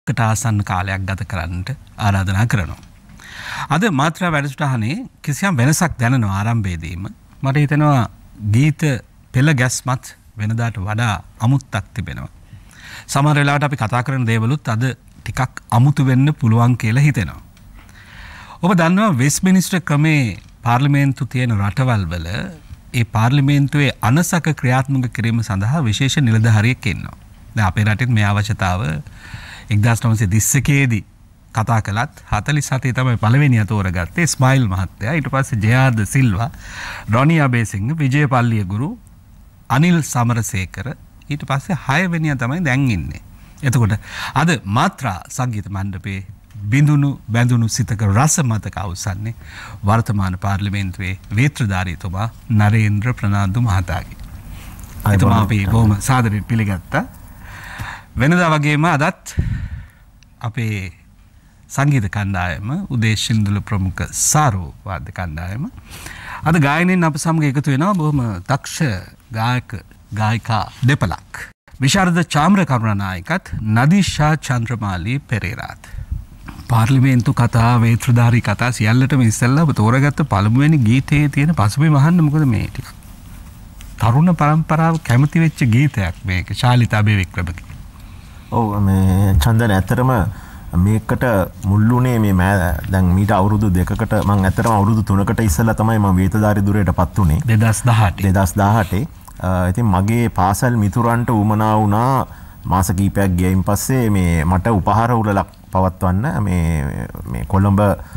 කට ආසන්න කාලයක් ගත කරන්නට ආරාධනා කරනවා. අද මාත්‍රා වැඩසටහනේ කිසියම් වෙනසක් දැනෙනවා ආරම්භයේදීම. මට හිතෙනවා ගීත පෙළ ගැස්මත් වෙනදාට වඩා අමුත්තක් තිබෙනවා. සමහර වෙලාවට අපි කතා කරන දේවලුත් අද ටිකක් අමුතු වෙන්න පුළුවන් කියලා හිතෙනවා. ඔබ දන්නවා වෙස්ට්මිනිස්ටර් ක්‍රමේ පාර්ලිමේන්තු තියෙන රටවල් වල ඒ පාර්ලිමේන්තුවේ අනසක ක්‍රියාත්මක කිරීම සඳහා විශේෂ නිලධාරියෙක් ඉන්නවා. දැන් අපේ රටෙත් මේ අවශ්‍යතාව 1931 දී කතා කළත් 47 තමයි පළවෙනිය තෝරගත්තේ ස්මයිල් මහත්තයා. ඊට පස්සේ ජයාර්ද සිල්වා, රොනි අබේසිංහ, විජේපල්ලිය ගුරු, අනිල් සමරසේකර, ඊට පස්සේ 6 වෙනියා තමයි දැන් ඉන්නේ. එතකොට අද මාත්‍රා සංගීත මණ්ඩපයේ බිඳුණු බැඳුණු සිතක රස මතක අවසන්නේ වර්තමාන පාර්ලිමේන්තුවේ වේත්‍රධාරීතුමා නරේන්ද්‍ර ප්‍රනාන්දු මහතාගේ. එතුමා අපි බොහොම සාදරයෙන් පිළිගත්තා. වෙනදා වගේම අදත් අපේ සංගීත කණ්ඩායම උදේ ශින්දුල ප්‍රමුඛ සාරෝ වාද්‍ය කණ්ඩායම අද ගායනයෙන් අප සමග එකතු වෙනවා බොහොම දක්ෂ ගායක ගායිකා දෙපළක්. විශාරද චාම්‍ර කරුණානායකත් නදීෂා චන්ද්‍රමාලී පෙරේරාත්. පාර්ලිමේන්තු කතා, වේත්‍රධාරී කතා සියල්ලටම ඉස්සෙල්ලා ඔබ තෝරගත්ත පළමුවෙනි ගීතයේ තියෙන පසුබිම අහන්න. මොකද මේ ටික තරුණ පරම්පරාව කැමති වෙච්ච ගීතයක් මේක. ශාලිතා බේවික්‍රමගේ. ඔව් මේ චන්දන ඇත්තටම මේකට මුල්ුණේ මේ දැන් මීට අවුරුදු 2කට මම ඇත්තටම අවුරුදු 3කට ඉස්සෙල්ලා තමයි මම වේතධාරී දුරේටපත් උනේ 2018. ඉතින් මගේ පාසල් මිතුරන්ට උමනා වුණා මාස කිහිපයක් ගියයින් පස්සේ මේ මට උපහාර උළෙලක් පවත්වන්න මේ කොළඹ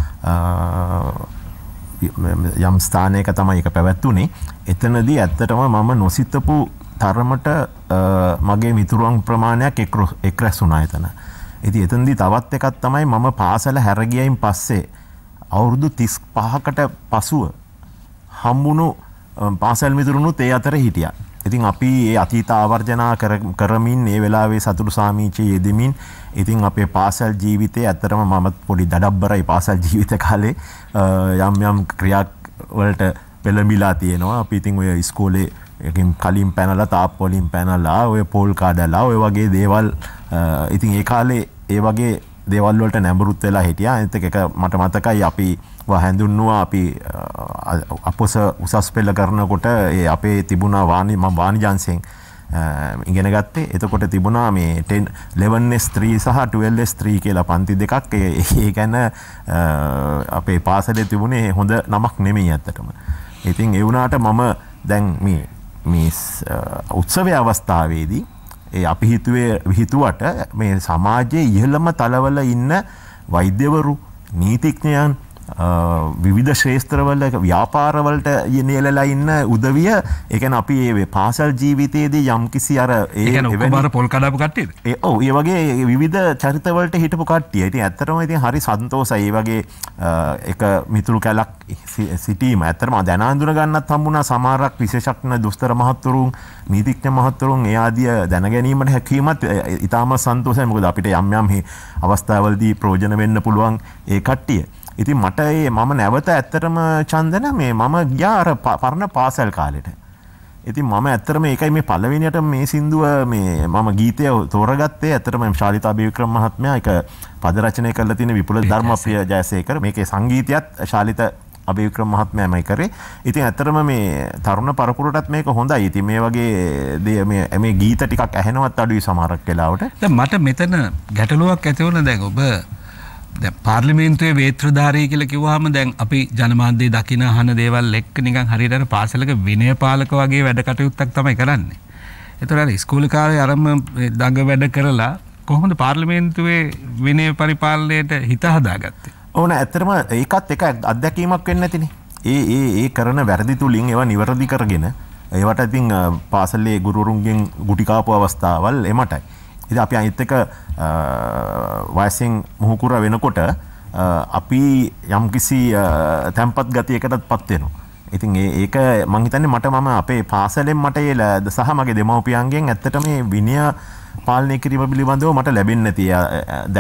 යම් ස්ථානයක තමයි ඒක පැවැත්වුනේ. එතනදී ඇත්තටම මම නොසිතපු තරමට මගේ මිතුරුන් ප්‍රමාණයක් එක් රැස් වුණා එතන. ඉතින් එතනදී තවත් එකක් තමයි මම පාසල හැර ගියයින් පස්සේ අවුරුදු 35කට පසුව හම්බුණු පාසල් මිතුරුනුත් ඒ අතර හිටියා. ඉතින් අපි ඒ අතීත ආවර්ජනා කරමින් ඒ වෙලාවේ සතුටු සාමීචයේ යෙදෙමින් ඉතින් අපේ පාසල් ජීවිතේ ඇත්තටම මම පොඩි දඩබ්බරයි පාසල් ජීවිත කාලේ යම් ක්‍රියා වලට පෙළඹිලා තියෙනවා. අපි ඉතින් ඔය ඉස්කෝලේ එකකින් කලින් පැනලා තාප් වලින් පැනලා ඔය පෝල් කාඩලා ඔය වගේ දේවල් ඉතින් ඒ කාලේ ඒ වගේ දේවල් වලට නැඹුරුත් වෙලා හිටියා. ඒත් එක මට මතකයි අපි හැඳුන්නුවා අපි අපොස උසස් පෙළ කරනකොට ඒ අපේ තිබුණා මම වාණිජාංශයෙන් ඉගෙන ගත්තේ. එතකොට තිබුණා මේ 11S3 සහ 12S3 කියලා පන්ති දෙකක්. ඒ කියන්නේ අපේ පාසලේ තිබුණේ හොඳ නමක් නෙමෙයි ඇත්තටම. ඉතින් ඒ වුණාට මම දැන් මේ උත්සවයේ අවස්ථාවේදී අපි හිතුවට මේ සමාජයේ ඉහළම තලවල ඉන්න වෛද්‍යවරු, නීතිඥයන්, විවිධ ක්ෂේත්‍රවල ව්‍යාපාරවලට නියැලලා ඉන්න උදවිය, ඒ කියන්නේ අපි මේ පාසල් ජීවිතයේදී යම්කිසි අර ඔක්කොම පොල් කඩපු කට්ටියද? ඔව් ඒ වගේ විවිධ චරිතවලට හිටපු කට්ටිය. ඉතින් ඇත්තටම ඉතින් හරි සන්තෝෂයි ඒ වගේ එක මිතුරු කැලක් සිටීම. ඇත්තටම දැන හඳුන ගන්නත් හම්බුණා සමහරක් විශේෂඥ දුස්තර මහත්වරුන්, නීතිඥ මහත්වරුන් ඒ ආදිය දැන ගැනීමට හැකියමත් ඉතාම සන්තෝෂයි. මොකද අපිට යම් අවස්ථාවලදී ප්‍රයෝජන වෙන්න පුළුවන් ඒ කට්ටිය. ඉතින් මට මම නැවත ඇත්තටම චන්දන මම ගියා අර පරණ පාසල් කාලෙට. ඉතින් මම ඇත්තටම ඒකයි මේ පළවෙනියට මේ සින්දුව මම ගීතය තෝරගත්තේ. ඇත්තටම ශාලිතා බේවික්‍රම මහත්මයා ඒක පද රචනය කරලා තියෙන විපුල ධර්මප්‍රිය ජයසේකර. මේකේ සංගීතයත් ශාලිත අබේවික්‍රම මහත්මයාමයි කරේ. ඉතින් ඇත්තටම මේ තරුණ පරපුරටත් මේක හොඳයි. ඉතින් මේ වගේ මේ ගීත ටිකක් ඇහෙනවත් අඩුයි සමහරක් වෙලාවට. දැන් මට මෙතන ගැටලුවක් ඇති වුණා. දැන් ඔබ දැන් පාර්ලිමේන්තුවේ වේත්‍රධාරී කියලා කිව්වහම දැන් අපි ජනමාධ්‍යයේ දකින අහන දේවල් එක්ක නිකන් හරියට අර පාසලක විනය පාලක වගේ වැඩ කටයුත්තක් තමයි කරන්නේ. ඒතර අර ඉස්කෝලේ කාලේ අරම දඟ වැඩ කරලා කොහොමද පාර්ලිමේන්තුවේ විනය පරිපාලනයට හිත හදාගත්තේ? ඕන ඇත්තටම ඒකත් එක අත්දැකීමක් වෙන්න ඇතිනේ. ඒ කරන වැරදි තුලින් ඒවා නිවැරදි කරගෙන ඒවට ඉතින් පාසලේ ගුරුවරුන්ගෙන් ගුටි කාපු අවස්ථාවල් එමටයි. ඉතින් අපි අනිත් එක වයසින් මුහුකුර වෙනකොට අපි යම්කිසි තැම්පත් ගතියකටත්පත් වෙනවා. ඉතින් ඒක මං හිතන්නේ මම අපේ පාසලෙන් මට සහ මගේ දෙමව්පියන්ගෙන් ඇත්තට මේ විනය පාලනය කිරීම පිළිබඳව මට ලැබෙන්නේ නැති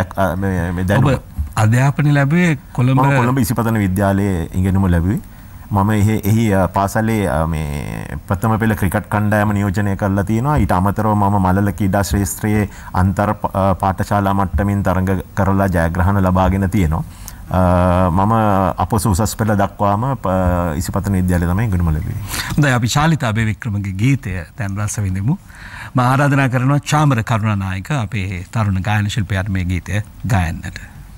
දැනුම. අධ්‍යාපනය ලැබුවේ කොළඹ ඉසිපතන විද්‍යාලයේ ඉගෙනුම ලැබුවේ. මම එහි පාසලේ මේ ප්‍රථම පෙළ ක්‍රිකට් කණ්ඩායම නියෝජනය කරලා තියෙනවා. ඊට අමතරව මම මලල ක්‍රීඩා ශ්‍රේෂ්ත්‍රයේ අන්තර් පාඨශාලා මට්ටමින් තරඟ කරලා ජයග්‍රහණ ලබාගෙන තියෙනවා. මම අපොස උසස් පෙළ දක්වාම ඉසිපතන විද්‍යාලයේ තමයි ඉගෙනුම ලැබුවේ. හොඳයි අපි ශාලිතා අබේවික්‍රමගේ ගීතය දැන් රස විඳිමු. මම ආරාධනා කරනවා චාමර කරුණානායක අපේ තරුණ ගායන ශිල්පියාට මේ ගීතය ගායන්නට.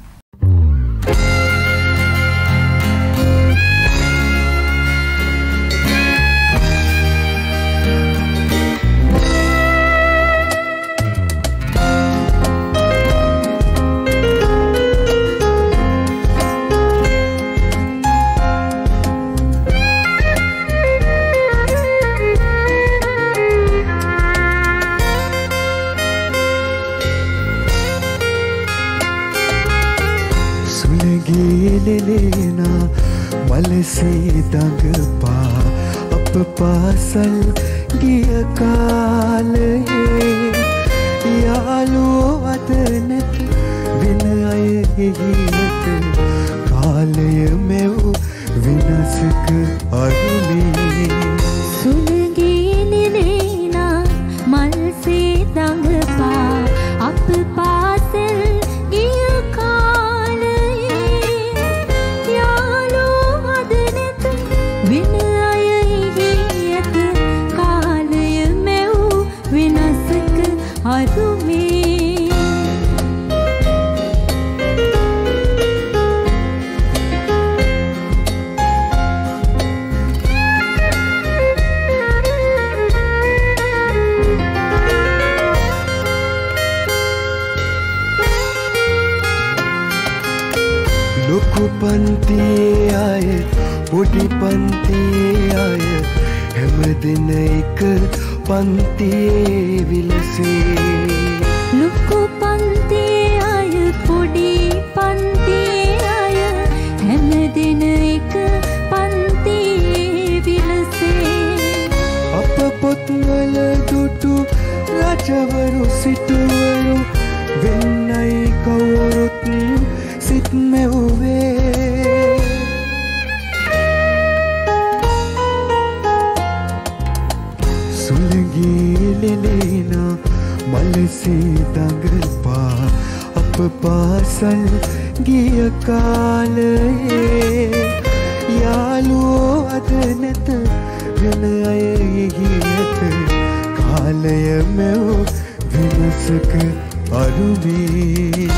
මලසේ දඟපා අප පාසල් ගිය කාලයේ යාළුවෝ අද නැත වෙන අය එහියට කාලය මෙව් විනාශක අරුමේ සුළඟිනිලේනා මල්සේ දඟපා අප පාසල් ගිය පන්තියේ අය පොඩි පන්තියේ අය හැමදෙන එක පන්තියේ විලසේ ලොකු පන්තියේ අය පොඩි පන්තියේ අය හැමදෙන එක පන්තියේ විලසේ අප පොත්වල දුටු රජවරු සිටුවරු වෙන්නයි කවුරුත් සිත් මෙව්වේ සුළඟිලේනා මලසේ දඟපා අප පාසල් ගිය කාලයේ යාළුවෝ අද නැත වෙන අය එහියට කාලය මෙව් විනාශක අරුමේ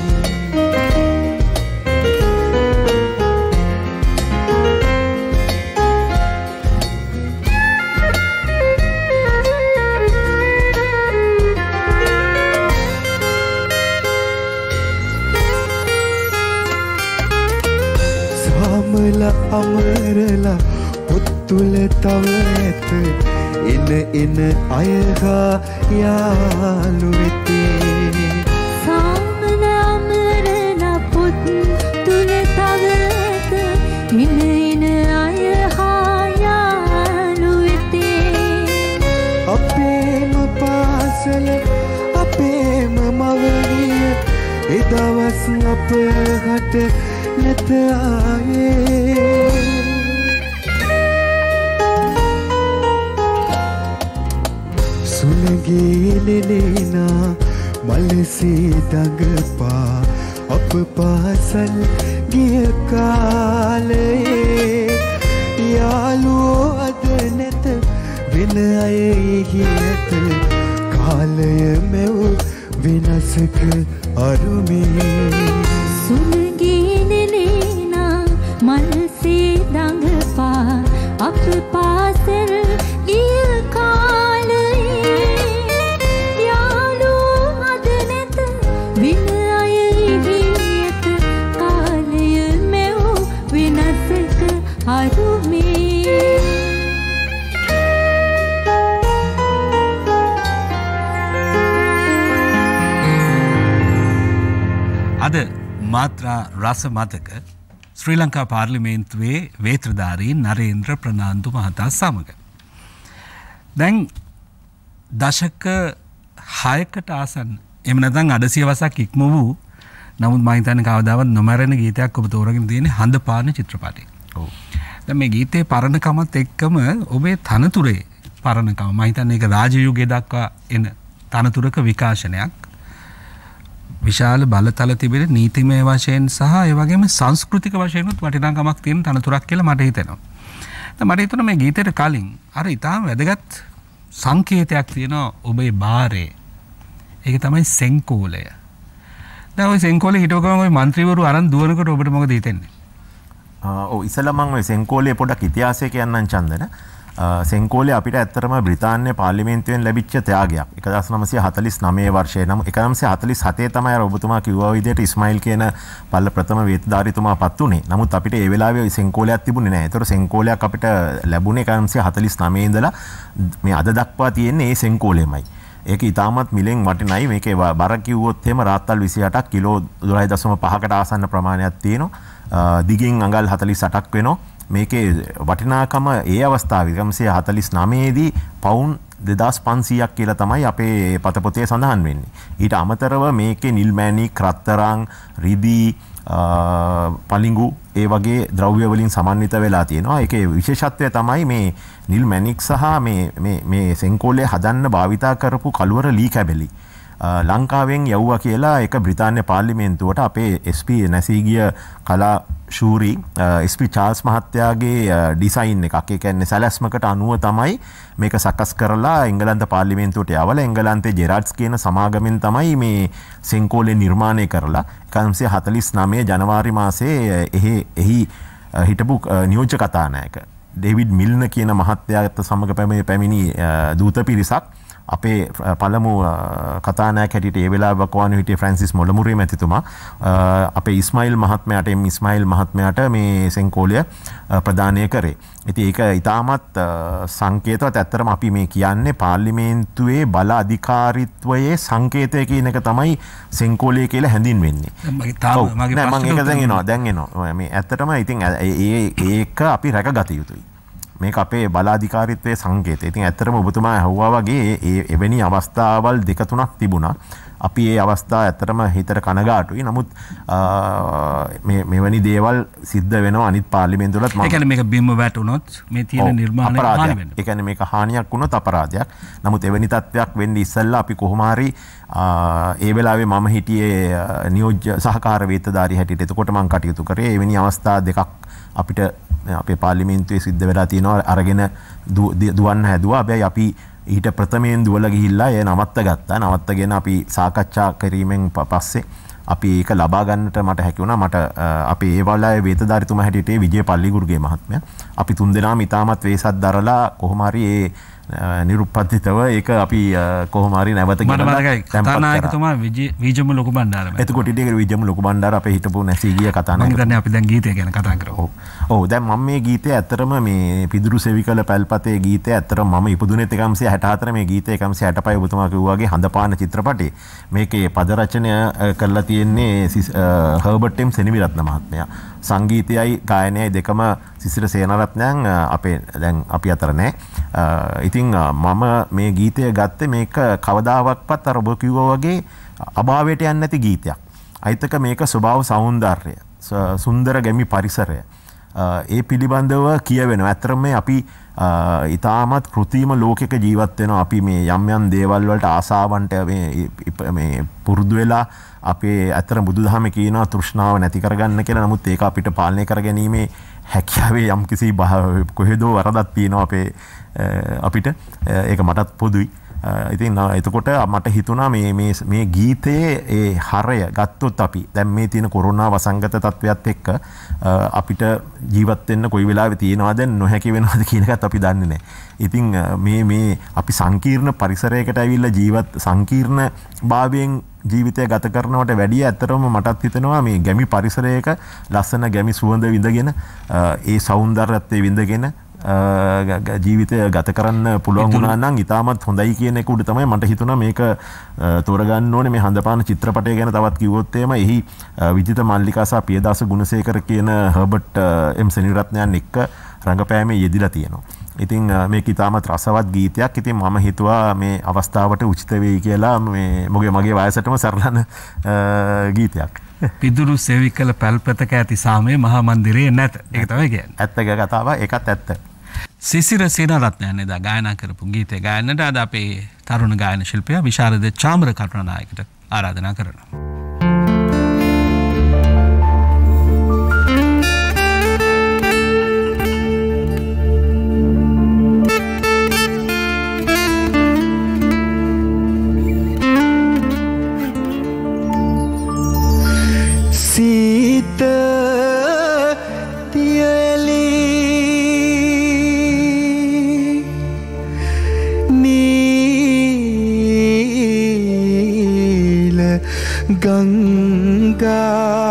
අමරලා පොත්තුල තව ඇත එන අයගා යාළු වෙතේ සාමල අමරලා පොත්තුල තව ඇත එන අයහා යාළු වෙතේ අපේම පාසල අපේම මවරිය එදවස් අප හට නැත ආයේ සුළඟිලේනා මලසේ දඟපා අප පාසල් ගිය කාලයේ යාළුවෝ අද නැත වෙන අය එහියට කාලය මෙව් විනාශක අරුමේ සුළඟිනිලේනා මල්සේ දඟපා අප පාසල් ගිය කාලයේ යාළුවෝ අද නැත වෙන අය එහියට කාලය මෙව් විනාශක අරුමේ අද මාත්‍රා රස මතක ශ්‍රී ලංකා පාර්ලිමේන්තුවේ වේත්‍රධාරී නරේන්ද්‍ර ප්‍රනාන්දු මහතා සමග. දැන් දශක 6කට ආසන්න එම නැත්නම් 800 වසක් ඉක්ම වූ නමුත් මම හිතන්නේ කවදාවත් නොමරන ගීතයක් ඔබ තෝරගෙන තියෙන්නේ හඳපාන චිත්‍රපටය. ඔව්. දැන් මේ ගීතේ පරණකමත් එක්කම ඔබේ තනතුරේ පරණකම මම හිතන්නේ ඒක රාජයුගයේ දක්වා එන තනතුරක විකාශනයක්. විශාල බලතල තිබෙන නීතිමය වශයෙන් සහ ඒ වගේම සංස්කෘතික වශයෙන්ුත් වටිනාකමක් තියෙන තනතුරක් කියලා මට හිතෙනවා. දැන් මට හිතෙනවා මේ ගීතයට කලින් අර ඊටාම වැදගත් සංකේතයක් තියෙනවා ඔබේ බාරේ. ඒක තමයි සෙන්කෝලය. දැන් ওই සෙන්කෝලේ හිටව ගමන් ওই മന്ത്രിවරු අරන් දුවනකොට ඔබට මොකද හිතෙන්නේ? ඔව් ඉතලා මම ওই සෙන්කෝලේ පොඩක් ඉතිහාසය කියන්නම් චන්දන. සෙන්කෝලේ අපිට ඇත්තටම බ්‍රිතාන්‍ය පාර්ලිමේන්තුවෙන් ලැබිච්ච ත්‍යාගයක්. 1949 වර්ෂයේ නම් 1947 තමයි අර ඔබතුමා කිව්වා විදිහට ඉස්මායිල් කියන පල්ල ප්‍රථම වේත්දාරිතුමා පත් උනේ. නමුත් අපිට ඒ වෙලාවේ සෙන්කෝලයක් තිබුණේ නැහැ. ඒතර සෙන්කෝලයක් අපිට ලැබුණේ 1949 ඉඳලා මේ අද දක්වා තියෙන්නේ ඒ සෙන්කෝලෙමයි. ඒක ඉතාමත් මිලෙන් වටිනයි. මේකේ බර කිව්වොත් එහෙම රාත්තල් 28ක් කිලෝ 12.5කට ආසන්න ප්‍රමාණයක් තියෙනවා. දිගින් අඟල් 48ක් වෙනවා. මේකේ වටිනාකම ඒ අවස්ථාවේ 1949 දී පවුන් 2500ක් කියලා තමයි අපේ පතපොතේ සඳහන් වෙන්නේ. ඊට අමතරව මේකේ නිල් මැණික්, රත්තරන්, රිදී, පලිඟු ඒ වගේ ද්‍රව්‍ය වලින් සමන්විත වෙලා තියෙනවා. ඒකේ විශේෂත්වය තමයි මේ නිල් මැණික් සහ මේ සෙන්කෝලේ හදන්න භාවිතා කරපු කළුවර ලී කැබලි. ලංකාවෙන් යවුවා කියලා එක බ්‍රිතාන්‍ය පාර්ලිමේන්තුවට අපේ SP නැසී ගිය කලා ශූරි SP චාල්ස් මහත්තයාගේ ඩිසයින් එකක්. ඒ කියන්නේ සැලැස්මකට අනුව තමයි මේක සකස් කරලා එංගලන්ත පාර්ලිමේන්තුවට යවලා එංගලන්තේ ජෙරාඩ්ස් කියන සමාගමෙන් තමයි මේ සෙන්කෝලේ නිර්මාණය කරලා 1949 ජනවාරි මාසයේ එහි හිටපු නියෝජ්‍ය කතානායක ඩේවිඩ් මිල්න කියන මහත්තයාත් සමග පැමිණි දූත පිරිසක් අපේ පළමු කතානායක හැටියට ඒ වෙලාවේ වකවානු හිටියේ ෆ්‍රැන්සිස් මොළමුරිය මැතිතුමා අපේ ඉස්මායිල් මහත්මයාට ඉස්මායිල් මහත්මයාට මේ සෙන්කෝලය ප්‍රදානය කරේ. ඉතින් ඒක ඊටමත් සංකේතවත්. ඇත්තටම අපි මේ කියන්නේ පාර්ලිමේන්තුවේ බල අධිකාරීත්වයේ සංකේතය කියන එක තමයි සෙන්කෝලය කියලා හැඳින්වෙන්නේ. මම ඒක දැන් එනවා. මේ ඇත්තටම ඉතින් ඒක අපි රැකගත යුතුයි. මේක අපේ බලාධිකාරීත්වයේ සංකේතය. ඉතින් ඇත්තටම ඔබතුමා ඇහුවා වගේ එවැනි අවස්ථාවල් දෙක තුනක් තිබුණා. අපි ඒ අවස්ථා ඇත්තටම හිතට කනගාටුයි. නමුත් මෙවැනි දේවල් සිද්ධ වෙනවා අනිත් පාර්ලිමේන්තුවලත්. ඒ කියන්නේ මේක බිම වැටුනොත් මේ තියෙන නිර්මාණය හානි වෙනවා. ඒ කියන්නේ මේක හානියක් වුණොත් අපරාධයක්. නමුත් එවැනි තත්ත්වයක් වෙන්නේ ඉස්සෙල්ලා අපි කොහොම හරි ඒ වෙලාවේ මම හිටියේ නියෝජ්‍ය සහකාර වේතධාරී හැටියට. එතකොට මම කටයුතු කරේ. එවැනි අවස්ථා දෙකක් අපිට අපේ පාර්ලිමේන්තුවේ සිද්ධ වෙලා තියෙනවා. අරගෙන දුවන්න හැදුවා. හැබැයි අපි ඊට ප්‍රථමයෙන් දුවලා ගිහිල්ලා ඒ නවත්ත ගත්තා. නවත්තගෙන අපි සාකච්ඡා කිරීමෙන් පස්සේ අපි ඒක ලබා ගන්නට මට හැකි වුණා. මට අපේ ඒ වෙලාවේ වේතධාරිතුමා හැටියට විජේ පල්ලිගුරුගේ මහත්මයා අපි තුන්දෙනාම ඉතාමත් වේසත් දරලා කොහොම හරි ඒ නිරුප්පත්තිතව ඒක අපි කොහොම හරි නැවත ගෙනලා කතානායකතුමා විජම ලොකු බණ්ඩාර. එතකොට ඉතින් විජම ලොකු බණ්ඩාර අපේ හිටපු නැසී ගිය කතානායක. මම හිතන්නේ අපි දැන් ගීතය ගැන කතා කරමු. ඔව් දැන් මම මේ ගීතය ඇත්තටම මේ පිදුරු සෙවිකල පැල්පතේ ගීතය ඇත්තටම මම ඉපදුනේ 1964 මේ ගීතය 1965 ඔබතුමා කිව්වා වගේ හඳපාන චිත්‍රපටයේ. මේකේ පද රචනය කරලා තියෙන්නේ හර්බර්ට් එම් සෙනවිරත්න මහත්මයා. සංගීතයයි ගායනයයි දෙකම සිසිර සේනරත්නයන් අපේ දැන් අපි අතර නැහැ. ඉතින් මම මේ ගීතය ගත්තේ මේක කවදාවත්වත් අර ඔබ කිව්වා වගේ අභාවයට යන්නේ නැති ගීතයක්. අයිතක මේක ස්වභාව සෞන්දර්යය, සුන්දර ගැමි පරිසරය ඒ පිළිබඳව කියවෙනවා. ඇත්තටම මේ අපි ඊටමත් කෘතිම ලෝකයක ජීවත් වෙනවා. අපි මේ යම් යම් දේවල් වලට ආසාවන්ට මේ පුරුදු වෙලා අපේ ඇත්තට බුදුදහමේ කියනවා තෘෂ්ණාව නැති කරගන්න කියලා. නමුත් ඒක අපිට පාලනය කරගැනීමේ හැකියාවේ යම්කිසි කොහෙදෝ වරදක් තියෙනවා අපිට. ඒක මටත් පොදුයි. ඉතින් එතකොට මට හිතුණා මේ ගීතයේ ඒ හරය ගත්තොත් අපි දැන් මේ තියෙන කොරෝනා වසංගත තත්ත්වයක් එක්ක අපිට ජීවත් වෙන්න කොයි වෙලාවෙ තියෙනවද නොහැකි වෙනවද කියන එකත් අපි දන්නේ නැහැ. ඉතින් මේ අපි සංකීර්ණ පරිසරයකට ඇවිල්ලා සංකීර්ණ භාවයෙන් ජීවිතය ගත කරනවට වැඩිය ඇත්තටම මටත් හිතෙනවා මේ ගැමි පරිසරයක ලස්සන ගැමි සුවඳ විඳගෙන ඒ සෞන්දර්යත්වය විඳගෙන ජීවිතය ගත කරන්න පුළුවන් වුණා නම් ඉතාමත් හොඳයි කියන එක උඩ තමයි මට හිතුණා මේක තෝරගන්න ඕනේ. මේ හඳපාන චිත්‍රපටය ගැන තවත් කිව්වොත් එහෙම එහි විජිත මල්ලිකා සහ පියදාස ගුණසේකර කියන හර්බර්ට් එම් සෙනවිරත්නයන් එක්ක රංගපෑමේ යෙදිලා තියෙනවා. ඉතින් මේක ඉතාමත් රසවත් ගීතයක්. ඉතින් මම හිතුවා මේ අවස්ථාවට උචිත වෙයි කියලා මේ මගේ වයසටම සරලන ගීතයක්. පිදුරු සෙවිකල පැල්පතක ඇති සාමයේ මහා මන්දිරයේ නැත. ඒක තමයි කියන්නේ. ඇත්ත කතාව ඒකත් ඇත්ත. සිසිර සේනාරත්නයන් එදා ගායනා කරපු ගීතය ගායනට අද අපේ තරුණ ගායන ශිල්පියා විශාරද චාමර කරුණානායකට ආරාධනා කරනවා. සීත තියලි නීල ගංගා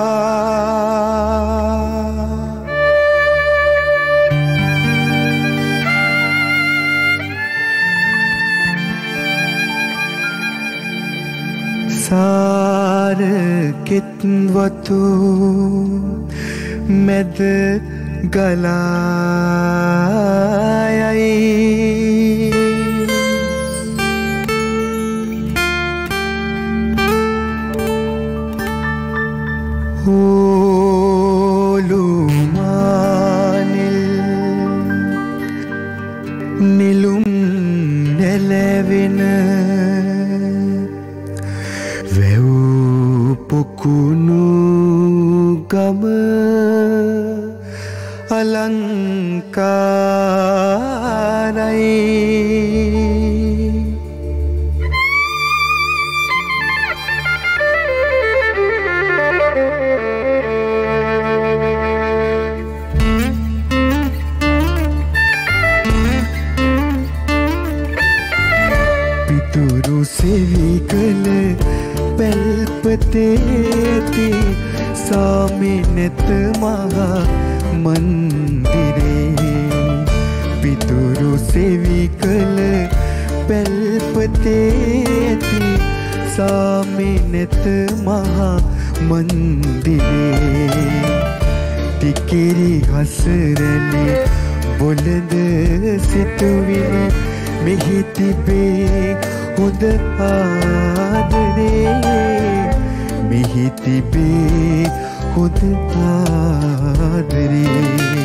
කෙත්වතු මැද ගලායයි හෝලුමානිල් නිලුම් නැලවෙන පුකුණු ගම අලංකාරයි පිතුරු සෙවිකල පැල්පතේති සාමිනෙත මහා මන්දිරේ පිතුරු සෙවිකල පැල්පතේති සාමිනෙත මහා මන්දිරේ තිකිරි හසරනේ බොළඳ සිතුවිලි මෙහි තිබේ හොඳ ආදරේ මෙහි තිබේ හොඳ ආදරේ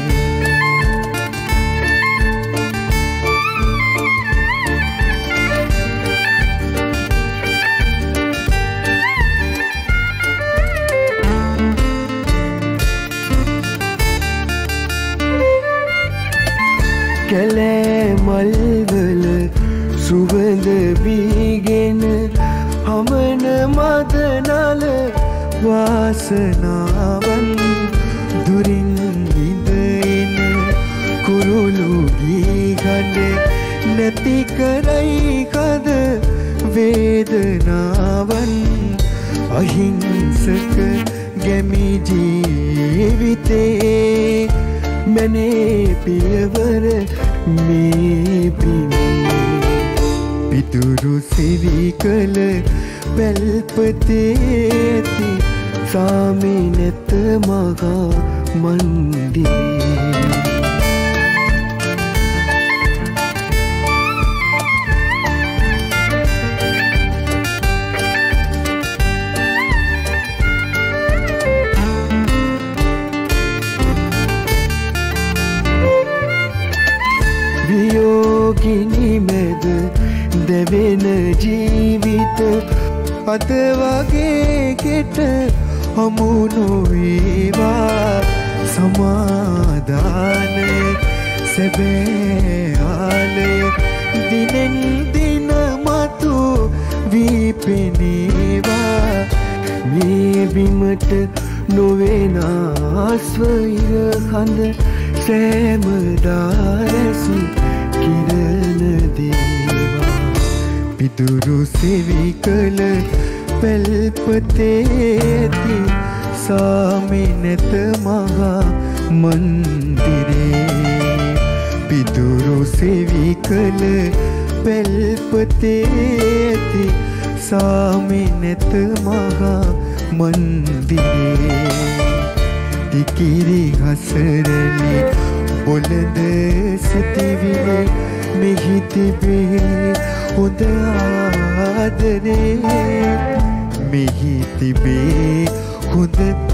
කැලෑ මල්වල සුවඳ වීගෙන හමන මදනල වාසනාවන් දුරින් විඳින කුරුළු ගී ගඳ නැති කරයි කද වේදනාවන් අහිංසක ගැමි ජීවිතේ මනේ පියවර මේ පිනේ පිතුරු සිරිකල පැල්පතේති සාමිනෙත මහා මන්දිරේ වියෝගිනි මැද දෙවෙන ජීවිත අද වගේ කෙට හමු නොවේවා සමාදානය සැබෑ ආලය දිනෙන් දින මතු වී පෙනේවා මේ බිමට නොවෙනාස්ව ඉර කඳ සෑමදාරැසි කිරණ දේවා පිතුරු සෙවිකල පැල්පතේති සාමිනෙත මහා මන්දිරේ පිතුරු සෙවිකල පැල්පතේති සාමිනෙත මහා මන්දිරේ තිකිරි හසරනේ බොළඳ සිතිවිලි මෙහි තිබේ හොඳ ආදරේ මෙහි තිබේ හොඳ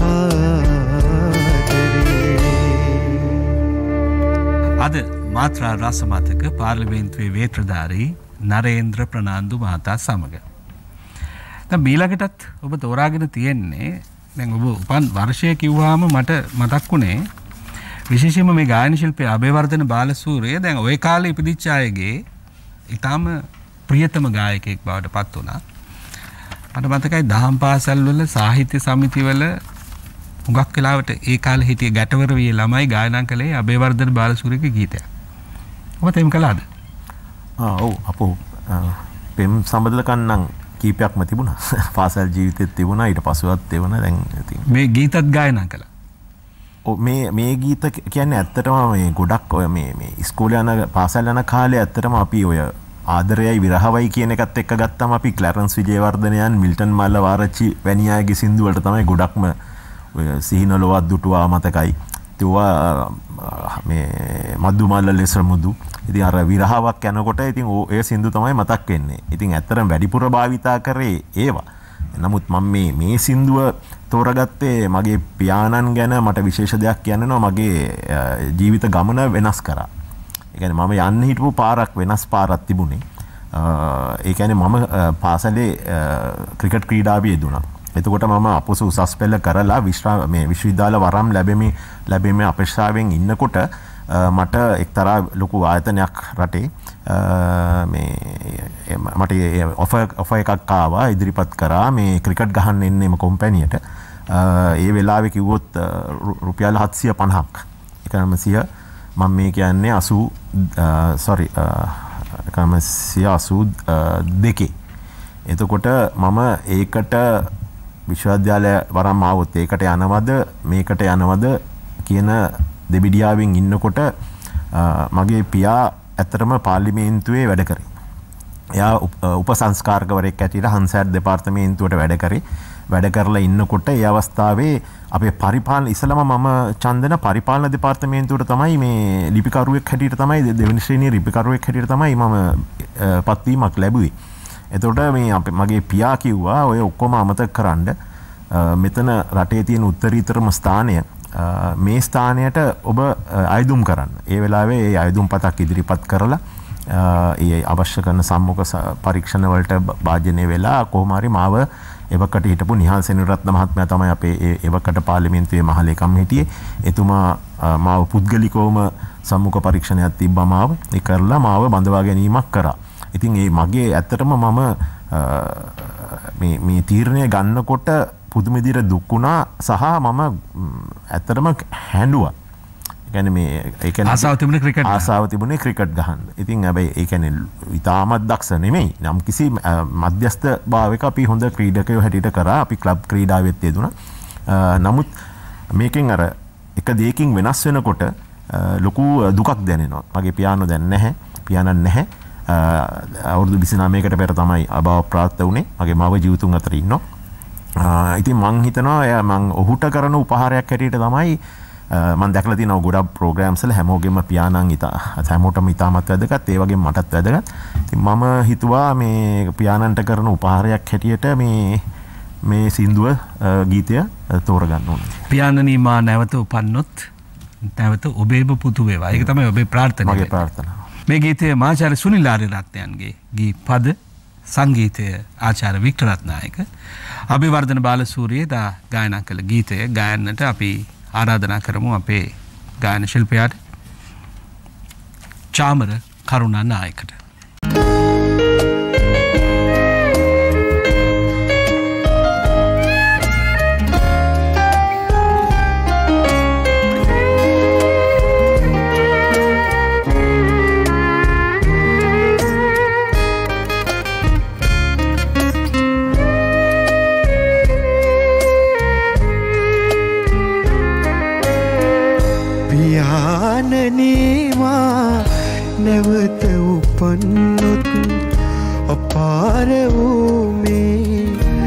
අද මාත්‍රා රසමතක පාර්ලිමේන්තුවේ වේත්‍රධාරී නරේන්ද්‍ර ප්‍රනාන්දු මහතා සමග. දැන් ඊළඟටත් ඔබ තෝරාගෙන තියෙන්නේ දැන් ඔබ උපන් වර්ෂය කිව්වහම මට මතක් වුණේ විශේෂයෙන්ම මේ ගායන ශිල්පී අබේවර්ධන බාලසූරිය දැන් ওই කාලේ ඉපදිච්ච අයගේ ඊටාම ප්‍රියතම ගායකයෙක් බවට පත් වුණා. මට මතකයි දහම් පාසල් වල සාහිත්‍ය සමිති වල හුඟක් වෙලාවට ඒ කාලේ හිටිය ගැටවර විය ළමයි ගායනා කළේ අබේවර්ධන බාලසූරියගේ ගීතයක්. ඔබත් එහෙම කළාද? ඔව් අපෝ පෙම් සම්බන්ධකම් නම් කීපයක්ම තිබුණා. පාසල් ජීවිතෙත් තිබුණා ඊට පස්සෙවත් තිබුණා. දැන් ඉතින් මේ ගීතත් ගායනා කළා. ඔව් මේ ගීත කියන්නේ ඇත්තටම මේ ගොඩක් ඔය මේ ඉස්කෝලේ යන පාසල් යන කාලේ ඇත්තටම අපි ඔය ආදරයයි විරහවයි කියන එකත් එක්ක ගත්තම අපි ක්ලැරන්ස් විජේවර්ධනයන් මිල්ටන් මල්ලවාරච්චි වැනි අයගේ සින්දු වලට තමයි ගොඩක්ම ඔය සිහිනලවත් දුටුවා මතකයි. ඒවා මේ මද්දුමල්ල ලෙස මුදු. ඉතින් අර විරහාවක් යනකොට ඉතින් ඒ සින්දු තමයි මතක් වෙන්නේ. ඉතින් ඇත්තටම වැඩිපුර භාවිතා කරේ ඒවා. නමුත් මම මේ සින්දුව තෝරගත්තේ මගේ පියාණන් ගැන මට විශේෂ දෙයක් කියන්නවා. මගේ ජීවිත ගමන වෙනස් කරා. ඒ කියන්නේ මම යන්න හිටපු පාරක් වෙනස් පාරක් තිබුණේ. ඒ කියන්නේ මම පාසලේ ක්‍රිකට් ක්‍රීඩාවේ යෙදුණා. එතකොට මම අපොස උසස් පෙළ කරලා විශ්වවිද්‍යාල වරම් ලැබීමේ අපේක්ෂාවෙන් ඉන්නකොට මට එක්තරා ලොකු ආයතනයක් රටේ මට ඔෆර් එකක් ආවා ඉදිරිපත් කරා මේ ක්‍රිකට් ගහන්න එන්නේ මේ කම්පැනියට. ඒ වෙලාවේ කිව්වොත් රුපියල් 750ක්. ඒක නම් 100 මම මේ කියන්නේ 182. එතකොට මම ඒකට විශ්වවිද්‍යාලය වරම් ආවොත් ඒකට යනවද මේකට යනවද කියන දෙබිඩියාවෙන් ඉන්නකොට මගේ පියා ඇත්තටම පාර්ලිමේන්තුවේ වැඩ කරේ. එයා උපසංස්කාරකවරයෙක් ඇටියට හංසෑට් දෙපාර්තමේන්තුවට වැඩ කරේ. වැඩ කරලා ඉන්නකොට ඒ අවස්ථාවේ අපේ පරිපාලන ඉස්සලම මම චන්දන පරිපාලන දෙපාර්තමේන්තුවට තමයි මේ ලිපිකරුවෙක් හැටියට තමයි දෙවෙනි ශ්‍රේණියේ ලිපිකරුවෙක් හැටියට තමයි මම පත්වීමක් ලැබුවේ. එතකොට මගේ පියා කිව්වා ඔය ඔක්කොම අමතක කරන්න. මෙතන රටේ තියෙන උත්තරීතරම ස්ථානය මේ ස්ථානයට ඔබ අයදුම් කරන්න. ඒ වෙලාවේ ඒ අයදුම් පතක් ඉදිරිපත් කරලා ඒ අවශ්‍ය කරන සම්මුඛ පරීක්ෂණ වලට භාජනය වෙලා කොහොම හරි මාව එවකට හිටපු නිහාල් සෙනවිරත්න මහත්මයා තමයි අපේ එවකට පාර්ලිමේන්තුවේ මහලේකම් හිටියේ. එතුමා මාව පුද්ගලිකවම සම්මුඛ පරීක්ෂණයක් තිබ්බා මාව. ඒ කරලා මාව බඳවා ගැනීමක් කරා. ඉතින් ඒ මගේ ඇත්තටම මම මේ තීරණය ගන්නකොට පුදුම විදිහට දුක් වුණා සහ මම ඇත්තටම හැඬුවා. ඒ කියන්නේ මේ ඒ කියන්නේ ආසාව තිබුණේ ක්‍රිකට් ගහන්න. ඉතින් හැබැයි ඒ කියන්නේ ඉතාමත් දක්ෂ නෙමෙයි. නම් කිසි මධ්‍යස්ථ භාවයක අපි හොඳ ක්‍රීඩකයෝ හැටියට කරා. අපි ක්ලබ් ක්‍රීඩාවෙත් යෙදුණා. නමුත් මේකෙන් අර එක දෙයකින් වෙනස් වෙනකොට ලොකු දුකක් දැනෙනවා. මගේ පියාණෝ දැන් නැහැ. පියාණන් නැහැ. අවුරුදු 29කට පෙර තමයි අභාව ප්‍රාප්ත වුණේ. මගේ මව ජීවිතුන් අතර ඉන්නවා. ඉතින් මං හිතනවා මං ඔහුට කරන උපහාරයක් හැටියට තමයි මම දැකලා තියෙනවා ගොඩක් ප්‍රෝග්‍රෑම්ස් වල හැමෝගෙම පියාණන් හැමෝටම ඉතාමත් වැදගත්. ඒ වගේම මටත් වැදගත්. ඉතින් මම හිතුවා මේ පියාණන්ට කරන උපහාරයක් හැටියට මේ සින්දුව ගීතය තෝරගන්න ඕනේ. පියාණනී මා නැවත උපන්නොත් නැවත ඔබේම පුතු වේවා. ඒක තමයි ඔබේ ප්‍රාර්ථනාව. මගේ ප්‍රාර්ථනාව. මේ ගීතය ආචාර්ය සුනිල් ආරියරත්නයන්ගේ ගී පද සංගීතය ආචාර්ය වික්ටර් රත්නායක අබේවර්ධන බාලසූරිය දා ගායනා කළ ගීතය ගායන්නට අපි ආරාධනා කරමු අපේ ගායන ශිල්පියාට චාමර කරුණා නායකට. පියාණනීවා නැවත උපන්නොත් අපාර වූ මේ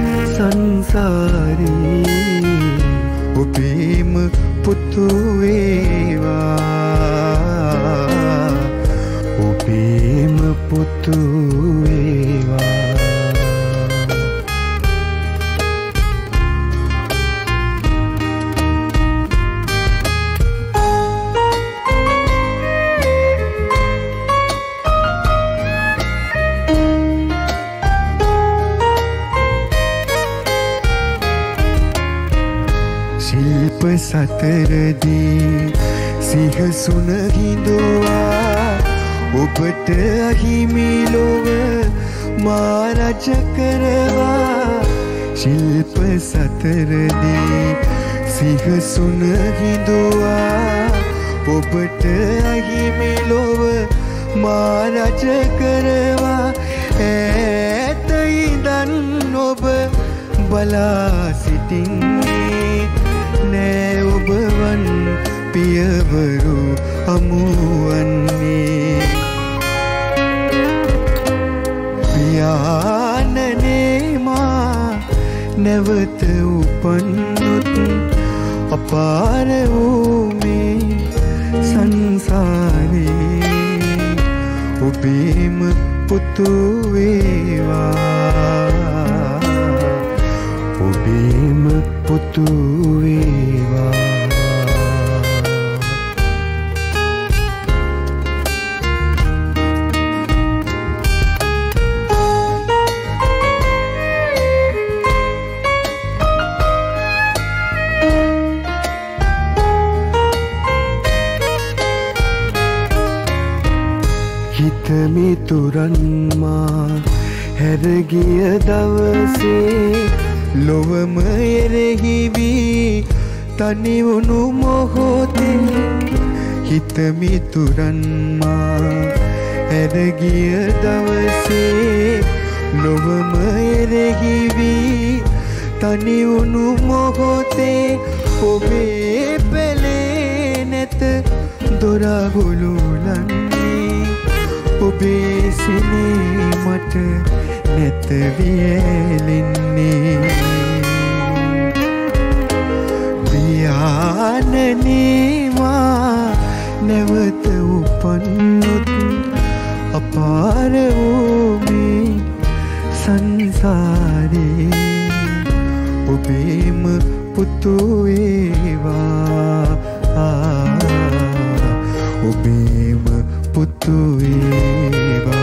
සංසාරේ ඔබේම පුතු වේවා ඔබේම පුතු වේවා ශිල්ප සතරදී සිහසුන හිඳුවා ඔබට අහිමි ලොව මා රජ කරවා ශිල්ප සතරදී සිහසුන හිඳුවා ඔබට අහිමි ලොව මා රජ කරවා ඈත ඉඳන් ඔබ බලා සිටින්නේ නෑ ඔබවන් පියවරු හමුවන්නේ පියාණනේ මා නැවත උපන්නොත් අපාර වූ මේ සංසාරේ ඔබේම පුතු වේවා ඔබේම පුතු වේවා මිතුරන් මා හැරගිය දවසේ ලොවම එරෙහි වී තනි වුණු මොහොතේ හිත මිතුරන් මා හැරගිය දවසේ ලොවම එරෙහි වී තනි වුණු මොහොතේ ඔබේ පෙළේ නැත දොරගුළුලන්නේ ඔබේ සිනේ මට නැත වියැලෙන්නේ පියාණනේ මා නැවත උපන්නොත් අපාර වූ මේ සංසාරේ ඔබේම පුතු වේවා ඔබේම පුතු වේවා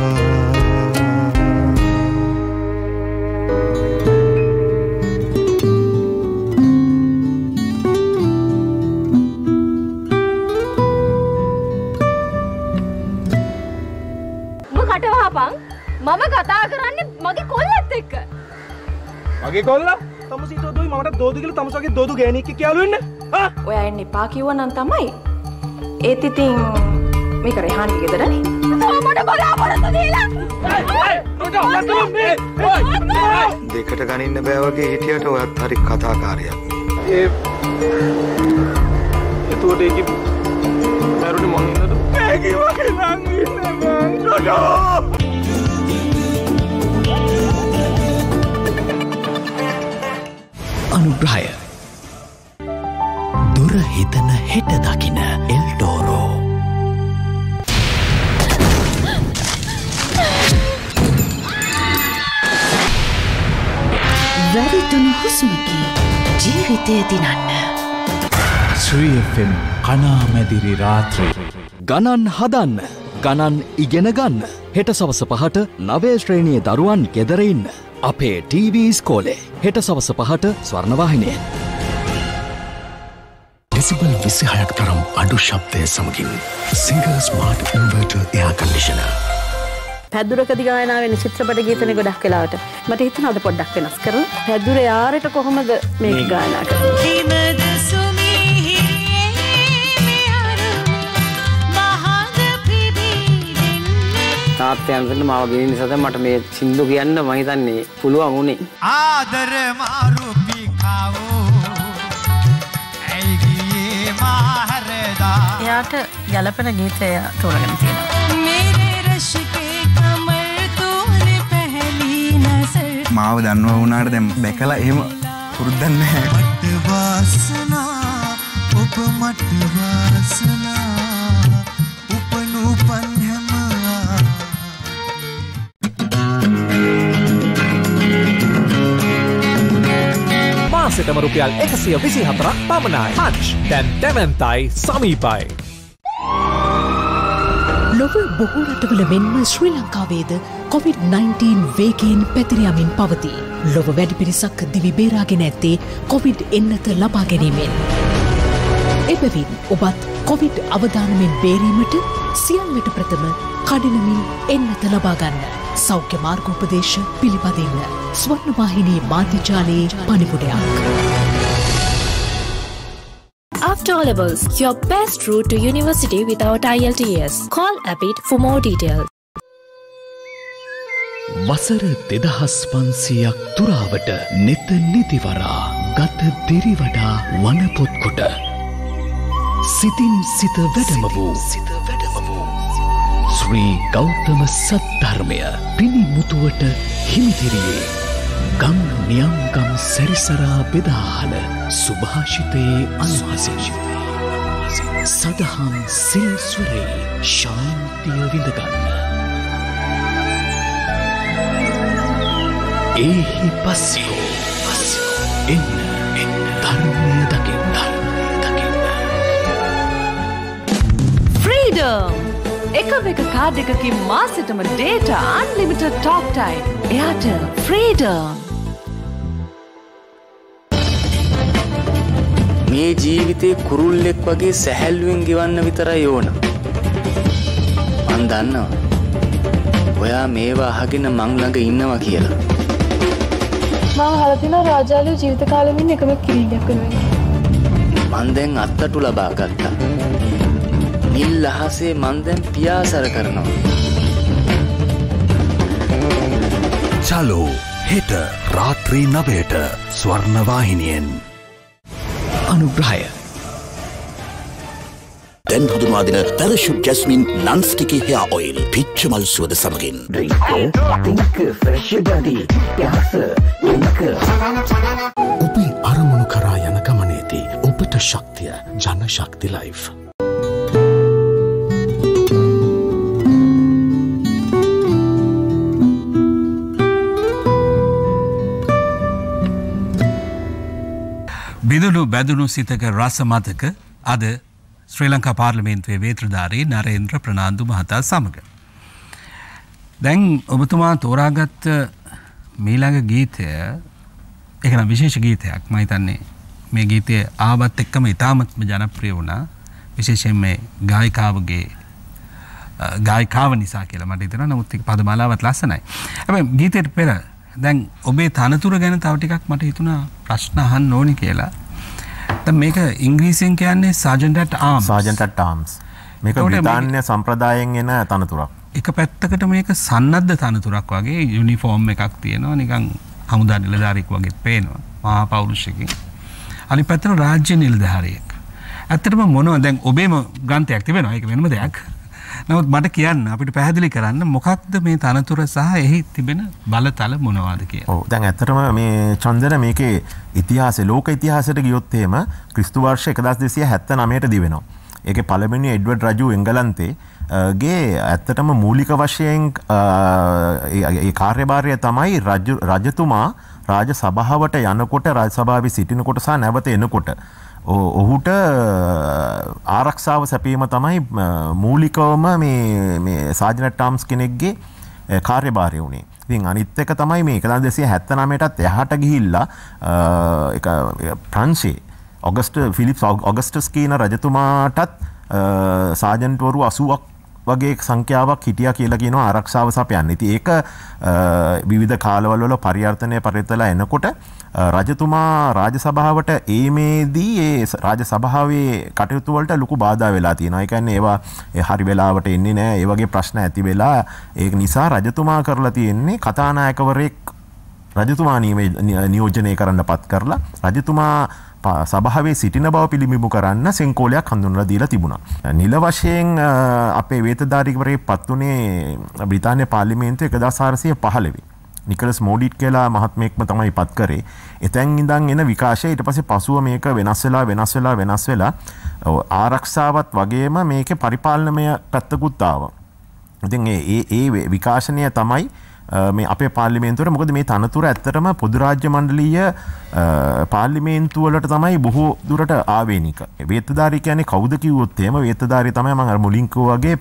මම කතා කරන්නේ මගේ කොල්ලත් එක්ක. මගේ කොල්ලා? තමසීතෝ දොයි මමට දෝදු කියලා තමසගේ දෝදු ගෑණියෙක් කියලා වෙන්නේ. ආ ඔයා එන්න එපා කිව්වනම් තමයි. ඒත් ඉතින් මේක රෙහාන්ගේ ගෙදරනේ. මට බලාපොරොත්තු දීලා. දෙකට ගනින්න බෑ වගේ හිටියට ඔයත් හරි කතාකාරයක්. එතකොට ඒකි මරුනේ මං ඉන්නද? ඒකි වගේ නං ඉන්නේ මං. ඩොඩෝ. අනුග්‍රහය දුර හිතන හෙට දකින එල්ඩෝරෝ වැරිදුණු හුස්මකි ජීවිතය දිනන්න ශ්‍රී FM කනාමැදිරි රාත්‍රී ගණන් හදන්න ගණන් ඉගෙන ගන්න හෙට සවස 5ට 9 ශ්‍රේණියේ දරුවන් ගෙදර ඉන්න අපේ TV ඉස්කෝලේ හෙට සවස 5ට ස්වර්ණවාහිනියෙන් ඩෙසිබල් 26ක් තරම් අඩු ශබ්දය සමගින් single smart inverter air conditioner පැදුරකදී ගායනා වෙන චිත්‍රපට ගීතනේ ගොඩක් වෙලාවට මට හිතෙනවා අද පොඩ්ඩක් වෙනස් කරලා පැදුර යාරට කොහොමද මේක ගායනා කරන්නේ තාත්තයන්ට මාව ගෙනින්න නිසා තමයි මට මේ සින්දු කියන්න මම හිතන්නේ පුළුවන් උනේ ආදර මාරු පිකාවෝ ඇයි ගියේ මාහරදා එයාට ගැළපෙන ගීතය තෝරගෙන තියෙනවා මේරේ රශිකේ කමල් තෝනේ පහලී නසර් මාව දන්නවා වුණාට දැන් දැකලා එහෙම පුරුද්දක් නැහැ මට වාසනා ඔබ මට වාසනා උපනුපන් මාසෙටම රුපියල් 124ක් පමණයි. පංච් දැන් දැවැන්තයි සමීපයි. ලොව බොහෝ රටවල මෙන්ම ශ්‍රී ලංකාවේද COVID-19 වේගයෙන් පැතිර යමින් පවතී. ලොව වැඩි පිරිසක් දිවි බේරාගෙන ඇත්තේ COVID එන්නත ලබා ගැනීමෙන්. එබැවින් ඔබත් COVID අවදානමෙන් බේරීමට සියල්ලට ප්‍රථම කඩිනමින් එන්නත ලබා ගන්න. සෞඛ්‍ය මාර්ගෝපදේශ පිළිපදින්න. Swarnavahini මාධ්‍යජාලයේ පණිවුඩයක්. After O-levels, your best route to university without IELTS. Call Abid for more details. වසර 2500ක් තුරාවට නෙත නිතිවරා ගත දිරිවඩා වනපොත් කොට සිතින් සිත වැඩම වූ ශ්‍රී ගෞතම සද්ධර්මය පිණිමුතුවට හිමිතිරියේ ගම් නියම්ගම් සැරිසරා බෙදාහල සුභාෂිතයේ අනුහසින් සදහම් සිල්ස්වරේ ශාන්තිය විඳගන්න. ඒහි පස්සිකෝ එන්න ධර්මය දකින්න. ෆ්‍රීඩම්! එකම එක කාඩ් එකකින් මාසෙටම data unlimited talk time. Airtel Freedom. මේ ජීවිතේ කුරුල්ලෙක් වගේ සැහැල්ලුවෙන් ගෙවන්න විතරයි ඕන. මං දන්නවා. ඔයා මේවා අහගෙන මං ළඟ ඉන්නවා කියලා. මම අහලා තියෙනවා රාජාලිය ජීවිත කාලෙම ඉන්න එකම කිරිල්ලක් වෙනවා. මං දැන් අත්තටු ලබා ගත්තා. නිල් අහසේ මං දැන් පියාසර කරනවා. චලෝ හෙට රාත්‍රී 9ට ස්වර්ණවාහිනියෙන්. අනුග්‍රහය දැන් හඳුන්වා දෙන Parachute jasmine non sticky hair oil පිච්චමල් සුවඳ සමගින් ඔබේ අරමුණු කරා යන ගමනේදී ඔබට ශක්තිය ජන ශක්ති ලයිෆ්. බිඳුණු බැඳුණු සිතක රස මතක අද ශ්‍රී ලංකා පාර්ලිමේන්තුවේ වේත්‍රධාරී නරේන්ද්‍ර ප්‍රනාන්දු මහතා සමග. දැන් ඔබතුමා තෝරාගත්ත මීළඟ ගීතය ඒකනම් විශේෂ ගීතයක්. මම හිතන්නේ මේ ගීතය ආවත් එක්කම ඉතාමත්ම ජනප්‍රිය වුණා. විශේෂයෙන් මේ ගායිකාවගේ ගායිකාව නිසා කියලා මට හිතෙනවා. නමුත් ඒක පදමාලාවත් ලස්සනයි. හැබැයි ගීතයට පෙර දැන් ඔබේ තනතුර ගැන තව ටිකක් මට හිතුණා ප්‍රශ්න අහන්න ඕනේ කියලා. දැන් මේක ඉංග්‍රීසියෙන් කියන්නේ Sergeant at Arms. Sergeant at Arms. මේක බ්‍රිතාන්‍ය සම්ප්‍රදායෙන් එන තනතුරක්. එක පැත්තකට මේක සන්නද්ධ තනතුරක් වගේ යුනිෆෝම් එකක් තියෙනවා නිකන් හමුදා නිලධාරියෙක් වගේ පේනවා. මහා පෞරුෂයකින්. අනිත් පැත්තට රාජ්‍ය නිලධාරියෙක්. ඇත්තටම මොනවද දැන් ඔබේම ග්‍රන්ථයක් තිබෙනවා. ඒක වෙනම දෙයක්. නමුත් මට කියන්න අපිට පැහැදිලි කරන්න මොකක්ද මේ තනතුර සහ එහි තිබෙන බලතල මොනවාද කියලා. ඔව් දැන් ඇත්තටම මේ චන්දන මේකේ ඉතිහාසය ලෝක ඉතිහාසයට ගියොත් එහෙම ක්‍රිස්තු වර්ෂ 1279ට දිවෙනවා. ඒකේ පළවෙනි එඩ්වඩ් රජු එංගලන්තේ ගේ ඇත්තටම මූලික වශයෙන් ඒ කාර්යභාරය තමයි රජතුමා රාජ සභාවට යනකොට රාජ සභාවේ සිටිනකොට සහ නැවත එනකොට ඔහුට ආරක්ෂාව සැපීම තමයි මූලිකවම මේ සාජනට් ටාම්ස් කෙනෙක්ගේ කාර්යභාරය වුණේ. ඉතින් අනිත් එක තමයි මේ 1279ටත් එහාට ගිහිල්ලා ඒක ප්‍රංශේ ෆිලිප්ස් ඔගස්ටස් කියන රජතුමාටත් සාජන්ට්වරු 80ක් වගේ සංඛ්‍යාවක් හිටියා කියලා කියනවා ආරක්ෂාව සපයන්න. ඉතින් ඒක විවිධ කාලවල වල පරිවර්තනය පරිතලා එනකොට රජතුමා රාජසභාවට ඒමේදී ඒ රාජසභාවේ කටයුතු වලට ලොකු බාධා වෙලා තියෙනවා. ඒ කියන්නේ ඒවා හරි වෙලාවට එන්නේ නැහැ. ඒ වගේ ප්‍රශ්න ඇති වෙලා ඒක නිසා රජතුමා කරලා තියෙන්නේ කතානායකවරයෙක් රජතුමා නියෝජනය කරන්නපත් කරලා රජතුමා සභාවේ සිටින බව පිළිබිඹු කරන්න සෙන්කෝලයක් හඳුන්වලා දීලා තිබුණා. නිල වශයෙන් අපේ වේතධාරීවරයෙක් පත් වුණේ බ්‍රිතාන්‍ය පාර්ලිමේන්තුවේ 1415. නිකලස් මෝඩිට් කියලා මහත්මයෙක්ම තමයි පත් කරේ. එතෙන් ඉඳන් එන විකාශය ඊට පස්සේ පසුව මේක වෙනස් වෙලා ආරක්ෂාවත් වගේම මේකේ පරිපාලනමය පැත්තකුත් ආවා. ඉතින් ඒ විකාශනය තමයි මේ අපේ පාර්ලිමේන්තුවට. මොකද මේ තනතුර ඇත්තටම පොදු රාජ්‍ය මණ්ඩලීය පාර්ලිමේන්තු වලට තමයි බොහෝ දුරට ආවේනික. වේත්තදාරී කියන්නේ කවුද කිව්වොත් එහෙම වේත්තදාරී තමයි මම අර මුලින් කිව්වා වගේ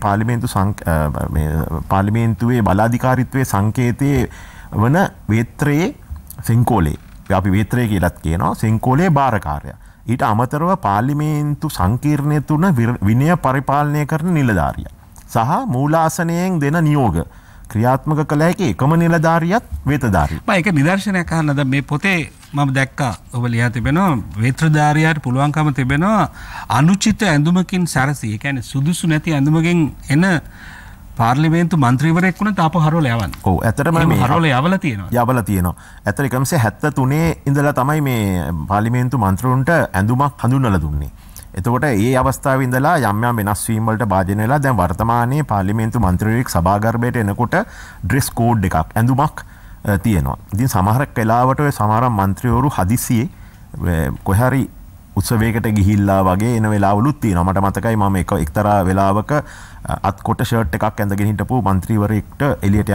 පාර්ලිමේන්තුවේ බලාධිකාරීත්වයේ සංකේතයේ වන වේත්‍රයේ සෙන්කෝලේ. අපි වේත්‍රය කියලාත් කියනවා සෙන්කෝලේ භාරකාරයා. ඊට අමතරව පාර්ලිමේන්තු සංකීර්ණය තුන විනය පරිපාලනය කරන නිලධාරියා සහ මූලාසනයෙන් දෙන නියෝග ක්‍රියාත්මක කළ හැකි එකම නිලධාරියත් වේතධාරී. මම ඒක නිදර්ශනයක් අහන්නද මේ පොතේ මම දැක්කා ඔබ ලියා තිබෙනවා වේත්‍රධාරියාට පුළුවන්කම තිබෙනවා අනුචිත ඇඳුමකින් සැරසී. ඒ කියන්නේ සුදුසු නැති ඇඳුමකින් එන පාර්ලිමේන්තු මන්ත්‍රීවරයෙක් වුණත් ආපහු හරවල යවන්න. ඔව් ඇත්තටම මේ හරවල යවලා තියෙනවා. යවලා තියෙනවා. ඇත්තට 1973 ඉඳලා තමයි මේ පාර්ලිමේන්තු මන්ත්‍රීවරුන්ට ඇඳුමක් හඳුන්වලා දුන්නේ. එතකොට ඒ අවස්ථාවේ ඉඳලා යම් යම් වෙනස් වීම් වලට භාජනය වෙලා දැන් වර්තමානයේ පාර්ලිමේන්තු මන්ත්‍රීවරයෙක් සභාගර්භයට එනකොට ඩ්‍රෙස් කෝඩ් එකක් ඇඳුමක් තියෙනවා. ඉතින් සමහරක් වෙලාවට ඔය සමහර මන්ත්‍රීවරු හදිසියේ කොහේ හරි උත්සවයකට ගිහිල්ලා වගේ එන වෙලාවලුත් තියෙනවා. මට මතකයි මම එක්තරා වෙලාවක අත්කොට ෂර්ට් එකක් ඇඳගෙන හිටපු මන්ත්‍රීවරයෙක්ට එළියට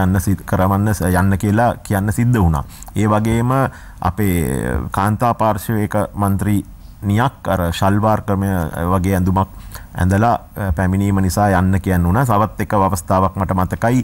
යන්න කියලා කියන්න සිද්ධ වුණා. ඒ වගේම අපේ කාන්තා පාර්ශවයක මන්ත්‍රීනියක් අර ශල්වාර් ක්‍රමය වගේ ඇඳුමක් ඇඳලා පැමිණීම නිසා යන්න කියන්න වුණා. තවත් එක අවස්ථාවක් මට මතකයි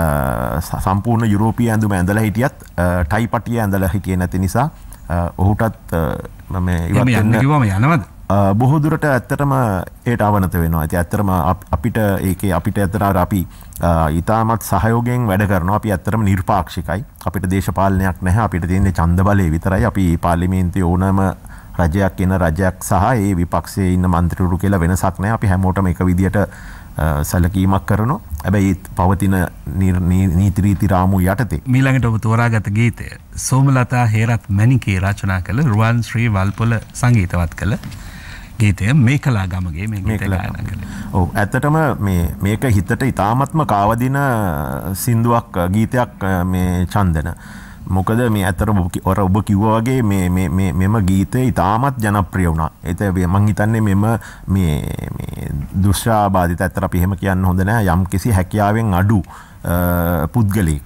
සම්පූර්ණ යුරෝපීය ඇඳුම ඇඳලා හිටියත් ටයි පටිය ඇඳලා හිටියේ නැති නිසා ඔහුටත් මම ඉවත් වෙන්න කිව්වම යනවද? බොහෝ දුරට ඇත්තටම ඒට අවනත වෙනවා. ඉතින් ඇත්තටම අපිට ඒකේ අපිට ඇත්තට අපි ඊටමත් සහයෝගයෙන් වැඩ කරනවා. අපි ඇත්තටම නිර්පාක්ෂිකයි. අපිට දේශපාලනයක් නැහැ. අපිට තියෙන්නේ ඡන්ද බලය විතරයි. අපි පාර්ලිමේන්තුවේ ඕනම රජයක් එන රජයක් සහ ඒ විපක්ෂයේ ඉන්න මන්ත්‍රීවරු කියලා වෙනසක් නැහැ. අපි හැමෝටම එක විදියට සැලකීමක් කරනවා. හැබැයි පවතින නීති රීති රාමු යටතේ. මීළඟට ඔබ තෝරාගත් ගීතය සෝමලතා හේරත් මැණිකේ රචනා කළ රුවන් ශ්‍රී වල්පොල සංගීතවත් කළ ගීතය මේකලා ගමගේ මේ ගීතය ගායනා කළේ. ඔව් ඇත්තටම මේක හිතට ඉතාමත්ම කාවදින සින්දුවක් ගීතයක් මේ චන්දන. මොකද මේ ඇත්තටම ඔබ කිව්වා වගේ මෙම ගීතය ඉතාමත් ජනප්‍රිය වුණා. ඒත මං හිතන්නේ මේ දුෂ්ටාබාධිත ඇත්තට අපි එහෙම කියන්න හොඳ නැහැ. යම් කිසි හැකියාවෙන් අඩු පුද්ගලෙක්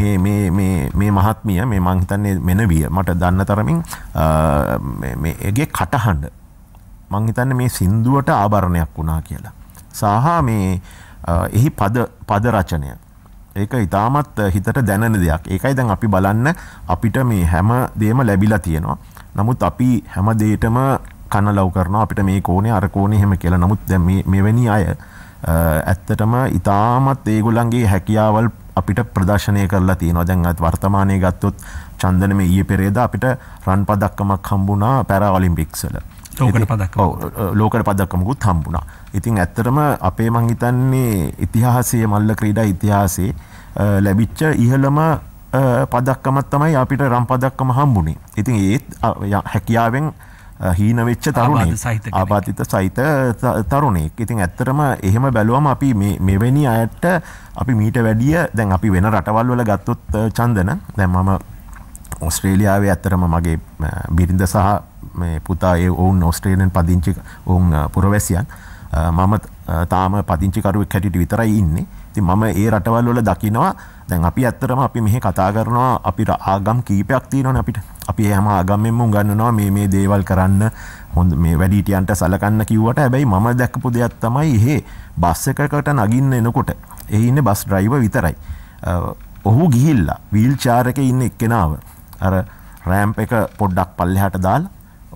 මේ මහත්මිය මේ මං හිතන්නේ මෙනවිය මට දන්න තරමින් මේගේ කටහඬ මං හිතන්නේ මේ සින්දුවට ආභරණයක් වුණා කියලා. සහ මේ එහි පද රචනය ඒක ඉතාමත් හිතට දැනෙන දෙයක්. ඒකයි දැන් අපි බලන්න අපිට මේ හැම දෙයක්ම ලැබිලා තියෙනවා. නමුත් අපි හැම දෙයකටම කනලව් කරනවා. අපිට මේ කෝණේ අර කෝණේ එහෙම කියලා. නමුත් දැන් මෙවැනි අය ඇත්තටම ඉතාමත් ඒගොල්ලන්ගේ හැකියාවල් අපිට ප්‍රදර්ශනය කරලා තියෙනවා. දැන් වර්තමානයේ ගත්තොත් චන්දන මේ ඊයේ පෙරේදා අපිට රන් පදක්කමක් හම්බුණා පැරා ඔලිම්පික්ස් වල. ලෝකඩ පදක්කමකුත් හම්බුණා. ඉතින් ඇත්තටම අපේ මං හිතන්නේ ඉතිහාසයේ මල්ල ක්‍රීඩා ඉතිහාසයේ ලැබිච්ච ඉහළම පදක්කමක් තමයි අපිට රන් පදක්කම හම්බුනේ. ඉතින් ඒත් හැකියාවෙන් හීන වෙච්ච තරුණෙක් ආබාධිත සහිත තරුණෙක්. ඉතින් ඇත්තටම එහෙම බැලුවම අපි මෙවැනි අයට අපි මීට වැඩිය දැන් අපි වෙන රටවල් වල ගත්තොත් චන්දන දැන් මම ඔස්ට්‍රේලියාවේ ඇත්තටම මගේ බිරිඳ සහ මේ පුතා ඔවුන් ඔස්ට්‍රේලියාවෙන් පදිංචි ඔවුන් පුරවැසියන් මම තාම පදිංචිකරුවෙක් හැටියට විතරයි ඉන්නේ. ඉතින් මම ඒ රටවල් වල දකිනවා දැන් අපි ඇත්තටම අපි මෙහි කතා කරනවා අපිට ආගම් කීපයක් තියෙනවනේ අපිට. අපි හැම ආගමෙන්ම උගන්වනවා මේ දේවල් කරන්න හොඳ මේ වැඩිහිටියන්ට සලකන්න කිව්වට හැබැයි මම දැක්කපු දෙයක් තමයි එහෙ බස් එකකට නගින්න එනකොට එහි ඉන්නේ බස් ඩ්‍රයිවර් විතරයි. ඔහු ගිහිල්ලා වීල් චෙයාර් එකේ ඉන්න එක්කෙනාව අර රෑම්ප් එක පොඩ්ඩක් පල්ලෙහාට දාලා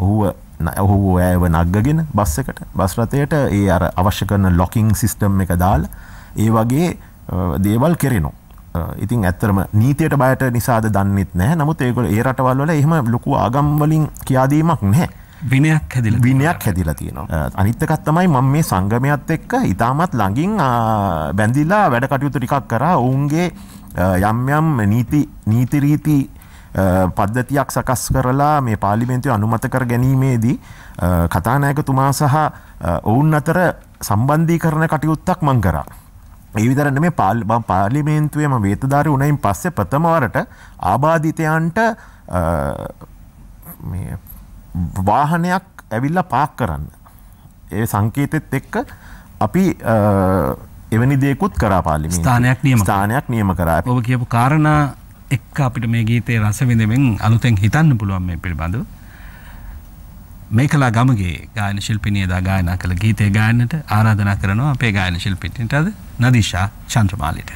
ඔහු ඇව නග්ගගෙන බස් එකට බස් රථයට ඒ අර අවශ්‍ය කරන ලොකින් සිස්ටම් එක දාලා ඒ වගේ දේවල් කරනවා. ඉතින් ඇත්තටම නීතියට බයට නිසාද දන්නෙත් නැහැ. නමුත් ඒගොල්ලෝ ඒ රටවල් වල එහෙම ලොකු ආගම් වලින් කියාදීමක් නැහැ. විනයක් හැදිලා තියෙනවා. අනිත් එකක් තමයි මම මේ සංගමයත් එක්ක ඉතාමත් ළඟින් බැඳිලා වැඩ කටයුතු ටිකක් කරා. ඔවුන්ගේ යම් නීති රීති පද්ධතියක් සකස් කරලා මේ පාර්ලිමේන්තුවේ අනුමත කර ගැනීමේදී කතානායකතුමා සහ ඔවුන් අතර සම්බන්ධීකරණ කටයුත්තක් මං කරා. ඒ විතර නෙමෙයි පාර්ලිමේන්තුවේම වේතධාරී වුණයින් පස්සේ ප්‍රථම වරට ආබාධිතයන්ට මේ වාහනයක් ඇවිල්ලා පාක් කරන්න ඒ සංකේතෙත් එක්ක අපි එවැනි දෙයකුත් කරා පාර්ලිමේන්තුව ස්ථානයක් නියම කරා. ඔබ කියපු කාරණා එක්ක අපිට මේ ගීතයේ රස විඳෙමින් අලුතෙන් හිතන්න පුළුවන් මේ පිළිබඳව. මේකලා ගමගේ ගායන ශිල්පිනිය දා ගායනා කළ ගීතය ගායනට ආරාධනා කරනවා අපේ ගායන ශිල්පිනියට අද නදීෂා චන්ද්‍රමාලිට.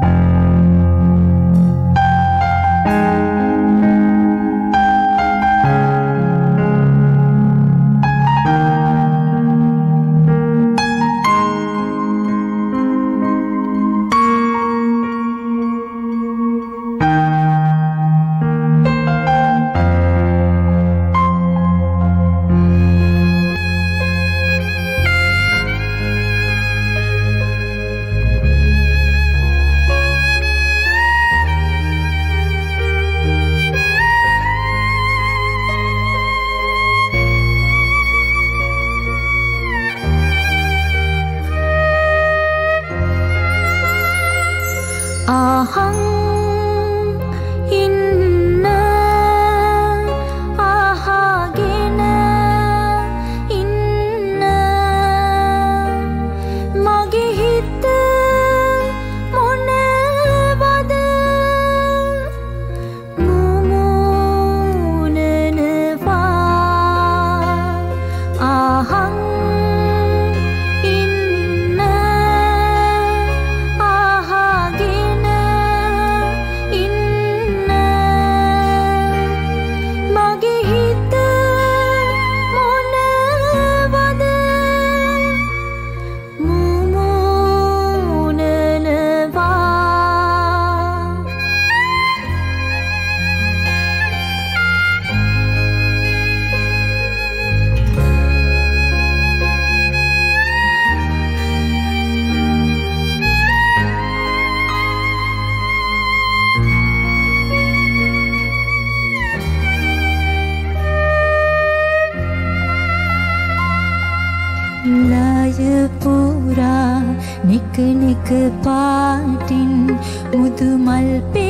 පාටින් මුදුමල්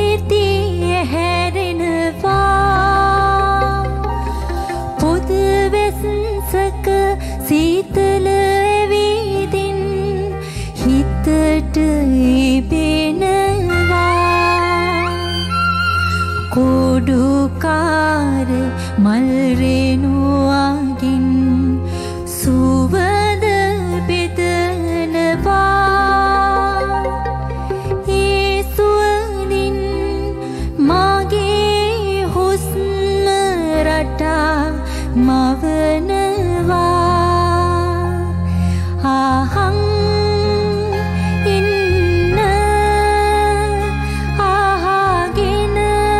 පෙතිය හැරෙනවා පොද වෙස්සක සීතල ඇවිදින් හිතට ඉබෙනවා කොඩුකාර මල් රේනුවකින් සුවඳ බෙදනවා මවනවා ආහං ඉන්න ආහගෙන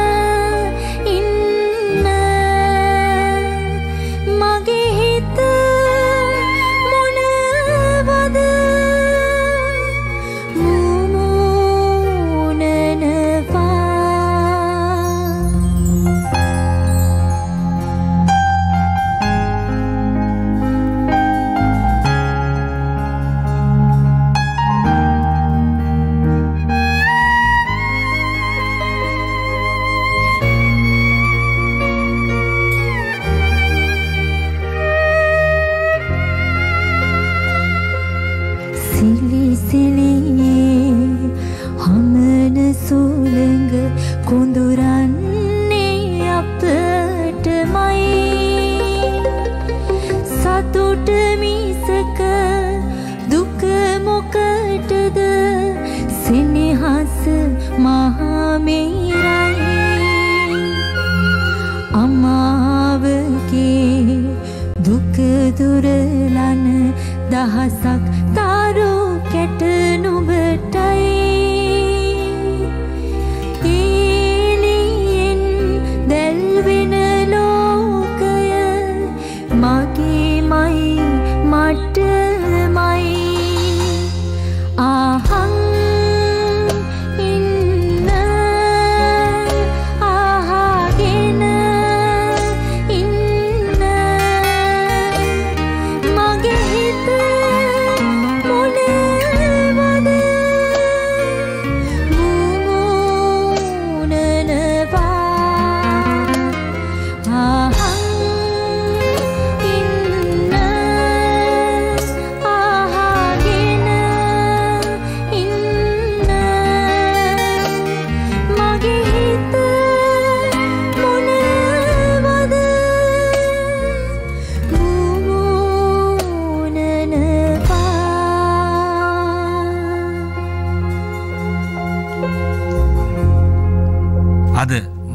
ඉන්න මගේ හිත මොනවද මුමුණනවා සුළඟ කුඳුරන්නේ අපටමයි සතුට මිසක දුක මොකටද සෙනෙහස මහමෙරයි අමාවගේ දුක දුරලන දහසක් තාරු කැට නුඹටයි මටමයි ආහං ඉන්න ආහගෙන ඉන්න මගේ හිත මොනවද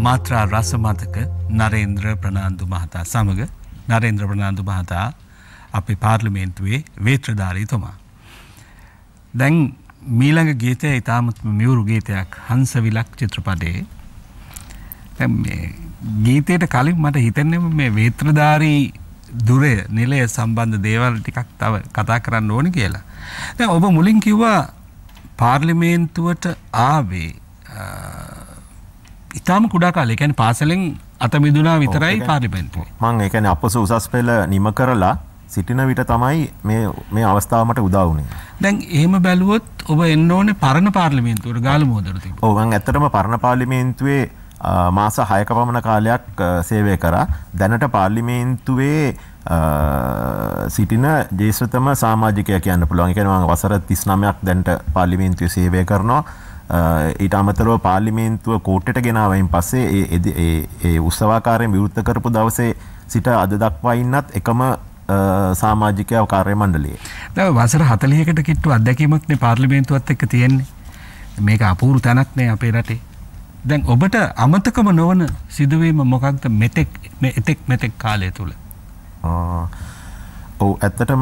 මාත්‍රා රසමතක නරේන්ද්‍ර ප්‍රනාන්දු මහතා සමග නරේන්ද්‍ර ප්‍රනාන්දු මහතා අපේ පාර්ලිමේන්තුවේ වේත්‍රධාරීතුමා. දැන් මීළඟ ගීතය ඉතාමත්ම මියුරු ගීතයක් හංසවිලක් චිත්‍රපටයේ. දැන් මේ ගීතයට කලින් මට හිතෙන්නේ මේ වේත්‍රධාරී දුරය නිලය සම්බන්ධ දේවල් ටිකක් තව කතා කරන්න ඕනේ කියලා. දැන් ඔබ මුලින් කිව්වා පාර්ලිමේන්තුවට ආවේ ඉතාම කුඩා කාලේ. ඒ කියන්නේ පාසලෙන් අත මිදුණා විතරයි පාර්ලිමේන්තුවේ. මම ඒ කියන්නේ අපොස උසස් පෙළ නිම කරලා සිටින විට තමයි මේ අවස්ථාව මට උදා වුණේ. දැන් එහෙම බැලුවොත් ඔබ එන්න ඕනේ පරණ පාර්ලිමේන්තුවට ගාලමුවදට තිබුණා. ඔව් මම ඇත්තටම පරණ පාර්ලිමේන්තුවේ මාස 6ක පමණ කාලයක් සේවය කරා. දැනට පාර්ලිමේන්තුවේ සිටින ජේෂ්ඨතම සමාජිකයා කියන්න පුළුවන්. ඒ කියන්නේ මම වසර 39ක් දැනට පාර්ලිමේන්තුවේ සේවය කරනවා. ඊට අමතරව පාර්ලිමේන්තුව කෝට්ටෙට ගෙනාවයින් පස්සේ ඒ උත්සවාකාරයෙන් විවෘත කරපු දවසේ සිට අද දක්වා ඉන්නත් එකම සමාජිකයා කාර්ය මණ්ඩලයේ. දැන් වසර 40කට කිට්ටු අත්දැකීමක් නේ පාර්ලිමේන්තුවත් එක්ක තියෙන්නේ. මේක අපූර්ව තැනක් නේ අපේ රටේ. දැන් ඔබට අමතකම නොවන සිදුවීම මොකක්ද මෙතෙක් කාලය තුල? ඔව් ඇත්තටම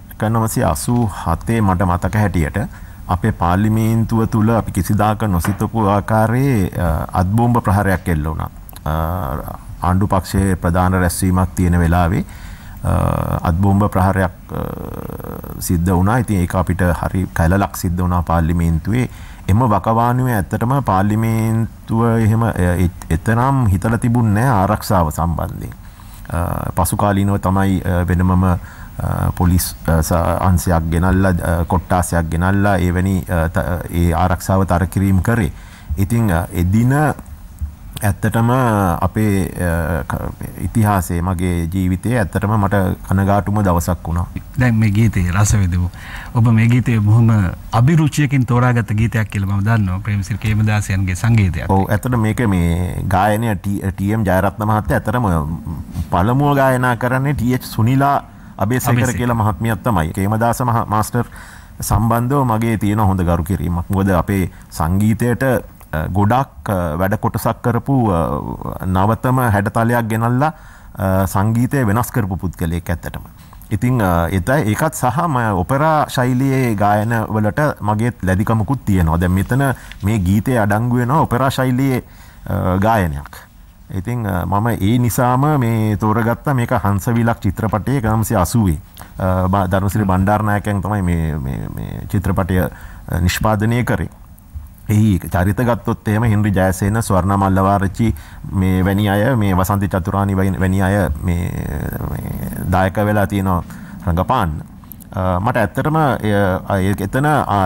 1987 මට මතක හැටියට අපේ පාර්ලිමේන්තුව තුල අපි කිසිදාක නොසිතපු ආකාරයේ අත්බෝම්බ ප්‍රහාරයක් එල්ල වුණා. ආණ්ඩු පක්ෂයේ ප්‍රධාන රැස්වීමක් තියෙන වෙලාවේ අත්බෝම්බ ප්‍රහාරයක් සිද්ධ වුණා. ඉතින් ඒක අපිට හරි කැලලක් සිද්ධ වුණා පාර්ලිමේන්තුවේ. එම වකවානුවේ ඇත්තටම පාර්ලිමේන්තුව එහෙම එතරම් හිතලා තිබුණේ නැහැ ආරක්ෂාව සම්බන්ධයෙන්. පසු කාලීනව තමයි වෙනමම පොලිස් අංශයක් ගෙනල්ලා කොට්ටාසයක් ගෙනල්ලා එවැනි ඒ ආරක්ෂාව තර කිරීම කරේ. ඉතින් එදින ඇත්තටම අපේ ඉතිහාසයේ මගේ ජීවිතයේ ඇත්තටම මට කනගාටුම දවසක් වුණා. දැන් මේ ගීතේ රස විඳමු. ඔබ මේ ගීතේ බොහොම අභිරුචියකින් තෝරාගත්ත ගීතයක් කියලා මම දන්නවා. ප්‍රේමසිරි කේමදාසයන්ගේ සංගීතයක්. ඔව් ඇත්තට මේක මේ ගායනය ටීඑම් ජයරත්න මහත්තයා ඇත්තටම පළමුව ගායනා කරන්නේ ටීඑච් සුනිලා අබේසේකර කියලා මහත්මියක් තමයි. කේමදාස මාස්ටර් සම්බන්ධව මගේ තියෙන හොඳ ගරු කිරීමක්. මොකද අපේ සංගීතයට ගොඩක් වැඩ කොටසක් කරපු නවතම හැඩතලයක් ගෙනල්ලා සංගීතය වෙනස් කරපු පුද්ගලයෙක් ඇත්තටම. ඉතින් ඒකත් සහ ඔපෙරා ශෛලියේ ගායන වලට මගේත් ලැබිකමකුත් තියෙනවා. දැන් මෙතන මේ ගීතයේ අඩංගු වෙනවා ඔපෙරා ශෛලියේ ගායනයක්. ඉතින් මම ඒ නිසාම මේ තෝරගත්ත මේක හංසවිලක් චිත්‍රපටයේ 1980 ධර්මසිරි බණ්ඩාරනායකයන් තමයි මේ චිත්‍රපටය නිෂ්පාදනය කරේ. එහි චරිත ගත්තොත් එහෙම හෙන්රි ජයසේන, ස්වර්ණ මල්ලවාරච්චි මේ වැනි අය, මේ වසන්ති චතුරානි වැනි අය මේ දායක වෙලා තියෙනවා රංගපාන්න. මට ඇත්තටම එතන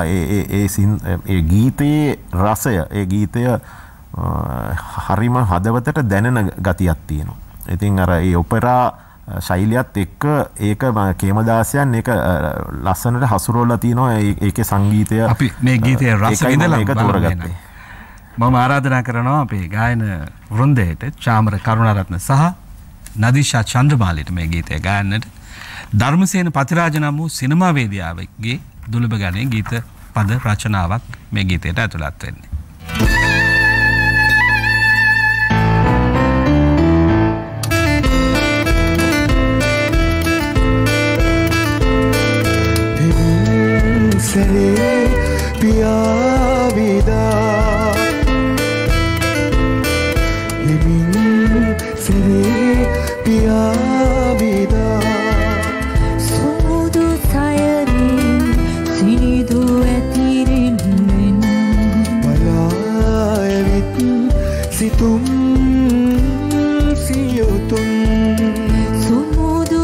ඒ ගීතයේ රසය, ඒ ගීතය හරිම හදවතට දැනෙන ගතියක් තියෙනවා. ඉතින් අර ඒ ඔපෙරා ශෛලියත් එක්ක ඒක කේමදාසයන් ඒක ලස්සනට හසුරුවලා තිනවා. ඒකේ සංගීතය අපි මේ ගීතයේ රස විඳලා තෝරගත්තේ. මම ආරාධනා කරනවා අපේ ගායන වෘන්දයට චාමර කරුණාරත්න සහ නදීෂා චන්ද්‍රමාලිට මේ ගීතය ගායන්නට ධර්මසේන පතිරාජ නම් වූ සිනමා වේදිකාවගේ දුලබ ගණයේ ගීත පද රචනාවක් මේ ගීතයට ඇතුළත් වෙන්නේ. සැරේ පියාවිදා හෙමින් සැරේ පියාවිදා සුදු සයරින් සිනිදු ඇතිරින්ෙන් බලායවිත් සිතුම් සියොතුම් සුමුදු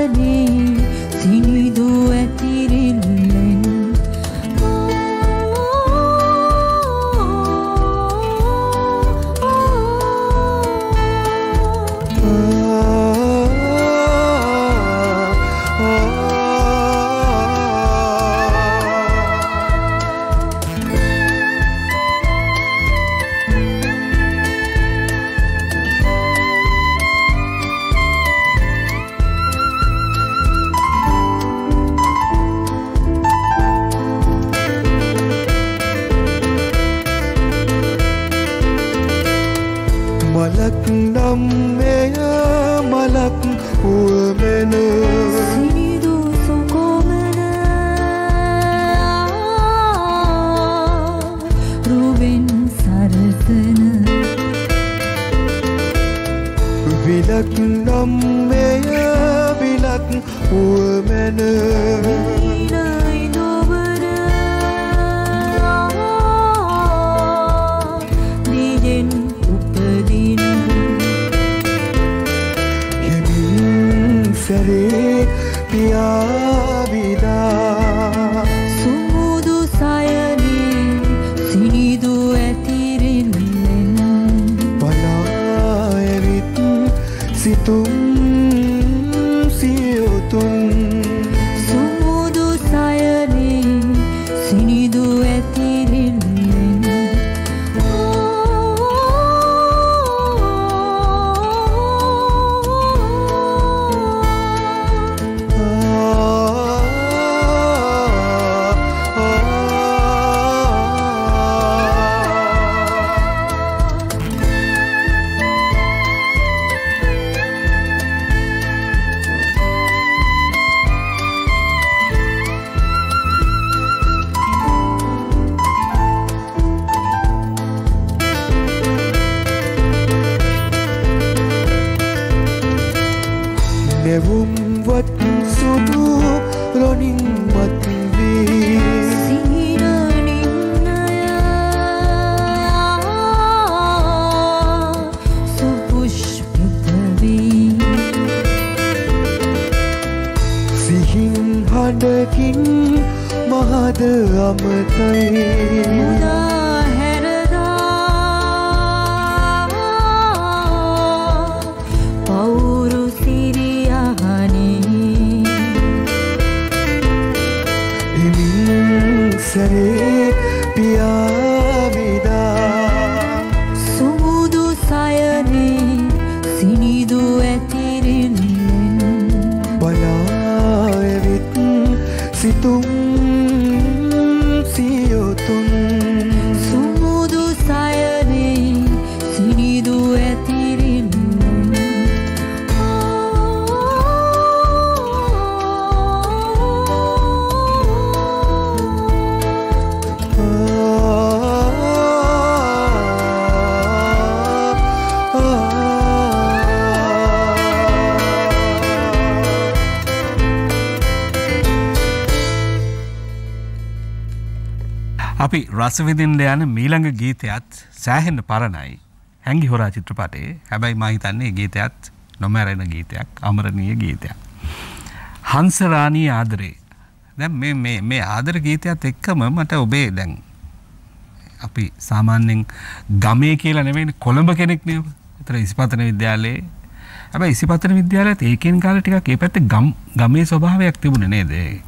සයරින් සිනිදු ඇතිරින් උවමැන දියෙන් උපදින හිමින් සැරේ පියාවිදා සුමුදු සයනේ සිනිදු ඇතිරිල්ලෙන් බලා ඇවිත් සිතුම් සියොතුන් සුමුදු සයනේ සිනිදු ඇතිරිල්ලෙන් නැවුම්වත් සුදු රොනින් මත්වී සිහිනනින් අයා සුපුෂ්පිතවී සිහින් හඬකින් මහද අමතයි මුදා හැරදා පවුරු සැරේ පියාවිදා සුමුදු සයනේ සිනිදු ඇතිරිල්ලෙන් බලා ඇවිත් සිතුම් සියොතුන් සුමුදු සයනේ සිනිදු ඇතිරිල්ලෙන් අපි රසවිදින්න යන මීළඟ ගීතයත් සෑහෙන්න පරණයි. හැංගි හොරා චිත්‍රපටයේ. හැබැයි මම හිතන්නේ ගීතයත් නොමැරෙන ගීතයක්, අමරණීය ගීතයක්. හංසරාණී ආදරේ. දැන් මේ ආදර ගීතයත් එක්කම මට ඔබේ දැන් අපි සාමාන්‍යයෙන් ගමේ කියලා නෙමෙයි කොළඹ කෙනෙක් නේ. ඒතර ඉසිපතන විද්‍යාලයේ. හැබැයි ඉසිපතන විද්‍යාලයත් ඒකෙන් කාලේ ටිකක් ඒ පැත්තේ ගමේ ස්වභාවයක් තිබුණේ නේද?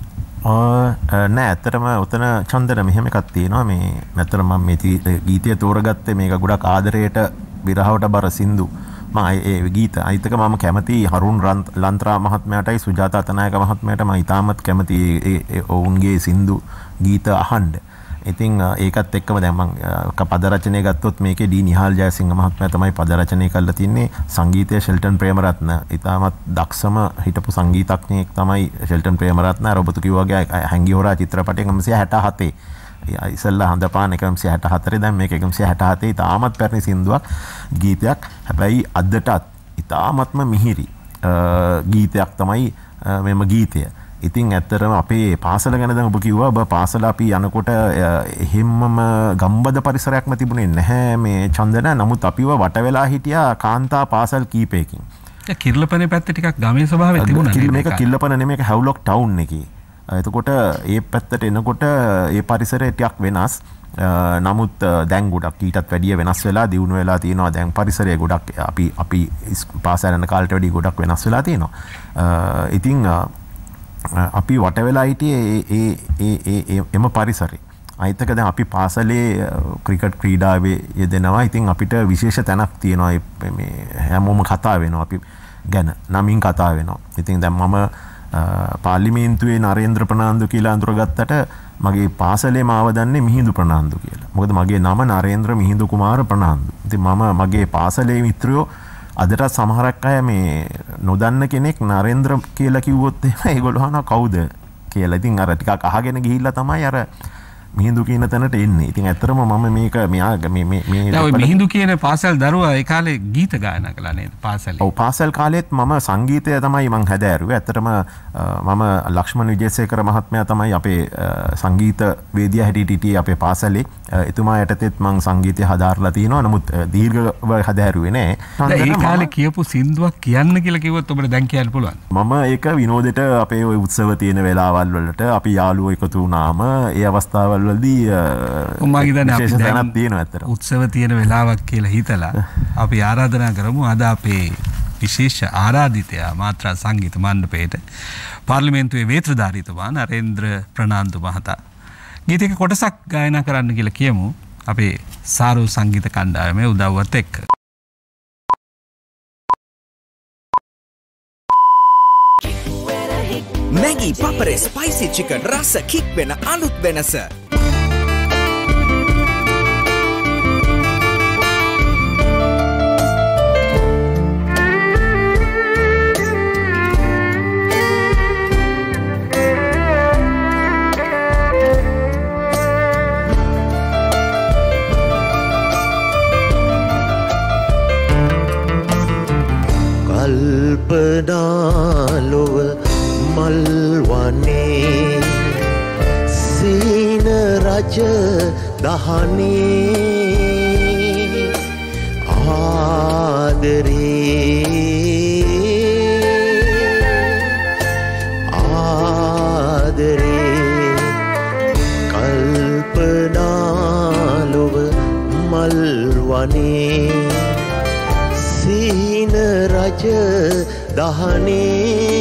නෑ ඇත්තටම උතන චන්දන මෙහෙම එකක් තියෙනවා මේ නැත්තම් මම මේ ගීතය තෝරගත්තේ මේක ගොඩක් ආදරයට විරහවට බර සින්දු මම ඒ ගීත අයිතක මම කැමති හරුන් ලන්ත්‍රා මහත්මයාටයි සුජාතා අතනායක මහත්මයාට මම ඉතාමත් කැමති ඔවුන්ගේ සින්දු ගීත අහන්න. ඉතින් ඒකත් එක්කම දැන් මම පද රචනය ගත්තොත් මේකේ ඩී නිහාල් ජයසිංහ මහත්මයා තමයි පද රචනය කරලා තින්නේ. සංගීතය ෂෙල්ටන් ප්‍රේමරත්න ඉතාමත් දක්ෂම හිටපු සංගීතඥයෙක් තමයි ෂෙල්ටන් ප්‍රේමරත්න. අර ඔබතු කිව්වා වගේ හැංගි හොරා චිත්‍රපටයේ 1967 ඉස්සෙල්ලා හඳපාන 1964 දැන් මේක 1967 ඉතාමත් පැරණි සින්දුවක් ගීතයක්. හැබැයි අදටත් ඉතාමත්ම මිහිරි ගීතයක් තමයි මෙම ගීතය. ඉතින් ඇත්තටම අපේ පාසල ගැන දැන් ඔබ කිව්වා ඔබ පාසල අපි යනකොට එහෙම්මම ගම්බද පරිසරයක්ම තිබුණේ නැහැ මේ චන්දන. නමුත් අපිව වට වෙලා හිටියා කාන්තා පාසල් කීපයකින්. ඒ කිර්ලපනේ පැත්තේ ටිකක් ගමේ ස්වභාවය තිබුණා නේද? මේක කිර්ලපන නෙමෙයි මේක හැව්ලොක් ටවුන් එකේ. එතකොට ඒ පැත්තට එනකොට ඒ පරිසරය ටිකක් වෙනස්. නමුත් දැන් ගොඩක් ඊටත් වැඩිය වෙනස් වෙලා දියුණු වෙලා තියෙනවා. දැන් පරිසරය ගොඩක් අපි පාසල යන කාලට වැඩිය ගොඩක් වෙනස් වෙලා තියෙනවා. ඉතින් අපි වට වෙලා හිටියේ එම පරිසරේ. අයිතක දැන් අපි පාසලේ ක්‍රිකට් ක්‍රීඩාවේ යෙදෙනවා. ඉතින් අපිට විශේෂ තැනක් තියෙනවා. මේ හැමෝම කතා වෙනවා අපි ගැන. නමින් කතා වෙනවා. ඉතින් දැන් මම පාර්ලිමේන්තුවේ නරේන්ද්‍ර ප්‍රනාන්දු කියලා අඳුරගත්තට මගේ පාසලේ මාව දන්නේ මිහිඳු ප්‍රනාන්දු කියලා. මොකද මගේ නම නරේන්ද්‍ර මිහිඳු කුමාර ප්‍රනාන්දු. ඉතින් මගේ පාසලේ මිත්‍රයෝ අදට සමහරක් අය මේ නොදන්න කෙනෙක් නරේන්ද්‍ර කියලා කිව්වොත් එහෙම ඒගොල්ලෝ අහනවා කවුද කියලා. ඉතින් අර ටිකක් අහගෙන ගිහිල්ලා තමයි අර මිහිඳු කියන තැනට එන්නේ. ඉතින් ඇත්තටම මම මේක ඔය මිහිඳු කියන පාසල් දරුවා ඒ කාලේ ගීත ගායනා කළා නේද පාසලේ? ඔව් පාසල් කාලෙත් මම සංගීතය තමයි මං හැදෑරුවේ. ඇත්තටම මම ලක්ෂ්මන් විජේසේකර මහත්මයා තමයි අපේ සංගීත වේදිය හැටියට හිටියේ අපේ පාසලේ. එතුමා යටතේත් මං සංගීතය හදාarලා තිනවා. නමුත් දීර්ඝව හදාරුවේ නෑ. ඒ කාලේ කියපු සින්දුවක් කියන්න කියලා කිව්වොත් ඔබට දැන් කියන්න පුළුවන්. මම ඒක විනෝදෙට අපේ ওই උත්සව තියෙන වෙලාවල් වලට අපි යාළුවෝ එකතු වුණාම ඒ අවස්ථාවල් වලදී විශේෂ තැනක් තියෙනවා ඇත්තට. උත්සව තියෙන වෙලාවක් කියලා හිතලා අපි ආරාධනා කරමු අද අපේ විශේෂ ආරාධිතයා මාත්‍රා සංගීත මණ්ඩපයේට පාර්ලිමේන්තුවේ වේත්‍රධාරීතුමා නරේන්ද්‍ර ප්‍රනාන්දු මහතා ගීතයක කොටසක් ගායනා කරන්න කියලා කියමු අපේ සාරු සංගීත කණ්ඩායමේ උදව්වත් එක්ක. Maggi papare spicy chicken rasa kick වෙන අලුත් වෙනස. කල්පනාලොව මල්වනේ සීන රජ දහනේ ආදරේ කල්පනාලොව මල්වනේ සීන රජ දහනේ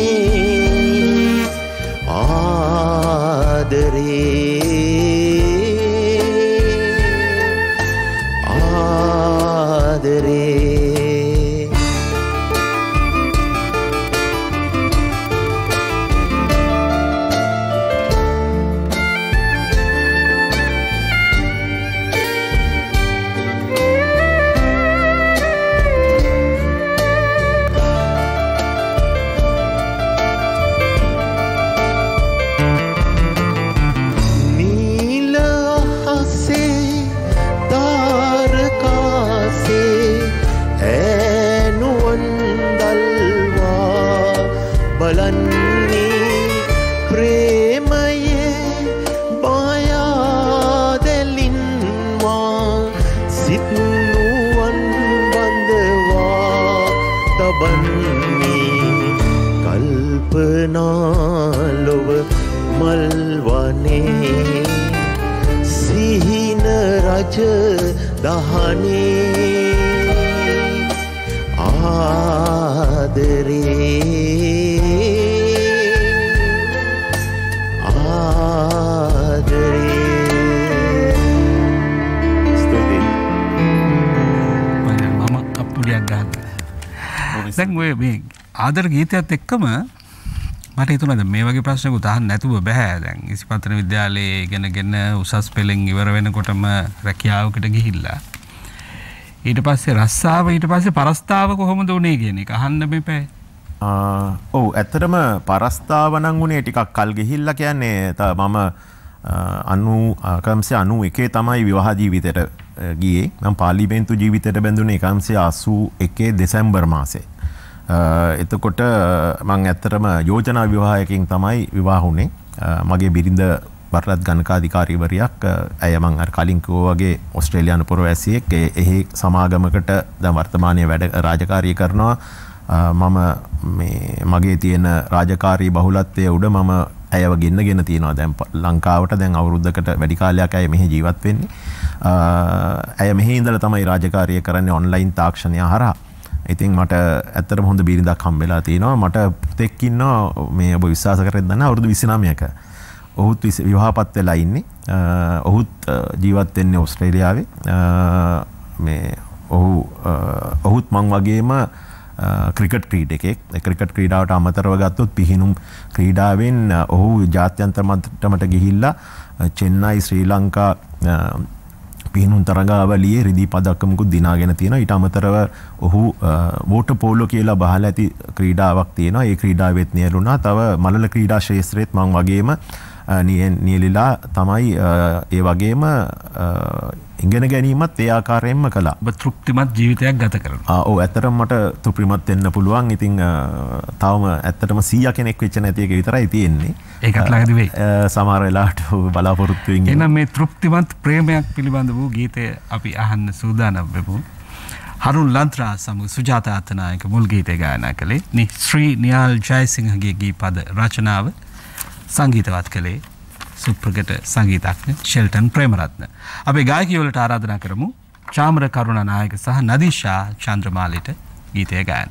කල්පනාලොව මල්වනේ සිහින රජ දහනේ දැන් ඔය මේ ආදර ගීතයත් එක්කම මට හිතුණා දැන් මේ වගේ ප්‍රශ්නකුත් අහන්න නැතුව බෑ. දැන් ඉසිපතන විද්‍යාලයේ ඉගෙනගෙන උසස් පෙළෙන් ඉවර වෙනකොටම රැකියාවකට ගිහිල්ලා ඊට පස්සේ රස්සාව ඊට පස්සේ පරස්තාව කොහොමද උනේ කියන එක අහන්න මෙපෑ. ඔව් ඇත්තටම පරස්තාව නම් උනේ ටිකක් කල් ගිහිල්ලා කියන්නේ මම 91 තමයි විවාහ ජීවිතයට ගියේ. මම පාර්ලිමේන්තු ජීවිතයට බැඳුනේ 1981 දෙසැම්බර් මාසේ. එතකොට මං ඇත්තටම යෝජනා විවාහයකින් තමයි විවාහ වුණේ. මගේ බිරිඳ වරලත් ගණකාධිකාරීවරියක්. ඇය මං අර කලින් කිව්වා වගේ ඕස්ට්‍රේලියානු පුරවැසියෙක්. එහි සමාගමකට දැන් වර්තමානයේ වැඩ රාජකාරී කරනවා. මම මේ මගේ තියෙන රාජකාරී බහුලත්වයේ උඩ මම ඇයව ගෙන්නගෙන තියෙනවා. දැන් ලංකාවට දැන් අවුරුද්දකට වැඩි කාලයක් ඇය මෙහි ජීවත් වෙන්නේ. ඇය මෙහි ඉඳලා තමයි රාජකාරිය කරන්නේ ඔන්ලයින් තාක්ෂණය හරහා. ඉතින් මට ඇත්තටම හොඳ බිරිඳක් හම්බෙලා තිනවා. මට පුතෙක් ඉන්නවා මේ ඔබ විශ්වාස කරෙත් දන්නා අවුරුදු 29ක. ඔහුත් විවාහපත් වෙලා ඉන්නේ. ඔහුත් ජීවත් වෙන්නේ ඕස්ට්‍රේලියාවේ. මේ ඔහුත් මං වගේම ක්‍රිකට් ක්‍රීඩකෙක්. ක්‍රිකට් ක්‍රීඩාවට අමතරව ගත්තොත් පිහිනුම් ක්‍රීඩාවෙන් ඔහු ජාත්‍යන්තර මට්ටමට ගිහිල්ලා චෙන්නයි ශ්‍රී ලංකා පිහිනුම් තරගාවලියේ රිදී පදක්කමකුත් දිනාගෙන තියෙනවා. ඊට අමතරව ඔහු වෝටර් පෝලෝ කියලා බහලා ඇති ක්‍රීඩාවක් තියෙනවා. ඒ ක්‍රීඩාවෙත් නියැලුණා. තව මලල ක්‍රීඩා ශාස්ත්‍රයේත් මම වගේම නියලිලා තමයි ඒ වගේම ඉගෙන ගැනීමත් ඒ ආකාරයෙන්ම කළා. ඔබ තෘප්තිමත් ජීවිතයක් ගත කරනවා. ඔව් ඇත්තටම මට තෘප්තිමත් වෙන්න පුළුවන්. ඉතින් තවම ඇත්තටම 100 කෙනෙක් වෙච්ච නැති එක විතරයි තියෙන්නේ. ඒකත් ළඟදී වෙයි. සමහර වෙලාවට බලාපොරොත්තු වෙන්නේ. එහෙනම් මේ තෘප්තිමත් ප්‍රේමයක් පිළිබඳ වූ ගීතය අපි අහන්න සූදානම් වෙමු. හරුන් ලන්ත්‍රා සමග සුජාතා අත්තනායක මුල් ගීතය ගායනා කළේ. ශ්‍රී නියාල් ජයසිංහගේ ගීපද රචනාව සංගීතවත් කළේ සුප්‍රකට සංගීතඥ ෂෙල්ටන් ප්‍රේමරත්න. අපි ගායකයෝලට ආරාධනා කරමු චාමර කරුණානායක සහ නදීෂා චන්ද්‍රමාලිට ගීතය ගායන්න.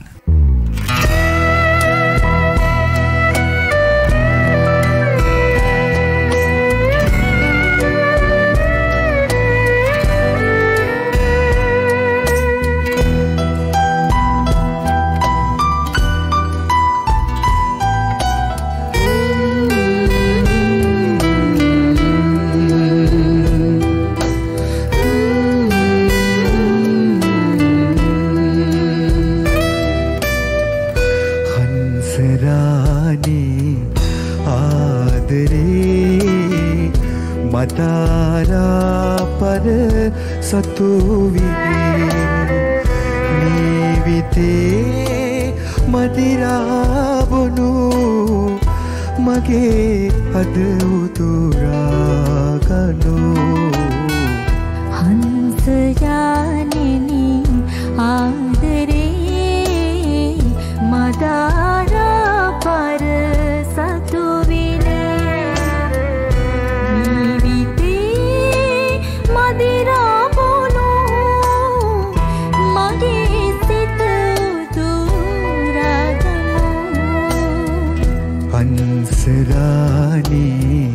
සතු නීවිතේ මදිරාබොනු මගේ අද උතුරාගනු හංසයානෙනි ආදරේ මදාරා පර සතු හංසරානේ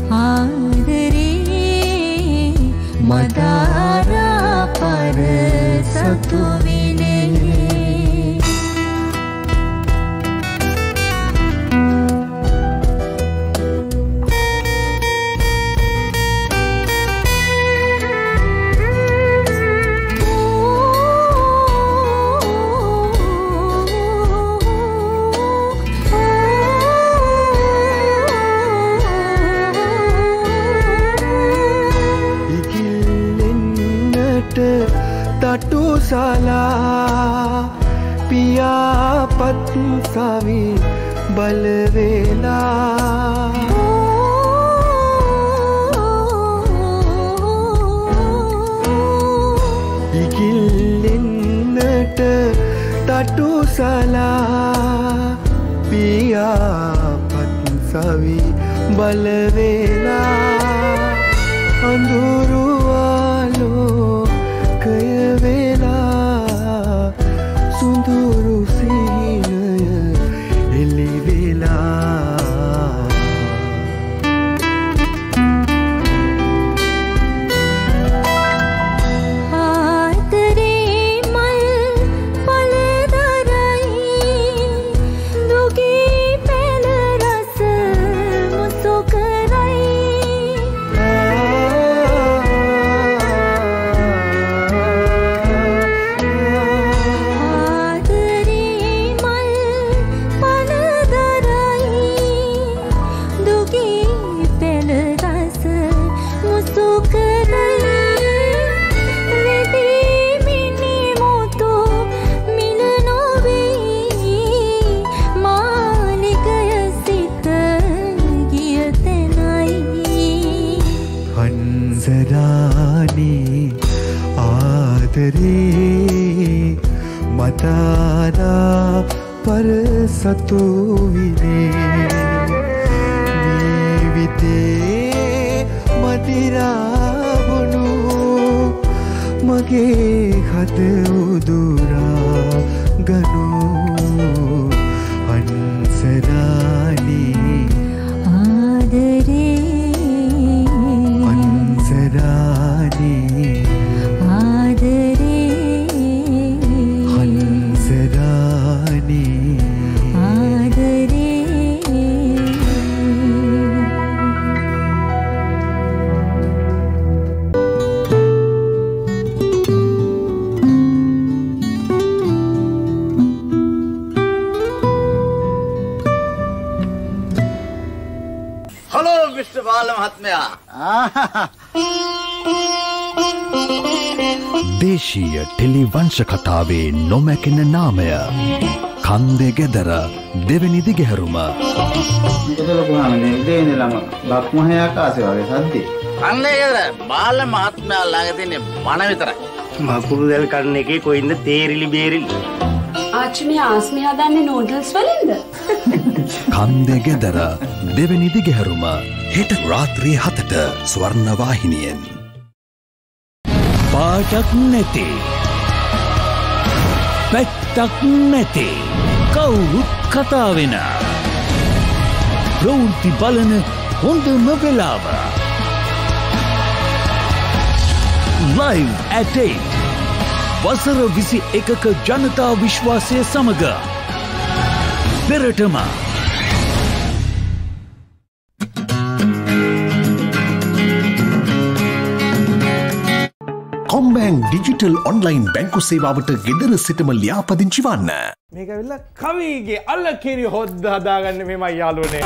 ආදරේ මදාරා පර සතු සලා පියාපත් සවි බලවෙලා ඉකිල්ලෙන්නට තටු සලා පියාපත් සවි බලවෙලා අඳුරුවාලෝ කයවෙලා සුඳුරු සීනය එලිවෙලා ආදරේ මල් පලදරයි දුගී පෙළ රස මුසු කරයි මතාරා පර සතු විනේ නීවිතේ මදිරාබොනු මගේ හද උදුරා ගනු අන්සරානේ ආදරේ අන්සරානේ ආදරේ හලෝ මිස්ටර් බාල මහත්මයා. දේශීය ටෙලි වංශ කතාවේ නොමැකෙන නාමය කන්දේ ගෙදර දෙවෙනි දිගහැරුම. මොකද ලොකුහාම නෙල්දේ ළම බක්මහේ ආකාශය වගේ සද්දේ. කන්දේ ගෙදර බාල මහත්මයා ළඟ තියෙන බණ විතරයි. මකුරු දැල් කන්න එකේ කොයින්ද තේරිලි බේරිලි. ආච්චි මේ ආස්මි හදන්නේ නූඩල්ස් වලින්ද? කන්දේ ගෙදර දෙවෙනි දිගහැරුම හෙට රාත්‍රී 7ට ස්වර්ණ වාහිනියෙන්. පාටක් නැති පැත්තක් නැති කවුරුත් කතා වෙන ප්‍රවෘත්ති බලන හොඳම වෙලාව Live at 8 වසර 21ක ජනතා විශ්වාසය සමග පෙරටම කොම්බෑන් ඩිජිටල් ඔන්ලයින් බැංකු සේවාවට ගෙදර සිටම ලියාපදිංචි වන්න. මේක ඇවිල්ලා කවිගේ අල්ලකිරි හොද්ද හදාගන්න මෙමයි යාළුවනේ.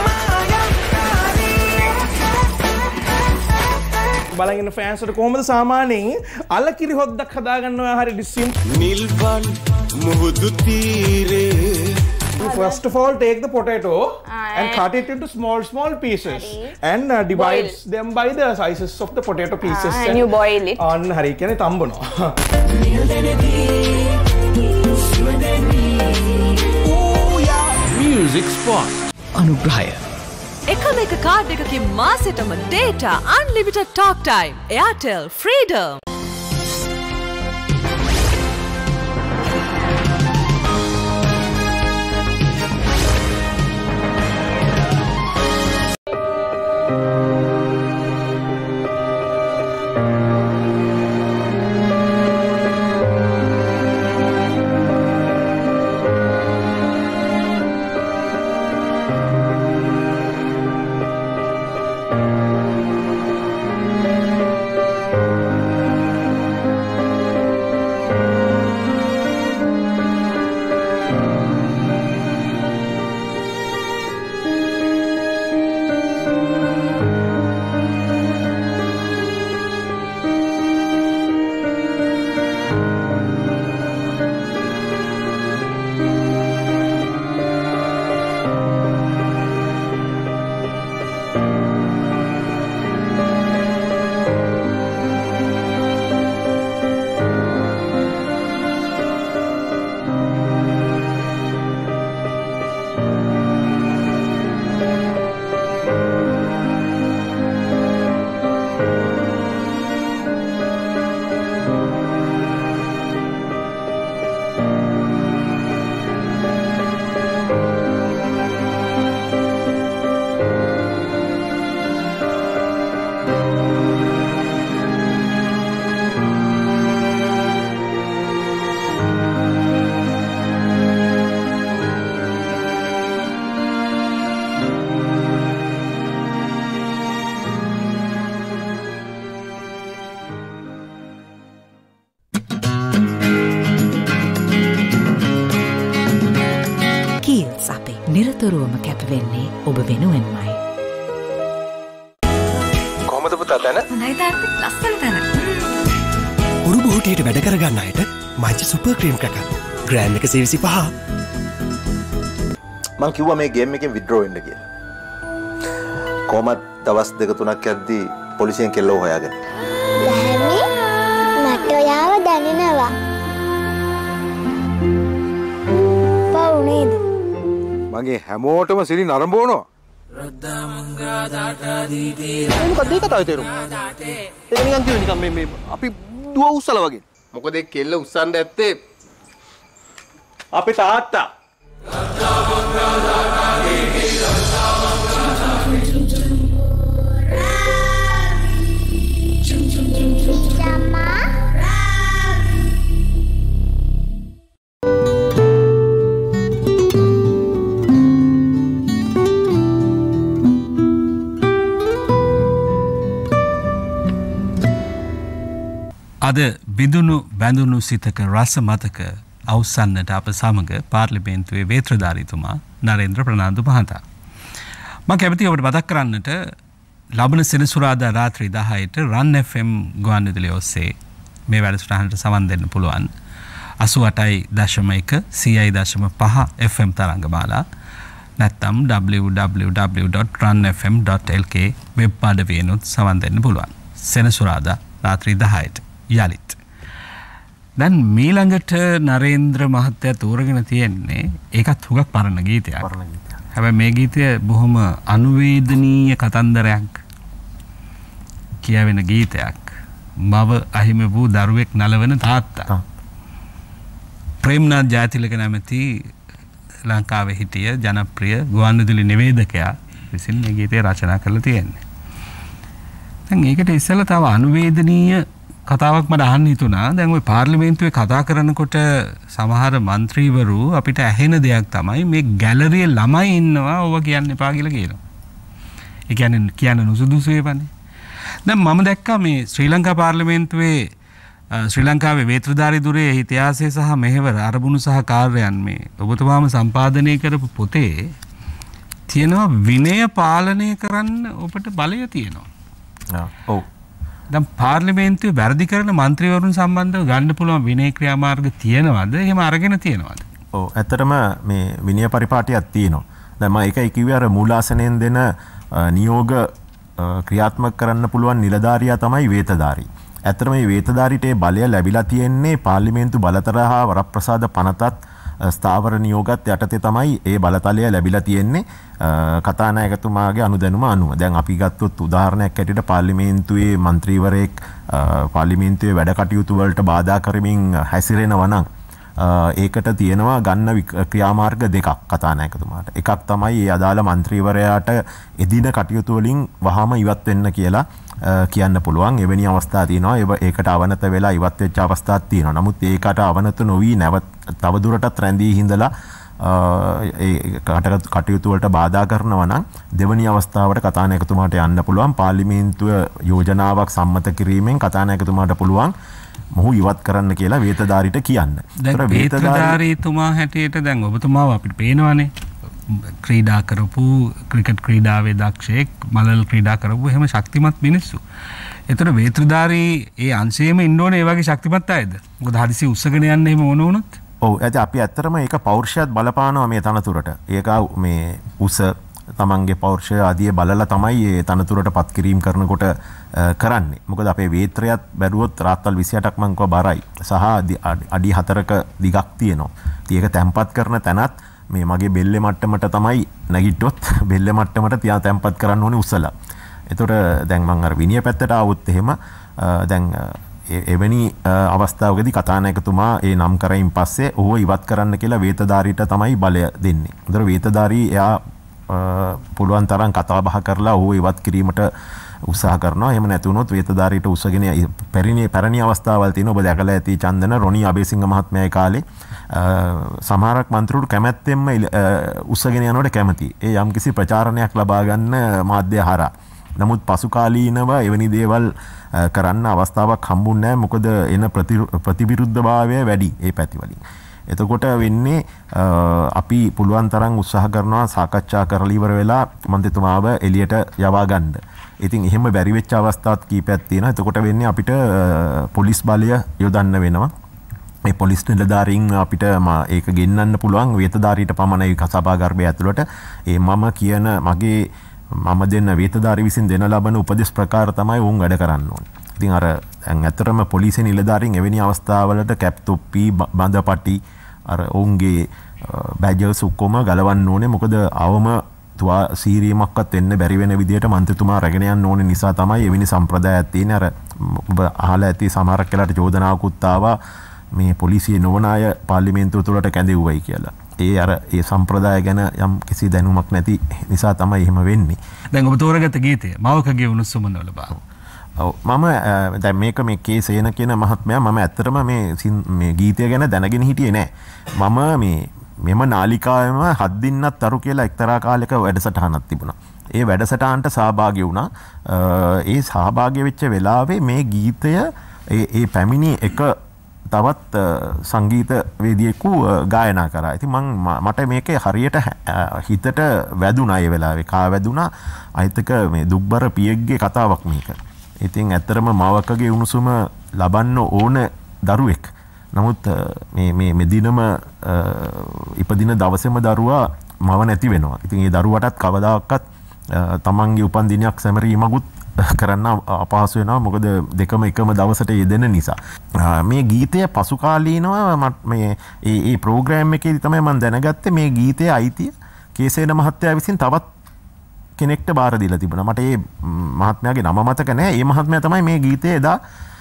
බලගෙන ෆෑන්ස්ට කොහොමද සාමාන්‍යයෙන් අල්ලකිරි හොද්දක් හදාගන්න ඔය හරි ඩිසිම් නිල්වන් මුහුදු තීරේ. First of all, take the potato and cut it into small pieces and divide them by the sizes of the potato pieces. And you boil it. On hari kene tambono. Music Spot. අනුග්‍රහය. එකම එක card එකකින් මාසෙටම data unlimited talk time. Airtel Freedom. නිරතුරුවම කැපවෙන්නේ ඔබ වෙනුවෙන්මයි. කොහොමද පුතා තැන? හොඳයි තාත්තා ලස්සන තැන. උරු බොහෝටියට වැඩ කරගන්න අයට මංචි සුපර් ක්‍රීම් කක ග්‍රෑම් 125. මං කිව්වා මේ ගේම් එකෙන් විත්ඩ්‍රෝ වෙන්න කියලා. කොහමද දවස් දෙක තුනක් යද්දී පොලිසියෙන් කෙල්ලව හොයාගෙන. මට ඔයාව දැනෙනවා. පව් නේද? මගේ හැමෝටම සිරි නරඹවනවා. මොකද මේ කතාවේ තේරුම? ඒක නිකන් කිව්වේ නිකන් මේ අපි දුව උස්සලා වගේ. මොකද ඒ කෙල්ල උස්සන්න ඇත්තේ අපේ තාත්තා. අද බිඳුණු බැඳුණු සිතක රස මතක අවසන්නට අප සමග පාර්ලිමේන්තුවේ වේත්‍රධාරීතුමා නරේන්ද්‍ර ප්‍රනාන්දු මහතා. මම කැමතියි ඔබට මතක් කරන්නට ලබන සෙනසුරාදා රාත්‍රී 10ට රන් FM ගුවන්විදුලිය ඔස්සේ මේ වැඩසටහනට සමන් දෙන්න පුළුවන් 88.1 CI.5 FM තරංගමාලා නැත්නම් www.runfm.lk වෙබ් අඩවියෙනුත් සමන් දෙන්න පුළුවන්. සෙනසුරාදා රාත්‍රී 10ට යලිත්. දැන් මීළඟට නරේන්ද්‍ර මහත්තයා තෝරගෙන තියෙන්නේ ඒකත් හුඟක් පරණ ගීතයක්. හැබැයි මේ ගීතය බොහොම අනුවේදනීය කතන්දරයක් කියවෙන ගීතයක්. මව අහිමි වූ දරුවෙක් නලවන තාත්තා. ප්‍රේම්නාත් ජයතිලක නැමැති ලංකාවේ හිටිය ජනප්‍රිය ගුවන්විදුලි නිවේදකයා විසින් මේ ගීතය රචනා කරලා තියෙන්නේ. දැන් ඒකට ඉස්සෙල්ලා තව අනුවේදනීය කතාවක් මට අහන්න හිතුණා. දැන් ওই පාර්ලිමේන්තුවේ කතා කරනකොට සමහර മന്ത്രിවරු අපිට ඇහෙන දෙයක් තමයි මේ ගැලරියේ ළමයි ඉන්නවා ඔව කියන්න එපා කියලා කියනවා. ඒ කියන්නේ කියන්න නුසුදුසු ඒවානේ. දැන් මම දැක්කා මේ ශ්‍රී ලංකා පාර්ලිමේන්තුවේ ශ්‍රී ලංකාවේ වේත්‍රධාරී දුරේ ඉතිහාසය සහ මෙහෙවර අරමුණු සහ කාර්යයන් මේ ඔබතුමාම සම්පාදනය කරපු පොතේ තියෙනවා විනය පාලනය කරන්න ඔබට බලය තියෙනවා. ඔව්. දැන් පාර්ලිමේන්තුවේ වැරදි කරන മന്ത്രിවරුන් සම්බන්ධව ගන්න පුළුවන් විනය ක්‍රියාමාර්ග තියෙනවද? එහෙම අරගෙන තියෙනවද? ඔව් ඇත්තටම මේ විනය පරිපාටියක් තියෙනවා. දැන් මම ඒකයි කිව්වේ අර මූලාසනයෙන් දෙන නියෝග ක්‍රියාත්මක කරන්න පුළුවන් නිලධාරියා තමයි වේතධාරී. ඇත්තටම මේ වේතධාරීට ඒ බලය ලැබිලා තියෙන්නේ පාර්ලිමේන්තු බලතල හා වරප්‍රසාද පනතත් ස්ථාවර නියෝගත් යටතේ තමයි ඒ බලතලය ලැබිලා තියෙන්නේ කතානායකතුමාගේ අනුදැනුම අනුව. දැන් අපි ගත්තොත් උදාහරණයක් ඇටියට පාර්ලිමේන්තුවේ മന്ത്രിවරයෙක් පාර්ලිමේන්තුවේ වැඩ කටයුතු වලට බාධා කරමින් හැසිරෙනවා නම් ඒකට තියෙනවා ගන්න ක්‍රියාමාර්ග දෙකක් කතානායකතුමාට. එකක් තමයි ඒ අදාළ മന്ത്രിවරයාට එදින කටයුතු වලින් වහාම ඉවත් වෙන්න කියලා කියන්න පුළුවන්. එවැනි අවස්ථා තියෙනවා. ඒකට අවනත වෙලා ඉවත් වෙච්ච අවස්ථාත් තියෙනවා. නමුත් ඒකට අවනත නොවි නැවත තවදුරටත් රැඳී හිඳලා ඒ කටයුතු වලට බාධා කරනවා නම් දෙවැනි අවස්ථාවට කතානායකතුමාට යන්න පුළුවන්. පාර්ලිමේන්තුව යෝජනාවක් සම්මත කිරීමෙන් කතානායකතුමාට පුළුවන් මොහු ඉවත් කරන්න කියලා වේතධාරීට කියන්න. දැන් වේතධාරීතුමා හැටියට දැන් ඔබතුමාව අපිට පේනවානේ. ක්‍රීඩා කරපු ක්‍රිකට් ක්‍රීඩාවේ දක්ෂයෙක් මලල් ක්‍රීඩා කරපු එහෙම ශක්තිමත් මිනිස්සු. ඒතර වේත්‍රධාරී ඒ අංශයේම ඉන්න ඕනේ ඒ වගේ ශක්තිමත් අයද? මොකද හදිසි උස්සගෙන යන්න එහෙම ඕන වුණොත්? ඔව් ඇයි අපි ඇත්තටම ඒක පෞරුෂයත් බලපානවා මේ තනතුරට. ඒක මේ උස තමන්ගේ පෞරුෂය ආදී බලලා තමයි ඒ තනතුරට පත් කිරීම කරනකොට කරන්නේ. මොකද අපේ වේත්‍රයත් බැලුවොත් රාත්තල් 28ක් මං කව බරයි. සහ අඩි 4ක දිගක් තියෙනවා. ඉතින් ඒක තැම්පත් කරන තැනත් මේ මගේ බෙල්ලේ මට්ටමට තමයි නැගිට්ටොත් බෙල්ලේ මට්ටමට තියා තැම්පත් කරන්න ඕනේ උස්සලා. ඒතකොට දැන් මම අර විනය පැත්තට ආවොත් එහෙම දැන් එවැනි අවස්ථාවකදී කතානායකතුමා ඒ නම් කරයින් පස්සේ ඔහුව ඉවත් කරන්න කියලා වේතධාරීට තමයි බලය දෙන්නේ. ඒතර වේතධාරී එයා පුළුවන් තරම් කතා බහ කරලා ඔහුව ඉවත් කිරීමට උත්සාහ කරනවා. එහෙම නැති වුණොත් වේතධාරීට උස්සගෙන පැරණි අවස්ථාවල් තියෙනවා. ඔබ දැකලා ඇති චන්දන රොනි අබේසිංහ මහත්මයාගේ කාලේ සමහරක් මන්ත්‍රීවරු කැමැත්තෙන්ම උස්සගෙන යනවට කැමති. ඒ යම්කිසි ප්‍රචාරණයක් ලබා ගන්න මාධ්‍ය හරහා. නමුත් පසු කාලීනව එවැනි දේවල් කරන්න අවස්ථාවක් හම්බුන්නේ නැහැ. මොකද එන ප්‍රතිවිරුද්ධභාවය වැඩි ඒ පැති වලින්. එතකොට වෙන්නේ අපි පුළුවන් තරම් උත්සාහ කරනවා සාකච්ඡා කරලා ඉවර වෙලා මන්ත්‍රීතුමාව එළියට යවා ගන්න. ඉතින් එහෙම බැරි වෙච්ච අවස්ථාත් කීපයක් තියෙනවා. එතකොට වෙන්නේ අපිට පොලිස් බලය යොදන්න වෙනවා. මේ පොලිස් නිලධාරීන් අපිට ඒක ගෙන්නන්න පුළුවන් වේතධාරීට පමණයි සභාගර්භය ඇතුළට. ඒ මම කියන මගේ මම දෙන්න වේතධාරී විසින් දෙන ලබන උපදෙස් ප්‍රකාර තමයි වුන් වැඩ කරන්න ඕනේ. ඉතින් අර දැන් ඇත්තටම පොලිසිය නිලධාරීන් එවැනි අවස්ථාවලට කැප් තොප්පි බඳපටි අර ඔවුන්ගේ බැජර්ස් ඔක්කොම ගලවන්න ඕනේ. මොකද අවම සීරීමක්වත් එන්න බැරි වෙන විදිහට මන්ත්‍රීතුමා රැගෙන යන්න ඕනේ නිසා තමයි එවැනි සම්ප්‍රදායක් තියෙන්නේ. අර ඔබ අහලා ඇති සමහරක් වෙලාවට චෝදනාවකුත් ආවා මේ පොලිසිය නොවන අය පාර්ලිමේන්තුව තුළට කැඳෙව්වයි කියලා. ඒ අර ඒ සම්ප්‍රදාය ගැන යම් කිසි දැනුමක් නැති නිසා තමයි එහෙම වෙන්නේ. දැන් ඔබ තෝරගත්ත ගීතය මවකගේ උණුසුම නොලබා. ඔව් මම දැන් මේක මේ කේසේන කියන මහත්මයා මම ඇත්තටම මේ ගීතය ගැන දැනගෙන හිටියේ නෑ. මම මෙම නාලිකාවෙම 7 දින්නත් තරු කියලා එක්තරා කාලයක වැඩසටහනක් තිබුණා. ඒ වැඩසටහනට සහභාගී වුණා. ඒ සහභාගී වෙච්ච වෙලාවේ මේ ගීතය ඒ පැමිණි එක තවත් සංගීත වේදියෙකු ගායනා කරා. ඉතින් මට මේකේ හරියට හිතට වැදුනා ඒ වෙලාවේ. කා වැදුනා අයිතක මේ දුක්බර පියෙක්ගේ කතාවක් මේක. ඉතින් ඇත්තරම මවකගේ උණුසුම ලබන්න ඕන දරුවෙක්. නමුත් මේ දිනම ඉපදින දවසේම දරුවා මව නැති වෙනවා. ඉතින් ඒ දරුවටත් කවදාකවත් තමන්ගේ උපන් දිනයක් සැමරීමකුත් කරන්න අපහසු වෙනවා. මොකද දෙකම එකම දවසට යෙදෙන නිසා. මේ ගීතය පසු කාලීනව මේ ප්‍රෝග්‍රෑම් එකේදී තමයි මම දැනගත්තේ මේ ගීතයේ අයිතිය කේසේන මහත්තයා විසින් තවත් කෙනෙක්ට බාර දීලා තිබුණා. මට මේ මහත්මයාගේ නම මතක නැහැ. මේ මහත්මයා තමයි මේ ගීතය එදා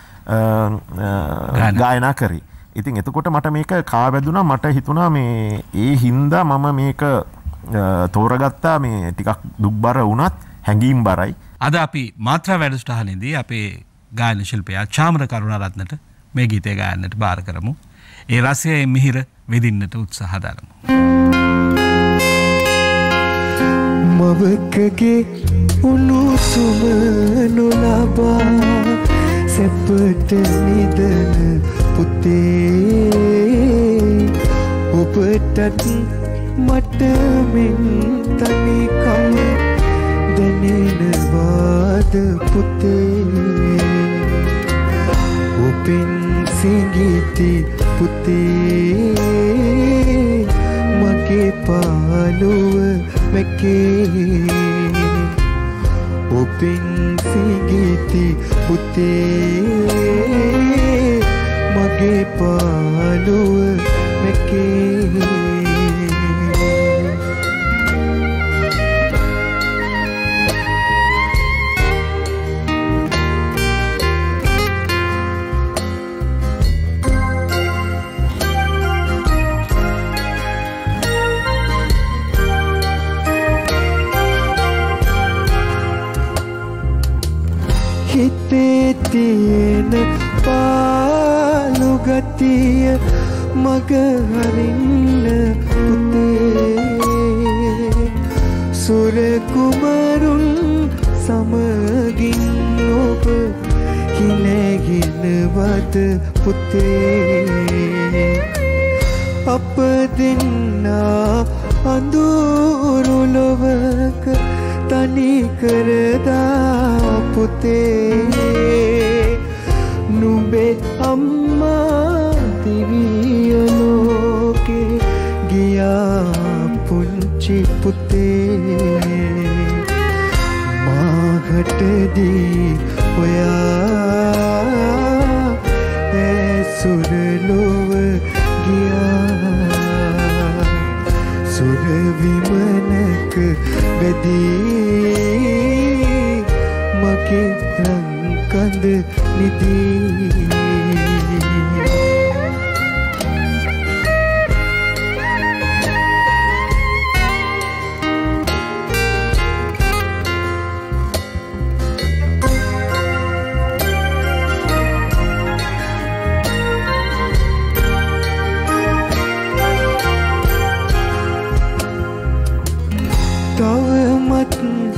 ගායනා කරේ. ඉතින් එතකොට මට මේක කා වැදුනා. මට හිතුණා මේ ඒ හින්දා මම මේක තෝරගත්තා. මේ ටිකක් දුක්බර වුණත් හැඟීම් බරයි. අද අපි මාත්‍රා වැඩසටහනේදී අපේ ගායන ශිල්පියා චාමර කරුණාරත්නට මේ ගීතය ගායන්නට බාර කරමු. ඒ රසයේ මිහිර විඳින්නට උත්සාහ දරමු. මවකගේ උණුසුම නොලබා සැපට නිදන පුතේ ඔබටත් මට මෙන් තනිකම දැනෙනවාද පුතේ ඔපෙන් සිඟිති පුතේ මගේ පාළුව මැකේ ඔපෙන් සිඟිති පුතේ මගේ පාළුව මැකේ හිතේ තියෙන පාළු ගතිය මග හරින්න පුතේ සුර කුමරුන් සමගින් ඔබ හිනගෙනවද පුතේ අප දෙන්නා අඳුරු ලොවක තනි කරදා පුතේ නුඹේ අම්මා දිවිය ලෝකේ ගියා පුංචි පුතේ මාගටදී ඔයා ඇසුර ලොව ගියා සුර විමනක බෙදී මගේ රංකඳ නිදී තවමත්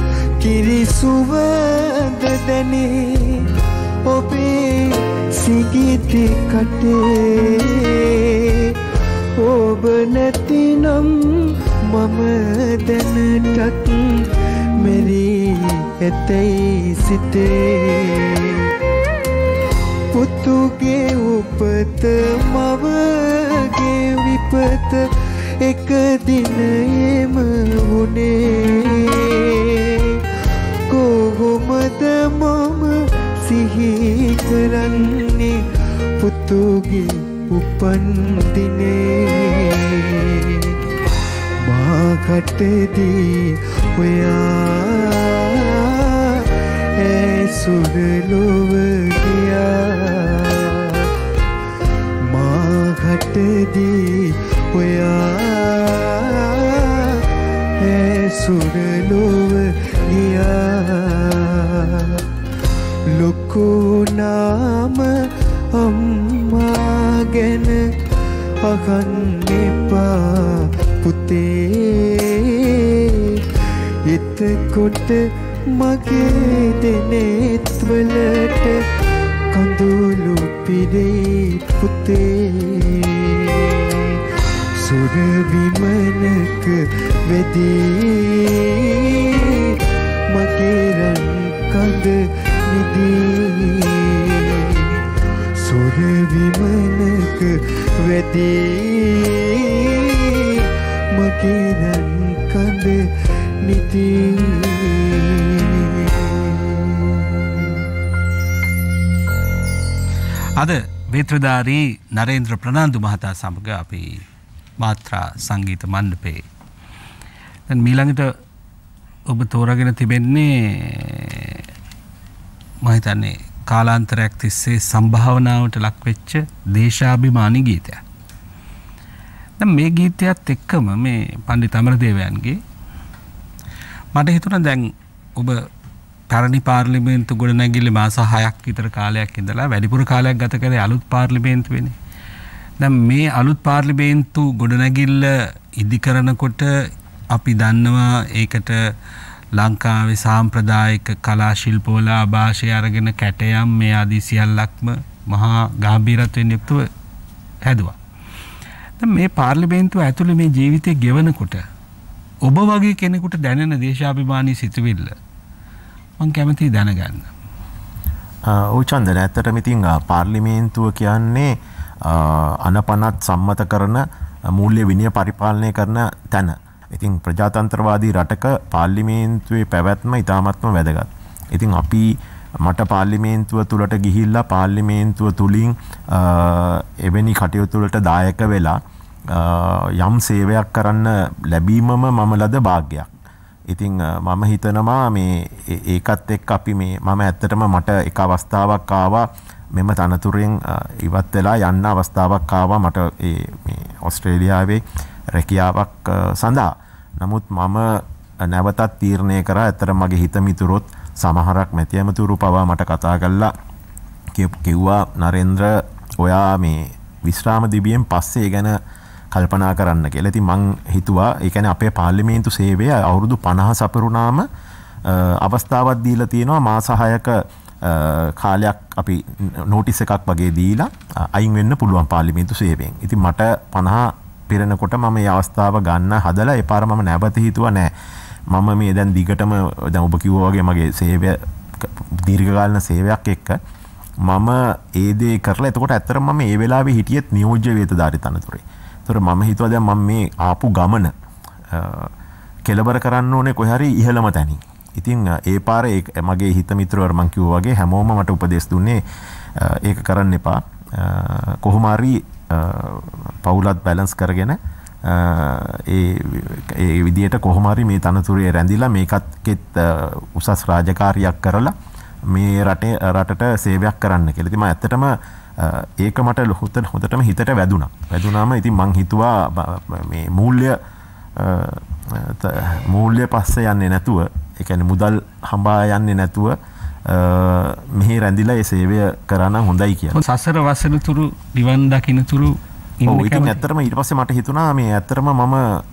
කිරිසුවඳ දැනේ ඔබේ සිගිති කටේ ඔබ නැතිනම් මම දැනටත් මෙරී ඇතැයි සිතේ පුතුගේ උපත මවගේ විපත එක දිනයේම වුණේ කොහොමද මම සිහි කරන්නේ පුතුගේ උපන් දිනේ මාකටදී ඔයා ඇසුර ලොව ගියා මාකටදී ඔයා ඇසුර ලොව ගියා ලොකු නාම අම්මා ගැන අහන්න එපා පුතේ එතකොට මගේ දෙනෙත් වලට කඳුළු පිරේ පුතේ සුර විමනක වෙදී මගේ රන් කඳ නිදී සුර විමනක වෙදී මගේ රන් කඳ නිදී අද වේත්‍රධාරී නරේන්ද්‍ර ප්‍රනාන්දු මහතා සමග අපි මාත්‍රා සංගීත මණ්ඩපේ දැන් මීළඟට ඔබ තෝරාගෙන තිබෙන්නේ මම හිතන්නේ කාලාන්තරයක් තිස්සේ සම්භාවනාවට ලක් වෙච්ච දේශාභිමානී ගීතයක්. දැන් මේ ගීතයත් එක්කම මේ පණ්ඩිත අමරදේවයන්ගේ මට හිතුණා දැන් ඔබ පැරණි පාර්ලිමේන්තු ගොඩනැගිල්ල මාස 6ක් විතර කාලයක් ඉඳලා වැඩිපුර කාලයක් ගත කරේ අලුත් පාර්ලිමේන්තුවේනේ. දැන් මේ අලුත් පාර්ලිමේන්තු ගොඩනැගිල්ල ඉදි කරනකොට අපි දන්නවා ඒකට ලංකාවේ සාම්ප්‍රදායික කලා ශිල්පවල ආభాෂය අරගෙන කැටයම් මේ ආදී සියල්ලක්ම මහා ගැඹීරත්වයෙන් යුක්තව හැදුවා. දැන් මේ පාර්ලිමේන්තුව ඇතුලේ මේ ජීවිතේ ගෙවනකොට ඔබ වගේ කෙනෙකුට දැනෙන දේශාභිමානී සිතුවිල්ල මං කැමතියි දැනගන්න. ඔව් චන්දන ඇත්තටම ඉතින් පාර්ලිමේන්තුව කියන්නේ අනපනත් සම්මත කරන මූල්‍ය විනය පරිපාලනය කරන තැන. ඉතින් ප්‍රජාතන්ත්‍රවාදී රටක පාර්ලිමේන්තුවේ පැවැත්ම ඉතාමත්ම වැදගත්. ඉතින් අපි මට පාර්ලිමේන්තුව තුළට ගිහිල්ලා පාර්ලිමේන්තුව තුලින් එවැනි කටයුතු වලට දායක වෙලා යම් සේවයක් කරන්න ලැබීමම මම ලද වාග්යක්. ඉතින් මම හිතනවා මේ ඒකත් එක්ක අපි මේ මම ඇත්තටම මට එක අවස්ථාවක් ආවා මෙම තනතුරෙන් ඉවත් වෙලා යන්න අවස්ථාවක් ආවා මට මේ ඕස්ට්‍රේලියාවේ රැකියාවක් සඳහා. නමුත් මම නැවතත් තීරණය කරා ඇත්තටම මගේ හිත මිතුරොත් සමහරක් මැති ඇමතුරු පවා මට කතා කරලා කිව්වා නරේන්ද්‍ර ඔයා මේ විශ්‍රාම දිවියෙන් පස්සේ ගැන කල්පනා කරන්න කියලා. ඉතින් මං හිතුවා ඒ කියන්නේ අපේ පාර්ලිමේන්තු සේවය අවුරුදු 50 සපරුණාම අවස්ථාවක් දීලා තියෙනවා මාස 6ක කාලයක් අපි නෝටිස් එකක් වගේ දීලා අයින් වෙන්න පුළුවන් පාර්ලිමේන්තු සේවයෙන්. ඉතින් මට 50 පිරෙනකොට මම මේ අවස්ථාව ගන්න හදලා ඒ පාර මම නැවත හිතුවා නෑ මම මේ දැන් දිගටම දැන් ඔබ කිව්වා වගේ මගේ සේවය දීර්ඝකාලීන සේවයක් එක්ක මම ඒ දේ කරලා එතකොට ඇත්තටම මම ඒ වෙලාවේ හිටියෙත් නියෝජ්‍ය වේතධාරී තනතුරේ. ඒතර මම හිතුවා දැන් මම මේ ආපු ගමන කෙලවර කරන්න ඕනේ කොහේ හරි ඉහළම තැනින්. ඉතින් ඒ පාරේ මගේ හිත මිත්‍රවරු මං කිව්වා වගේ හැමෝම මට උපදෙස් දුන්නේ ඒක කරන්න එපා. කොහොම හරි පවුලත් බැලන්ස් කරගෙන ඒ විදියට කොහොම හරි මේ තනතුරේ රැඳිලා මේකත් උසස් රාජකාරියක් කරලා මේ රටට සේවයක් කරන්න කියලා. ඉතින් මම ඇත්තටම ඒක මට හොඳටම හිතට වැදුනා. වැදුනාම ඉතින් මං හිතුවා මේ මූල්‍ය පස්සේ යන්නේ නැතුව ඒ කියන්නේ මුදල් හඹා යන්නේ නැතුව මෙහි රැඳිලා ඒ සේවය කරා නම් හොඳයි කියලා. සසර වසන තුරු නිවන් දකින්න තුරු ඔව් ඉතින් ඇත්තටම ඊට පස්සේ මට හිතුණා මේ ඇත්තටම මම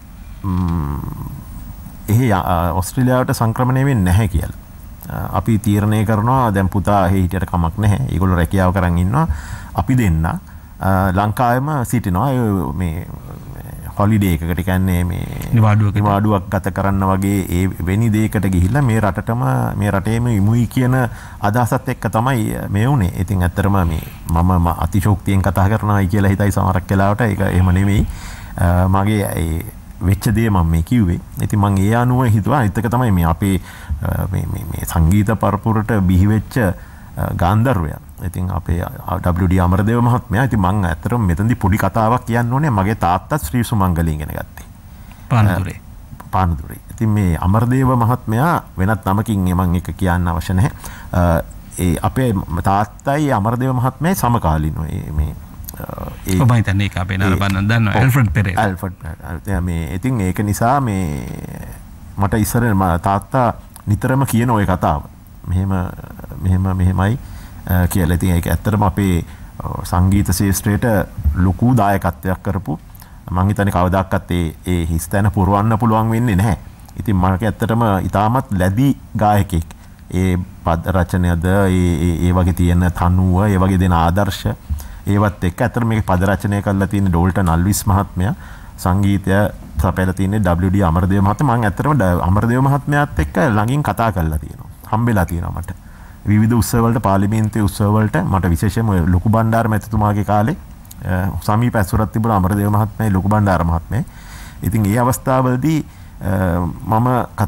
එහි ඕස්ට්‍රේලියාවට සංක්‍රමණය වෙන්නේ නැහැ කියලා. අපි තීරණය කරනවා දැන් පුතා එහි හිටියට කමක් නැහැ. ඒගොල්ලෝ රැකියාව කරන් ඉන්නවා. අපි දෙන්න ලංකාවෙම සිටිනවා. මේ හොලිඩේ එකකට කියන්නේ මේ නිවාඩුවක් ගත කරන්න වගේ ඒ වෙනි දෙයකට ගිහිල්ලා මේ රටටම මේ රටේම ඉමුයි කියන අදහසත් එක්ක තමයි මේ උනේ. ඉතින් ඇත්තටම මේ මම අතිශෝක්තියෙන් කතා කරනවායි කියලා හිතයි සමහරක් වෙලාවට ඒක එහෙම නෙමෙයි. මගේ ඒ වෙච්ච දේ මම මේ කිව්වේ. ඉතින් මම ඒ අනුව හිතුවා අනිත් එක තමයි මේ අපේ මේ සංගීත පරපුරට බිහි වෙච්ච ගාන්ධර්වයා. ඉතින් අපේ WD අමරදේව මහත්මයා ඉතින් මම ඇත්තටම මෙතනදී පොඩි කතාවක් කියන්න ඕනේ. මගේ තාත්තා ශ්‍රී සුමංගලී ඉගෙන ගත්තේ. පානදුරේ. ඉතින් මේ අමරදේව මහත්මයා වෙනත් නමකින් මම එක කියන්න අවශ්‍ය නැහැ. ඒ අපේ තාත්තයි අමරදේව මහත්මයායි සමකාලීනව. මේ ඔබ හිතන්නේ ඒක අපේ නරඹන්න දන්නවා ඇල්ෆ්‍රඩ් පෙරේරා. මේ ඉතින් ඒක නිසා මේ මට ඉස්සර තාත්තා නිතරම කියන ওই කතාව. මෙහෙමයි කියලා. ඉතින් ඒක ඇත්තටම අපේ සංගීත ශාස්ත්‍රයට ලොකු දායකත්වයක් කරපු මම හිතන්නේ කවදාකවත් ඒ හිස්තැන පුරවන්න පුළුවන් වෙන්නේ නැහැ. ඉතින් මම ඇත්තටම ඉතාමත් ලැබි ගායකෙක්. ඒ පද රචනයද ඒ වගේ තියෙන තනුව ඒ වගේ දෙන ආදර්ශ ඒවත් එක්ක අතර මේක පද රචනය කරලා තියෙන ඩෝල්ටන් අල්විස් මහත්මයා සංගීතය සපයලා තියෙන්නේ WD අමරදේව මහත්මයා. මම ඇත්තටම අමරදේව මහත්මයාත් එක්ක ළඟින් කතා කරලා තියෙනවා. හම්බෙලා තියෙනවා මට. විවිධ උත්සව වලට පාර්ලිමේන්තුවේ උත්සව වලට මට විශේෂයෙන්ම ලොකු බණ්ඩාර මැතිතුමාගේ කාලේ සමීප ඇසුරක් තිබුණා අමරදේව මහත්මයායි ලොකු බණ්ඩාර මහත්මයායි. ඉතින් ඒ අවස්ථාවවලදී මම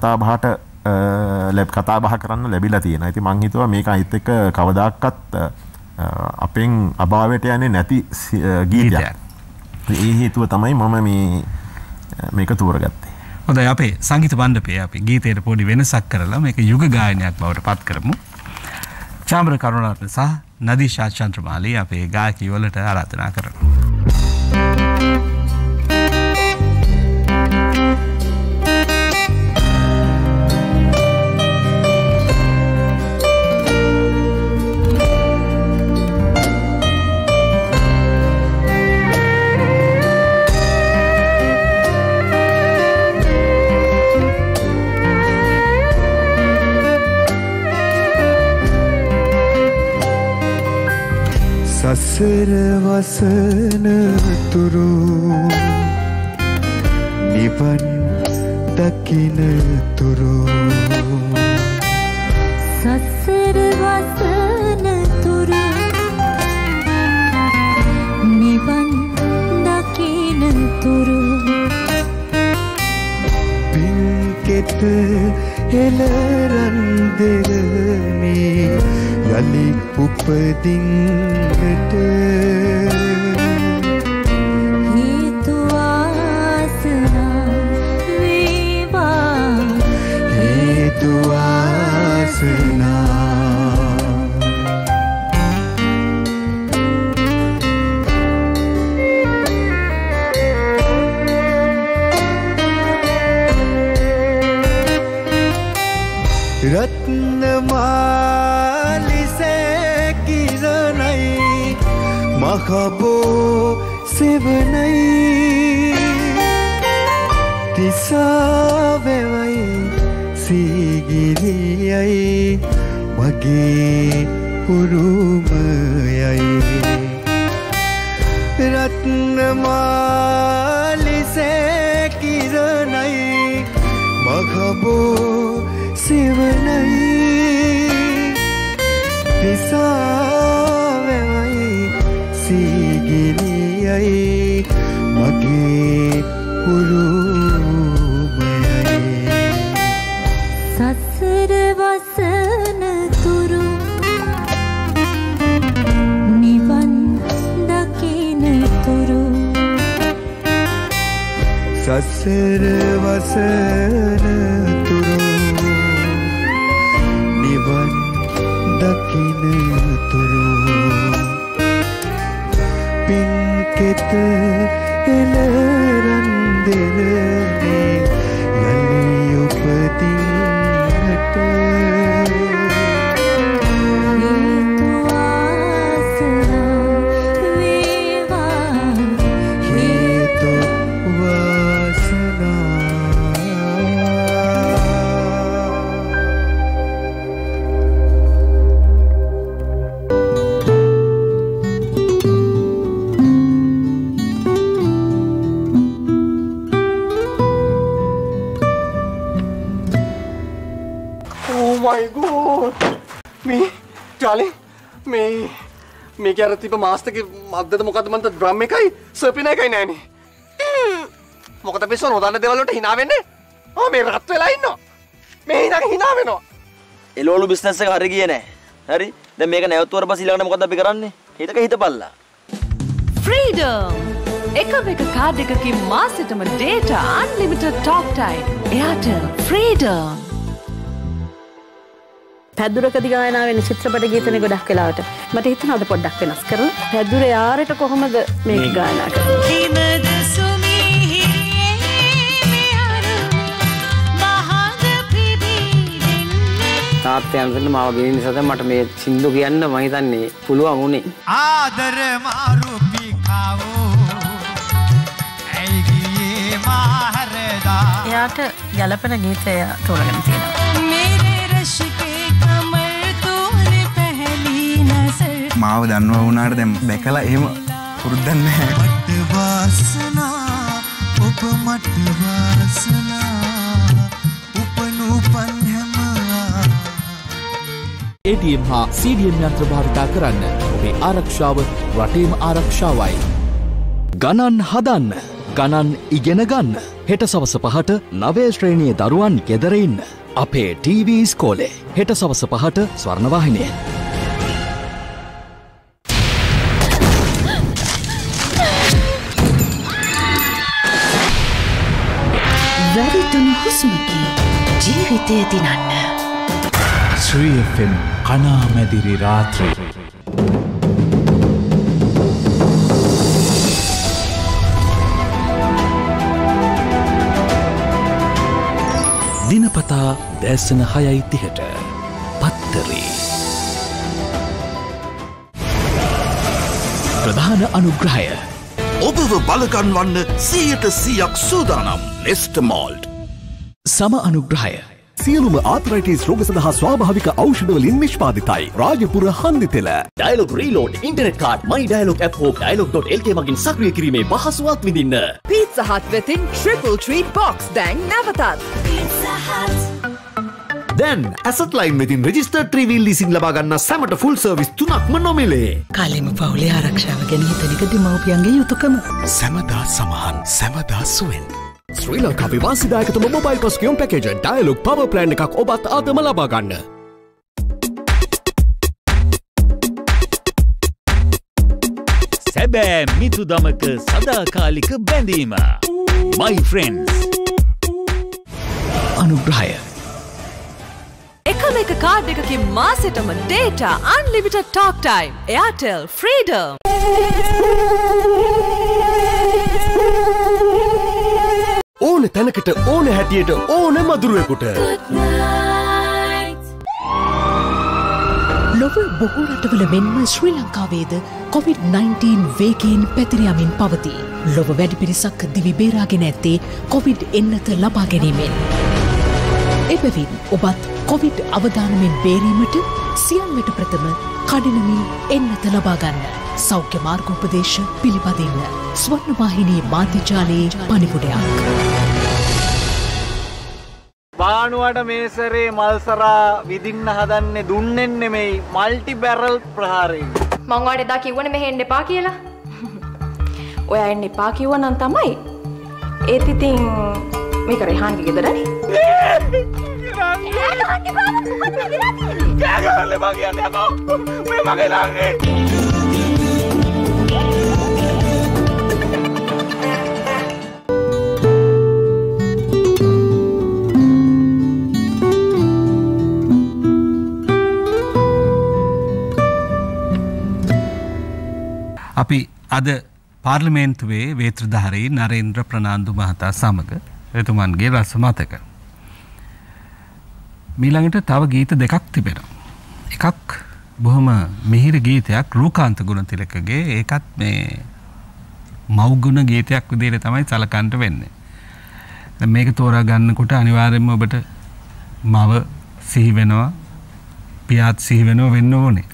කතා බහ කරන්න ලැබිලා තියෙනවා. ඉතින් මං හිතුවා මේක අයිත් එක්ක කවදාකවත් අපෙන් අභාවයට යන්නේ නැති ගීතයක්. ඒ හේතුව තමයි මම මේක තෝරගත්තේ. හොඳයි අපේ සංගීත මණ්ඩපයේ අපි ගීතයට පොඩි වෙනසක් කරලා මේක යුග ගායනයක් බවට පත් කරමු. චාම්බර කරුණාරත්න සහ නදීෂා චන්ද්‍රමාලි අපේ ගායකයෝ වලට ආරාධනා කරනවා. සසර වසන තුරු නිවන් දකින තුරු සසර වසන තුරු නිවන් දකින තුරු පින්කෙත හෙළරන් දෙරනේ යලි උපදින්නට හේතු වාසනා වේවා හේතු වාසනා රත්නමාලිසේ කිරණයි මහබෝ සෙවනයි තිසාවෙවයි සීගිරියයි මගේ උරුමයයි රත්නමාලිසේ කිරණයි මහබෝ සිවනයි තිසාවෙවයි සීගිරියයි මගේ උරුමයයි සසර වසන තුරු නිවන් දකින තුරු සසර වසන තුරු නිවන් දකින තුරු පින්කෙත එළරන් දෙරනේ යලි උපදින්නට හේතු වාසනා වේවා හේතු වාසනා my god darling මේක අර තිබ්බ මාස්ටර් ගේ මද්දද මොකද්ද මන්ට ඩ්‍රම් එකයි සර්පින එකයි නෑනේ මොකද පිස්සෝ නොදන්න දේවල් වලට hina වෙන්නේ මේ රත් වෙලා ඉන්නවා මේ ඉඳන් hina වෙනවා එළවලු බිස්නස් එක හරි ගියේ නෑ හරි දැන් මේක නැවතුවර පස්සේ ඊළඟට මොකද අපි කරන්නේ හිතක හිතපල්ලා Freedom එකම එක කාඩ් එකකින් මාසෙටම data unlimited talk time Airtel Freedom පැදුරකදී ගායනා වෙන චිත්‍රපට ගීතනේ ගොඩක් වෙලාවට මට හිතෙනවා අද පොඩ්ඩක් වෙනස් කරලා පැදුරේ ආරට කොහොමද මේක ගායනා කරන්නේ තාත්තේ අන්තිමට මාව ගෙනින්න නිසා තමයි මට මේ සින්දු කියන්න මම හිතන්නේ පුළුවන් උනේ ආදර මාරු පිකාවෝ ඇයි ගියේ මාහරදා එයාට ගැළපෙන ගීතය තෝරගෙන තියෙනවා मेरे रश के कम මාව දන්නවා වුණාට දැන් දැකලා එහෙම පුරුද්දක් නැහැ. මට වාසනා ඔබ මට වාසනා උපනුපන් හැම ATM හා CDM යන්ත්‍ර භාවිතා කරන්න. ඔබේ ආරක්ෂාව රටේම ආරක්ෂාවයි. ගණන් හදන්න. ගණන් ඉගෙන ගන්න. හෙට සවස 5ට 9 ශ්‍රේණියේ දරුවන් ගෙදර ඉන්න. අපේ TV ඉස්කෝලේ. හෙට සවස 5ට ස්වර්ණවාහිනියේ. වැරිතුණු හුස්මකි ජීවිතය දිනන්න. Sri FM කනාමැදිරි රාත්‍රී. දිනපතා දැසන 6:30ට පත්තරේ. ප්‍රධාන අනුග්‍රහය ඔබව බලගන්වන්න 100% සූදානම් නෙස්ට් මෝල්ඩ්. සම අනුග්‍රහය සියලුම ආතරයිටිස් රෝග සඳහා ස්වාභාවික ඖෂධවලින් නිෂ්පාදිතයි. රාජපුර හන්දිතෙල. Dialog reload internet card my dialog app හෝ dialog.lk මගින් සක්‍රිය කිරීමේ පහසුවක් විඳින්න. Pizza Hut වෙතින් Triple Treat Box දැන් නැවතත්. Pizza Hut. දැන් ඇසට් ලයින් වෙතින් රෙජිස්ටර්ඩ් ත්‍රිවීල් ලීසින් ලබා ගන්න සැමට ෆුල් සර්විස් 3ක්ම නොමිලේ. කාලෙම පවුලේ ආරක්ෂාව ගැන හිතන එක දෙමව්පියන්ගේ යුතුයකම. සැමදා සමහන් සැමදා සුවෙන්. ශ්‍රී ලංකාවේ වාසිදායකතම මොබයිල් පස්කියුම් පැකේජ් ඩයලොග් පවර් ප්ලෑන් එකක් ඔබත් අදම ලබා ගන්න. සැබෑ මිතුදමක සදාකාලික බැඳීම. My friends. අනුග්‍රහය එකම එක කාඩ් එකකින් මාසෙටම data unlimited talk time Airtel Freedom. ඕන තැනකට ඕන හැටියට ඕන මදුරුවෙකුට. ලොව බොහෝ රටවල මෙන්ම ශ්‍රී ලංකාවේද COVID-19 වේගයෙන් පැතිරයමින් පවතී. ලොව වැඩි පිරිසක් දිවි බේරාගෙන ඇත්තේ COVID එන්නත ලබා ගැනීමෙන්. එබැවින් ඔබත් COVID අවදානමෙන් බේරීමට සියල්ලට ප්‍රථම කඩිනමින් එන්නත ලබා ගන්න. සෞඛ්‍ය මාර්ගෝපදේශ පිළිපදින්න. ස්වර්ණවාහිනී මාධ්‍යජාලයේ පණිපුඩයක්. බානුවට මේ සැරේ මල්සරා විදින්න හදන්නේ දුන්නෙන් නෙමෙයි මල්ටි බැරල් ප්‍රහාරයෙන්. මං ඔයාලට එදා කිව්වනේ මෙහෙ එන්න එපා කියලා. ඔයා එන්න එපා කිව්වා නම් තමයි. ඒත් ඉතින් මේක රෙහාන්ගේ ගෙදරනේ. අපි අද පාර්ලිමේන්තුවේ වේත්‍රධාරී නරේන්ද්‍ර ප්‍රනාන්දු මහතා සමග එතුමන්ගේ රස මතක. මීළඟට තව ගීත දෙකක් තිබෙනවා. එකක් බොහොම මිහිරි ගීතයක් රූකාන්ත ගුණතිලකගේ. ඒකත් මේ මව්ගුණ ගීතයක් විදිහට තමයි සලකන්න වෙන්නේ. මේක තෝරා ගන්නකොට අනිවාර්යයෙන්ම ඔබට මව සිහි වෙනවා, පියාත් සිහි වෙනවා වෙන්න ඕනේ.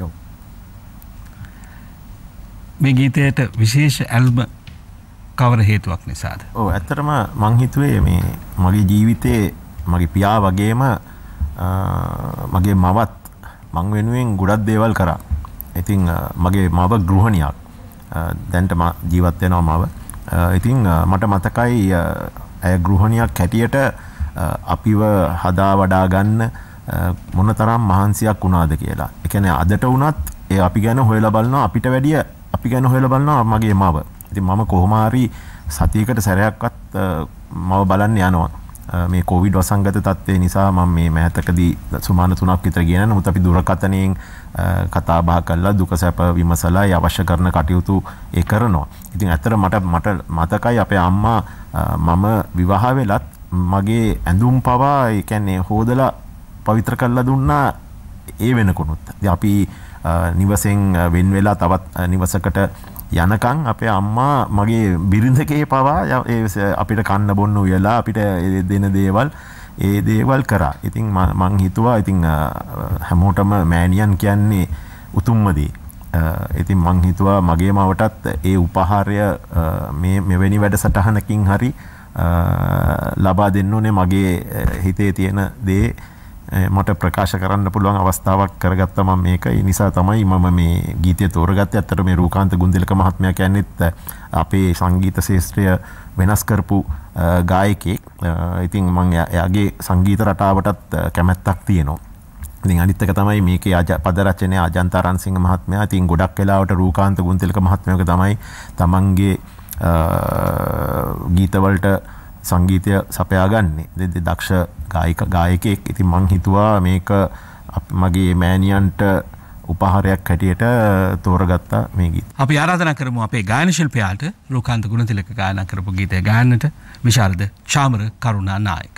මේ ගීතයට විශේෂ ඇල්බම් කවර හේතුවක් නිසාද? ඔව් ඇත්තටම මං හිතුවේ මේ මගේ ජීවිතේ මගේ පියා වගේම මගේ මවත් මං වෙනුවෙන් ගොඩක් දේවල් කරා. ඉතින් මගේ මව ගෘහණියක්. දැන්ට ජීවත් වෙනවා මව. ඉතින් මට මතකයි ඇය ගෘහණියක් හැටියට අපිව හදා වඩා ගන්න මොනතරම් මහන්සියක් වුණාද කියලා. ඒ කියන්නේ අදට වුණත් ඒ අපි ගැන හොයලා බලනවා අපිට වැඩිය අපි ගැන හොයලා බලනවා මගේ මව. ඉතින් මම කොහොම හරි සතියකට සැරයක්වත් මව බලන්න යනවා. මේ කොවිඩ් වසංගත තත්ත්වය නිසා මම මේ මෑතකදී සුමාන 3ක් විතර ගියා. නමුත් අපි දුරකථනයෙන් කතා බහ කරලා දුක සැප විමසලා ඒ අවශ්‍ය කරන කටයුතු ඒ කරනවා. ඉතින් ඇත්තට මට මතකයි අපේ අම්මා මම විවාහ වෙලත් මගේ ඇඳුම් පවා ඒ කියන්නේ හොදලා පවිත්‍ර කරලා දුන්නා ඒ වෙනකොනුත්. ඉතින් අපි නිවසෙන් වෙන් වෙලා තවත් නිවසකට යනකම් අපේ අම්මා මගේ බිරිඳකේ පවා අපිට කන්න බොන්න උයලා අපිට දෙන දේවල් ඒ දේවල් කරා. ඉතින් මං හිතුවා ඉතින් හැමෝටම මෑණියන් කියන්නේ උතුම්ම දේ. ඉතින් මං හිතුවා මගේ මවටත් ඒ උපහාරය මෙවැනි වැඩසටහනකින් හරි ලබා දෙන්න ඕනේ. මගේ හිතේ තියෙන දේ මට ප්‍රකාශ කරන්න පුළුවන් අවස්ථාවක් කරගත්තා මම මේක. ඒ නිසා තමයි මම මේ ගීතය තෝරගත්තේ. ඇත්තට මේ රූකාන්ත ගුන්දිලක මහත්මයා කියන්නේත් අපේ සංගීත ශාස්ත්‍රය වෙනස් කරපු ගායකයෙක්. ඉතින් මම එයාගේ සංගීත රටාවටත් කැමැත්තක් තියෙනවා. ඉතින් අනිත් එක තමයි මේකේ පද රචනය අජන්ත රන්සිංහ මහත්මයා. ඉතින් ගොඩක් වෙලාවට රූකාන්ත ගුන්තිලක මහත්මයාගේ තමයි තමන්ගේ ගීතවලට සංගීතය සපයා ගන්නේ. දක්ෂ ගායකයෙක්. ඉතින් මං හිතුවා මේක මගේ මෑණියන්ට උපහාරයක් හැටියට තෝරගත්තා මේ ගීත. අපි ආරාධනා කරමු අපේ ගායන ශිල්පියාට රූකාන්ත ගුණතිලක ගායනා කරපු ගීතය ගායන්නට විශාරද චාමර කරුණා නායක.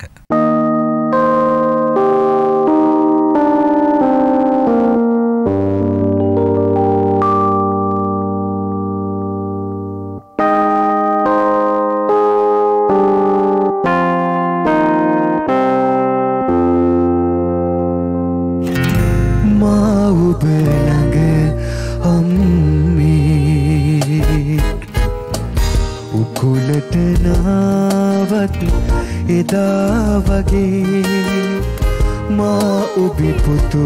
එදා වගේ මා ඔබි පුතු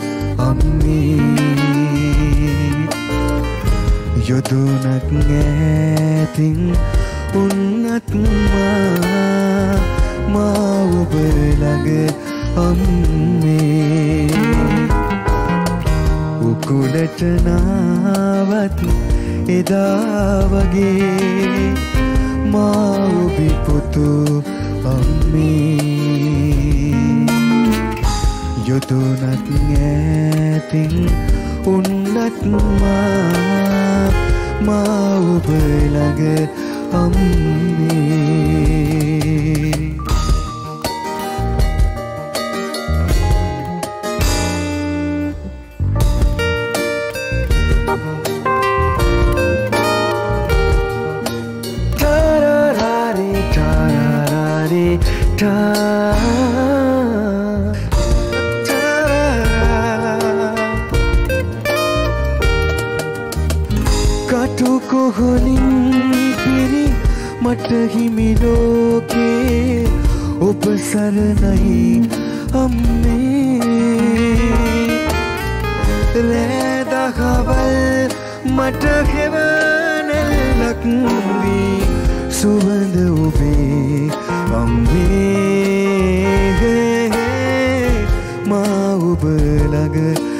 අම්මේ යොදුනක් ඈතින් උන්නත් මා ඔබ ළඟ අම්මේ උකුලට නාවත් එදා වගේ මා ඔබි පුතු අම්මේ යොදුනක් ඈතින් උන්නත් මා ඔබ ළඟ අම්මේ කටු කොහොලින් පිරි මට හිමි ලෝකේ ඔබ සරණයි අම්මේ ලෑදහවල් මට හෙවනැල්ලක් වී සුවඳ ඔබේ අම්මේ මා ඔබ ළඟ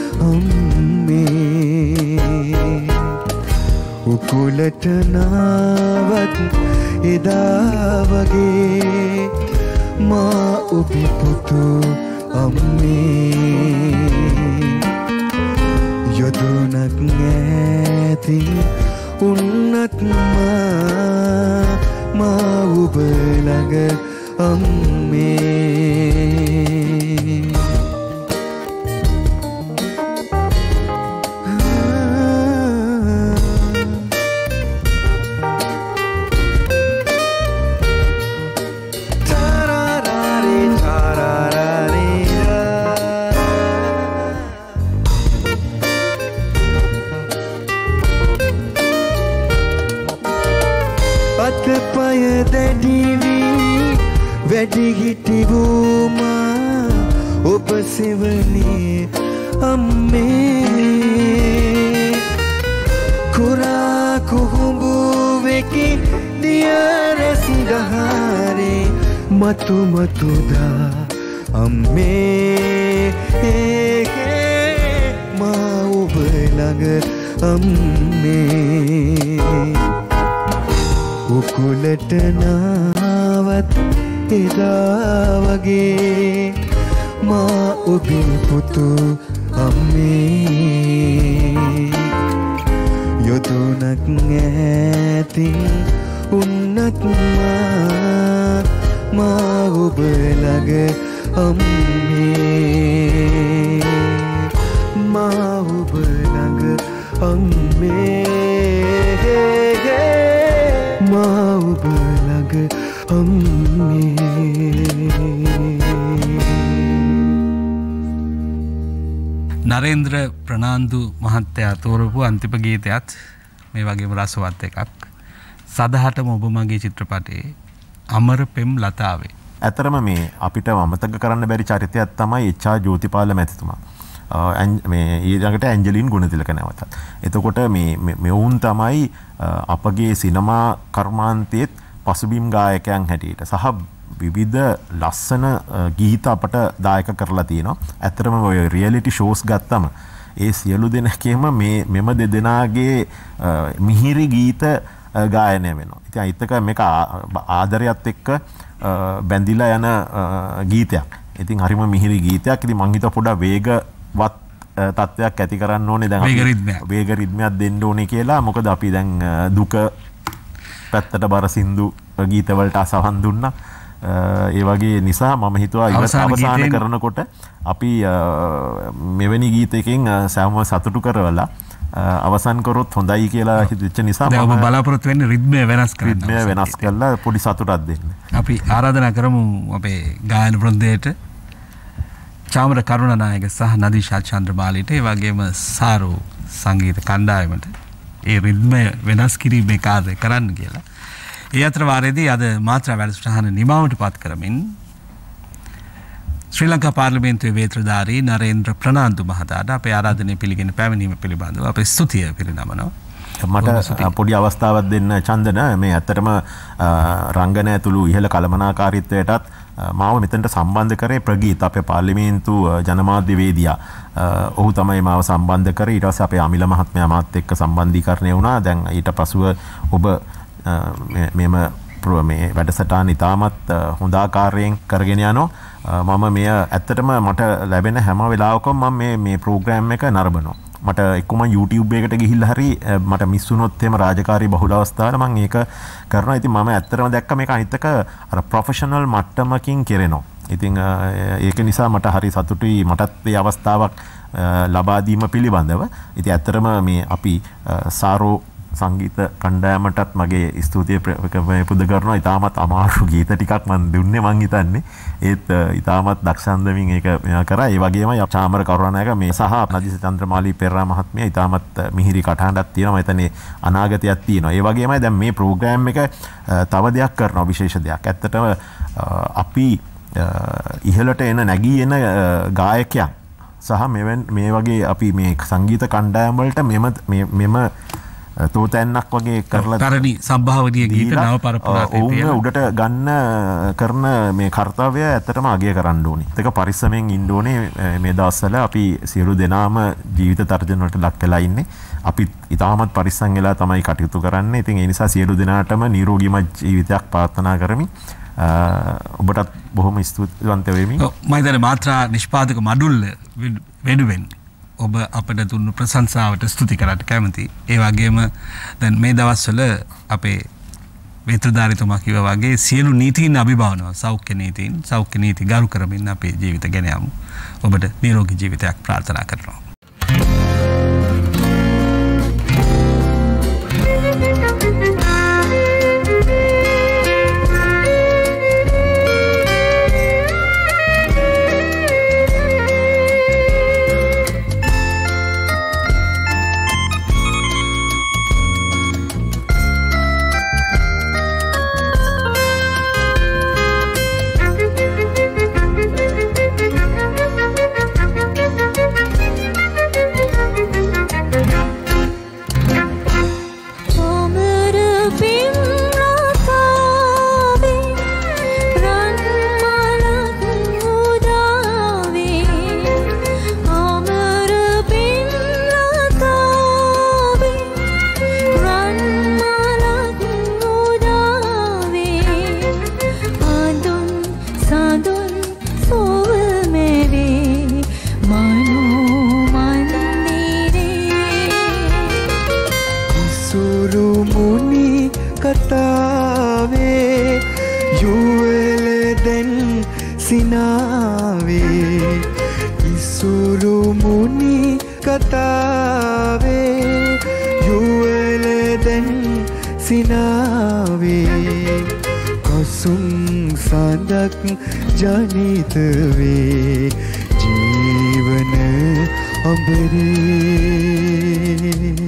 අම්මේ උකුලට නාවත් එදා වගේ මා ඔබි පුතු අම්මේ යොදුනක් ඈතින් උන්නත් මා ඔබ ළඟ අම්මේ අතපය දැඩිවී වැඩි හිටිවූමා ඔබ සෙවනේ අම්මේ කුරා කුහුඹුවෙකි දියරැසි ගහරේ මතු මතුදා අම්මේ මා ඔබ ළඟ අම්මේ උකුලට නාවත් එදා වගේ මා ඔබි පුතු අම්මේ යොදුනක් ඈතින් උන්නත් මා ඔබ ළඟ අම්මේ මා ඔබ ළඟ අම්මේ මා ඔබ ළඟ අම්මේ. නරේන්ද්‍ර ප්‍රනාන්දු මහත්තයා තෝරපු අන්තිම ගීතයත් මේ වගේම රසවත් එකක්. සදහටම ඔබ මගේ චිත්‍රපටයේ අමර පෙම් ලතාවේ. ඇතරම මේ අපිට අමතක කරන්න බැරි චරිතයක් තමයි එච්.ආර්. ජෝතිපාල මැතිතුමා. මේ ඊළඟට ඇන්ජලින් ගුණතිලක නැවතත්. එතකොට මෙවුන් තමයි අපගේ සිනමා කර්මාන්තයේත් පසුබිම් ගායකයන් හැටියට සහ විවිධ ලස්සන ගීත අපට දායක කරලා තියෙනවා. ඇත්තටම ඔය රියැලිටි ෂෝස් ගත්තම ඒ සියලු දෙනාගේම මෙම දෙදෙනාගේ මිහිරි ගීත ගායනය වෙනවා. ඉතින් අයිත්තක මේක ආදරයත් එක්ක බැඳිලා යන ගීතයක්. ඉතින් හරිම මිහිරි ගීතයක්. ඉතින් මං හිතුවා පොඩ්ඩක් වේගවත් තත්ත්වයක් ඇති කරන්න ඕනේ දැන් වේග රිද්මයක් දෙන්න ඕනේ කියලා. මොකද අපි දැන් දුක පැත්තට බර සින්දු ගීතවලට අසහන් දුන්නා. ඒ වගේ නිසා මම හිතුවා අවසාන කරනකොට අපි මෙවැනි ගීතයකින් සෑම සතුටු කරවලා අවසන් කරොත් හොඳයි කියලා හිතෙච්ච නිසා මම බලාපොරොත්තු වෙන්නේ රිද්මය වෙනස් කරලා පොඩි සතුටක් දෙන්න. අපි ආරාධනා කරමු අපේ ගායන වෘන්දයට චාමර කරුණානායක සහ නදීෂා චන්ද්‍රමාලිට ඒ වගේම සාරු සංගීත කණ්ඩායමට ඒ රිද්මය වෙනස් කිරීමේ කාර්යය කරන්න කියලා. ඒ අතර වාරයේදී අද මාත්‍රා වැඩසටහන නිමාවට පත් කරමින් ශ්‍රී ලංකා පාර්ලිමේන්තුවේ වේත්‍රධාරී නරේන්ද්‍ර ප්‍රනාන්දු මහතාට අපේ ආරාධනය පිළිගෙන පැමිණීම පිළිබඳව අපේ ස්තුතිය පිරිනමනවා. මට පොඩි අවස්ථාවක් දෙන්න චන්දන. මේ ඇත්තටම රංගනය ඇතුළු ඉහළ කළමනාකාරීත්වයටත් මාව මෙතනට සම්බන්ධ කරේ ප්‍රගීත් අපේ පාර්ලිමේන්තු ජනමාධ්‍යවේදියා. ඔහු තමයි මාව සම්බන්ධ කරේ. ඊට පස්සේ අපේ අමිල මහත්මයා මාත් එක්ක සම්බන්ධීකරණය වුණා. දැන් ඊට පසුව ඔබ මෙම මේ වැඩසටහන ඉතාමත් හොඳ ආකාරයෙන් කරගෙන යනවා. මම මෙය ඇත්තටම මට ලැබෙන හැම වෙලාවකම මම මේ ප්‍රෝග්‍රෑම් එක නරඹනවා. මට එක්කම YouTube එකට ගිහිල්ලා හරි මට මිස් වුණොත් එහෙම රාජකාරී බහුල අවස්ථාවල මම ඒක කරනවා. ඉතින් මම ඇත්තටම දැක්ක මේක අනිත් එක අර ප්‍රොෆෙෂනල් මට්ටමකින් කරනවා. ඉතින් ඒක නිසා මට හරි සතුටුයි මටත් මේ අවස්ථාවක් ලබා දීම පිළිබඳව. ඉතින් ඇත්තටම මේ අපි සාරෝ සංගීත කණ්ඩායමටත් මගේ ස්තුතිය පුද කරනවා. ඉතාමත් අමාරු ගීත ටිකක් මම දුන්නේ මං හිතන්නේ. ඒත් ඉතාමත් දක්ෂන්දමින් ඒක මෙයා කරා. ඒ වගේම චාමර කරුණානායක මේ සහ නදීෂ චන්ද්‍රමාලි පෙරේරා මහත්මිය ඉතාමත් මිහිරි කටහඬක් තියෙනවා. මම හිතන්නේ අනාගතයක් තියෙනවා. ඒ වගේමයි දැන් මේ ප්‍රෝග්‍රෑම් එක තව දෙයක් කරනවා විශේෂ දෙයක්. ඇත්තටම අපි ඉහළට එන නැගී එන ගායකයන් සහ මේ වගේ අපි මේ සංගීත කණ්ඩායම් වලට මෙම තෝතැන්නක් වගේ කරලා තරණි සම්භාවනීය ගීත නව පරපුරාතේ තියෙන උඩට ගන්න කරන මේ කාර්යය ඇත්තටම අගය කරන්න ඕනේ. ඒක පරිස්සමෙන් ඉන්න ඕනේ. මේ දවස්වල අපි සියලු දෙනාම ජීවිත තර්ජන වලට ලක් වෙලා ඉන්නේ. අපි ඉතාමත් පරිස්සම් වෙලා තමයි කටයුතු කරන්නේ. ඉතින් ඒ නිසා සියලු දෙනාටම නිරෝගීමත් ජීවිතයක් ප්‍රාර්ථනා කරමි. ඔබටත් බොහොම ස්තුතිවන්ත වෙමි. මම හිතන්නේ මාත්‍රා නිෂ්පාදක මඩුල්ල වෙනුවෙන් ඔබ අපට දුන්නු ප්‍රශංසාවට ස්තුති කරන්න කැමතියි. ඒ වගේම දැන් මේ දවස්වල අපේ වේත්‍රධාරීතුමා කිව්වා වගේ සියලු නීතීන් අභිභවනවා. සෞඛ්‍ය නීති ගරු කරමින් අපේ ජීවිත ගෙන යමු. ඔබට නිරෝගී ජීවිතයක් ප්‍රාර්ථනා කරනවා. ජනිත වේ ජීවන අඹරේ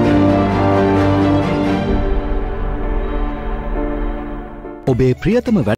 ඔබේ ප්‍රියතම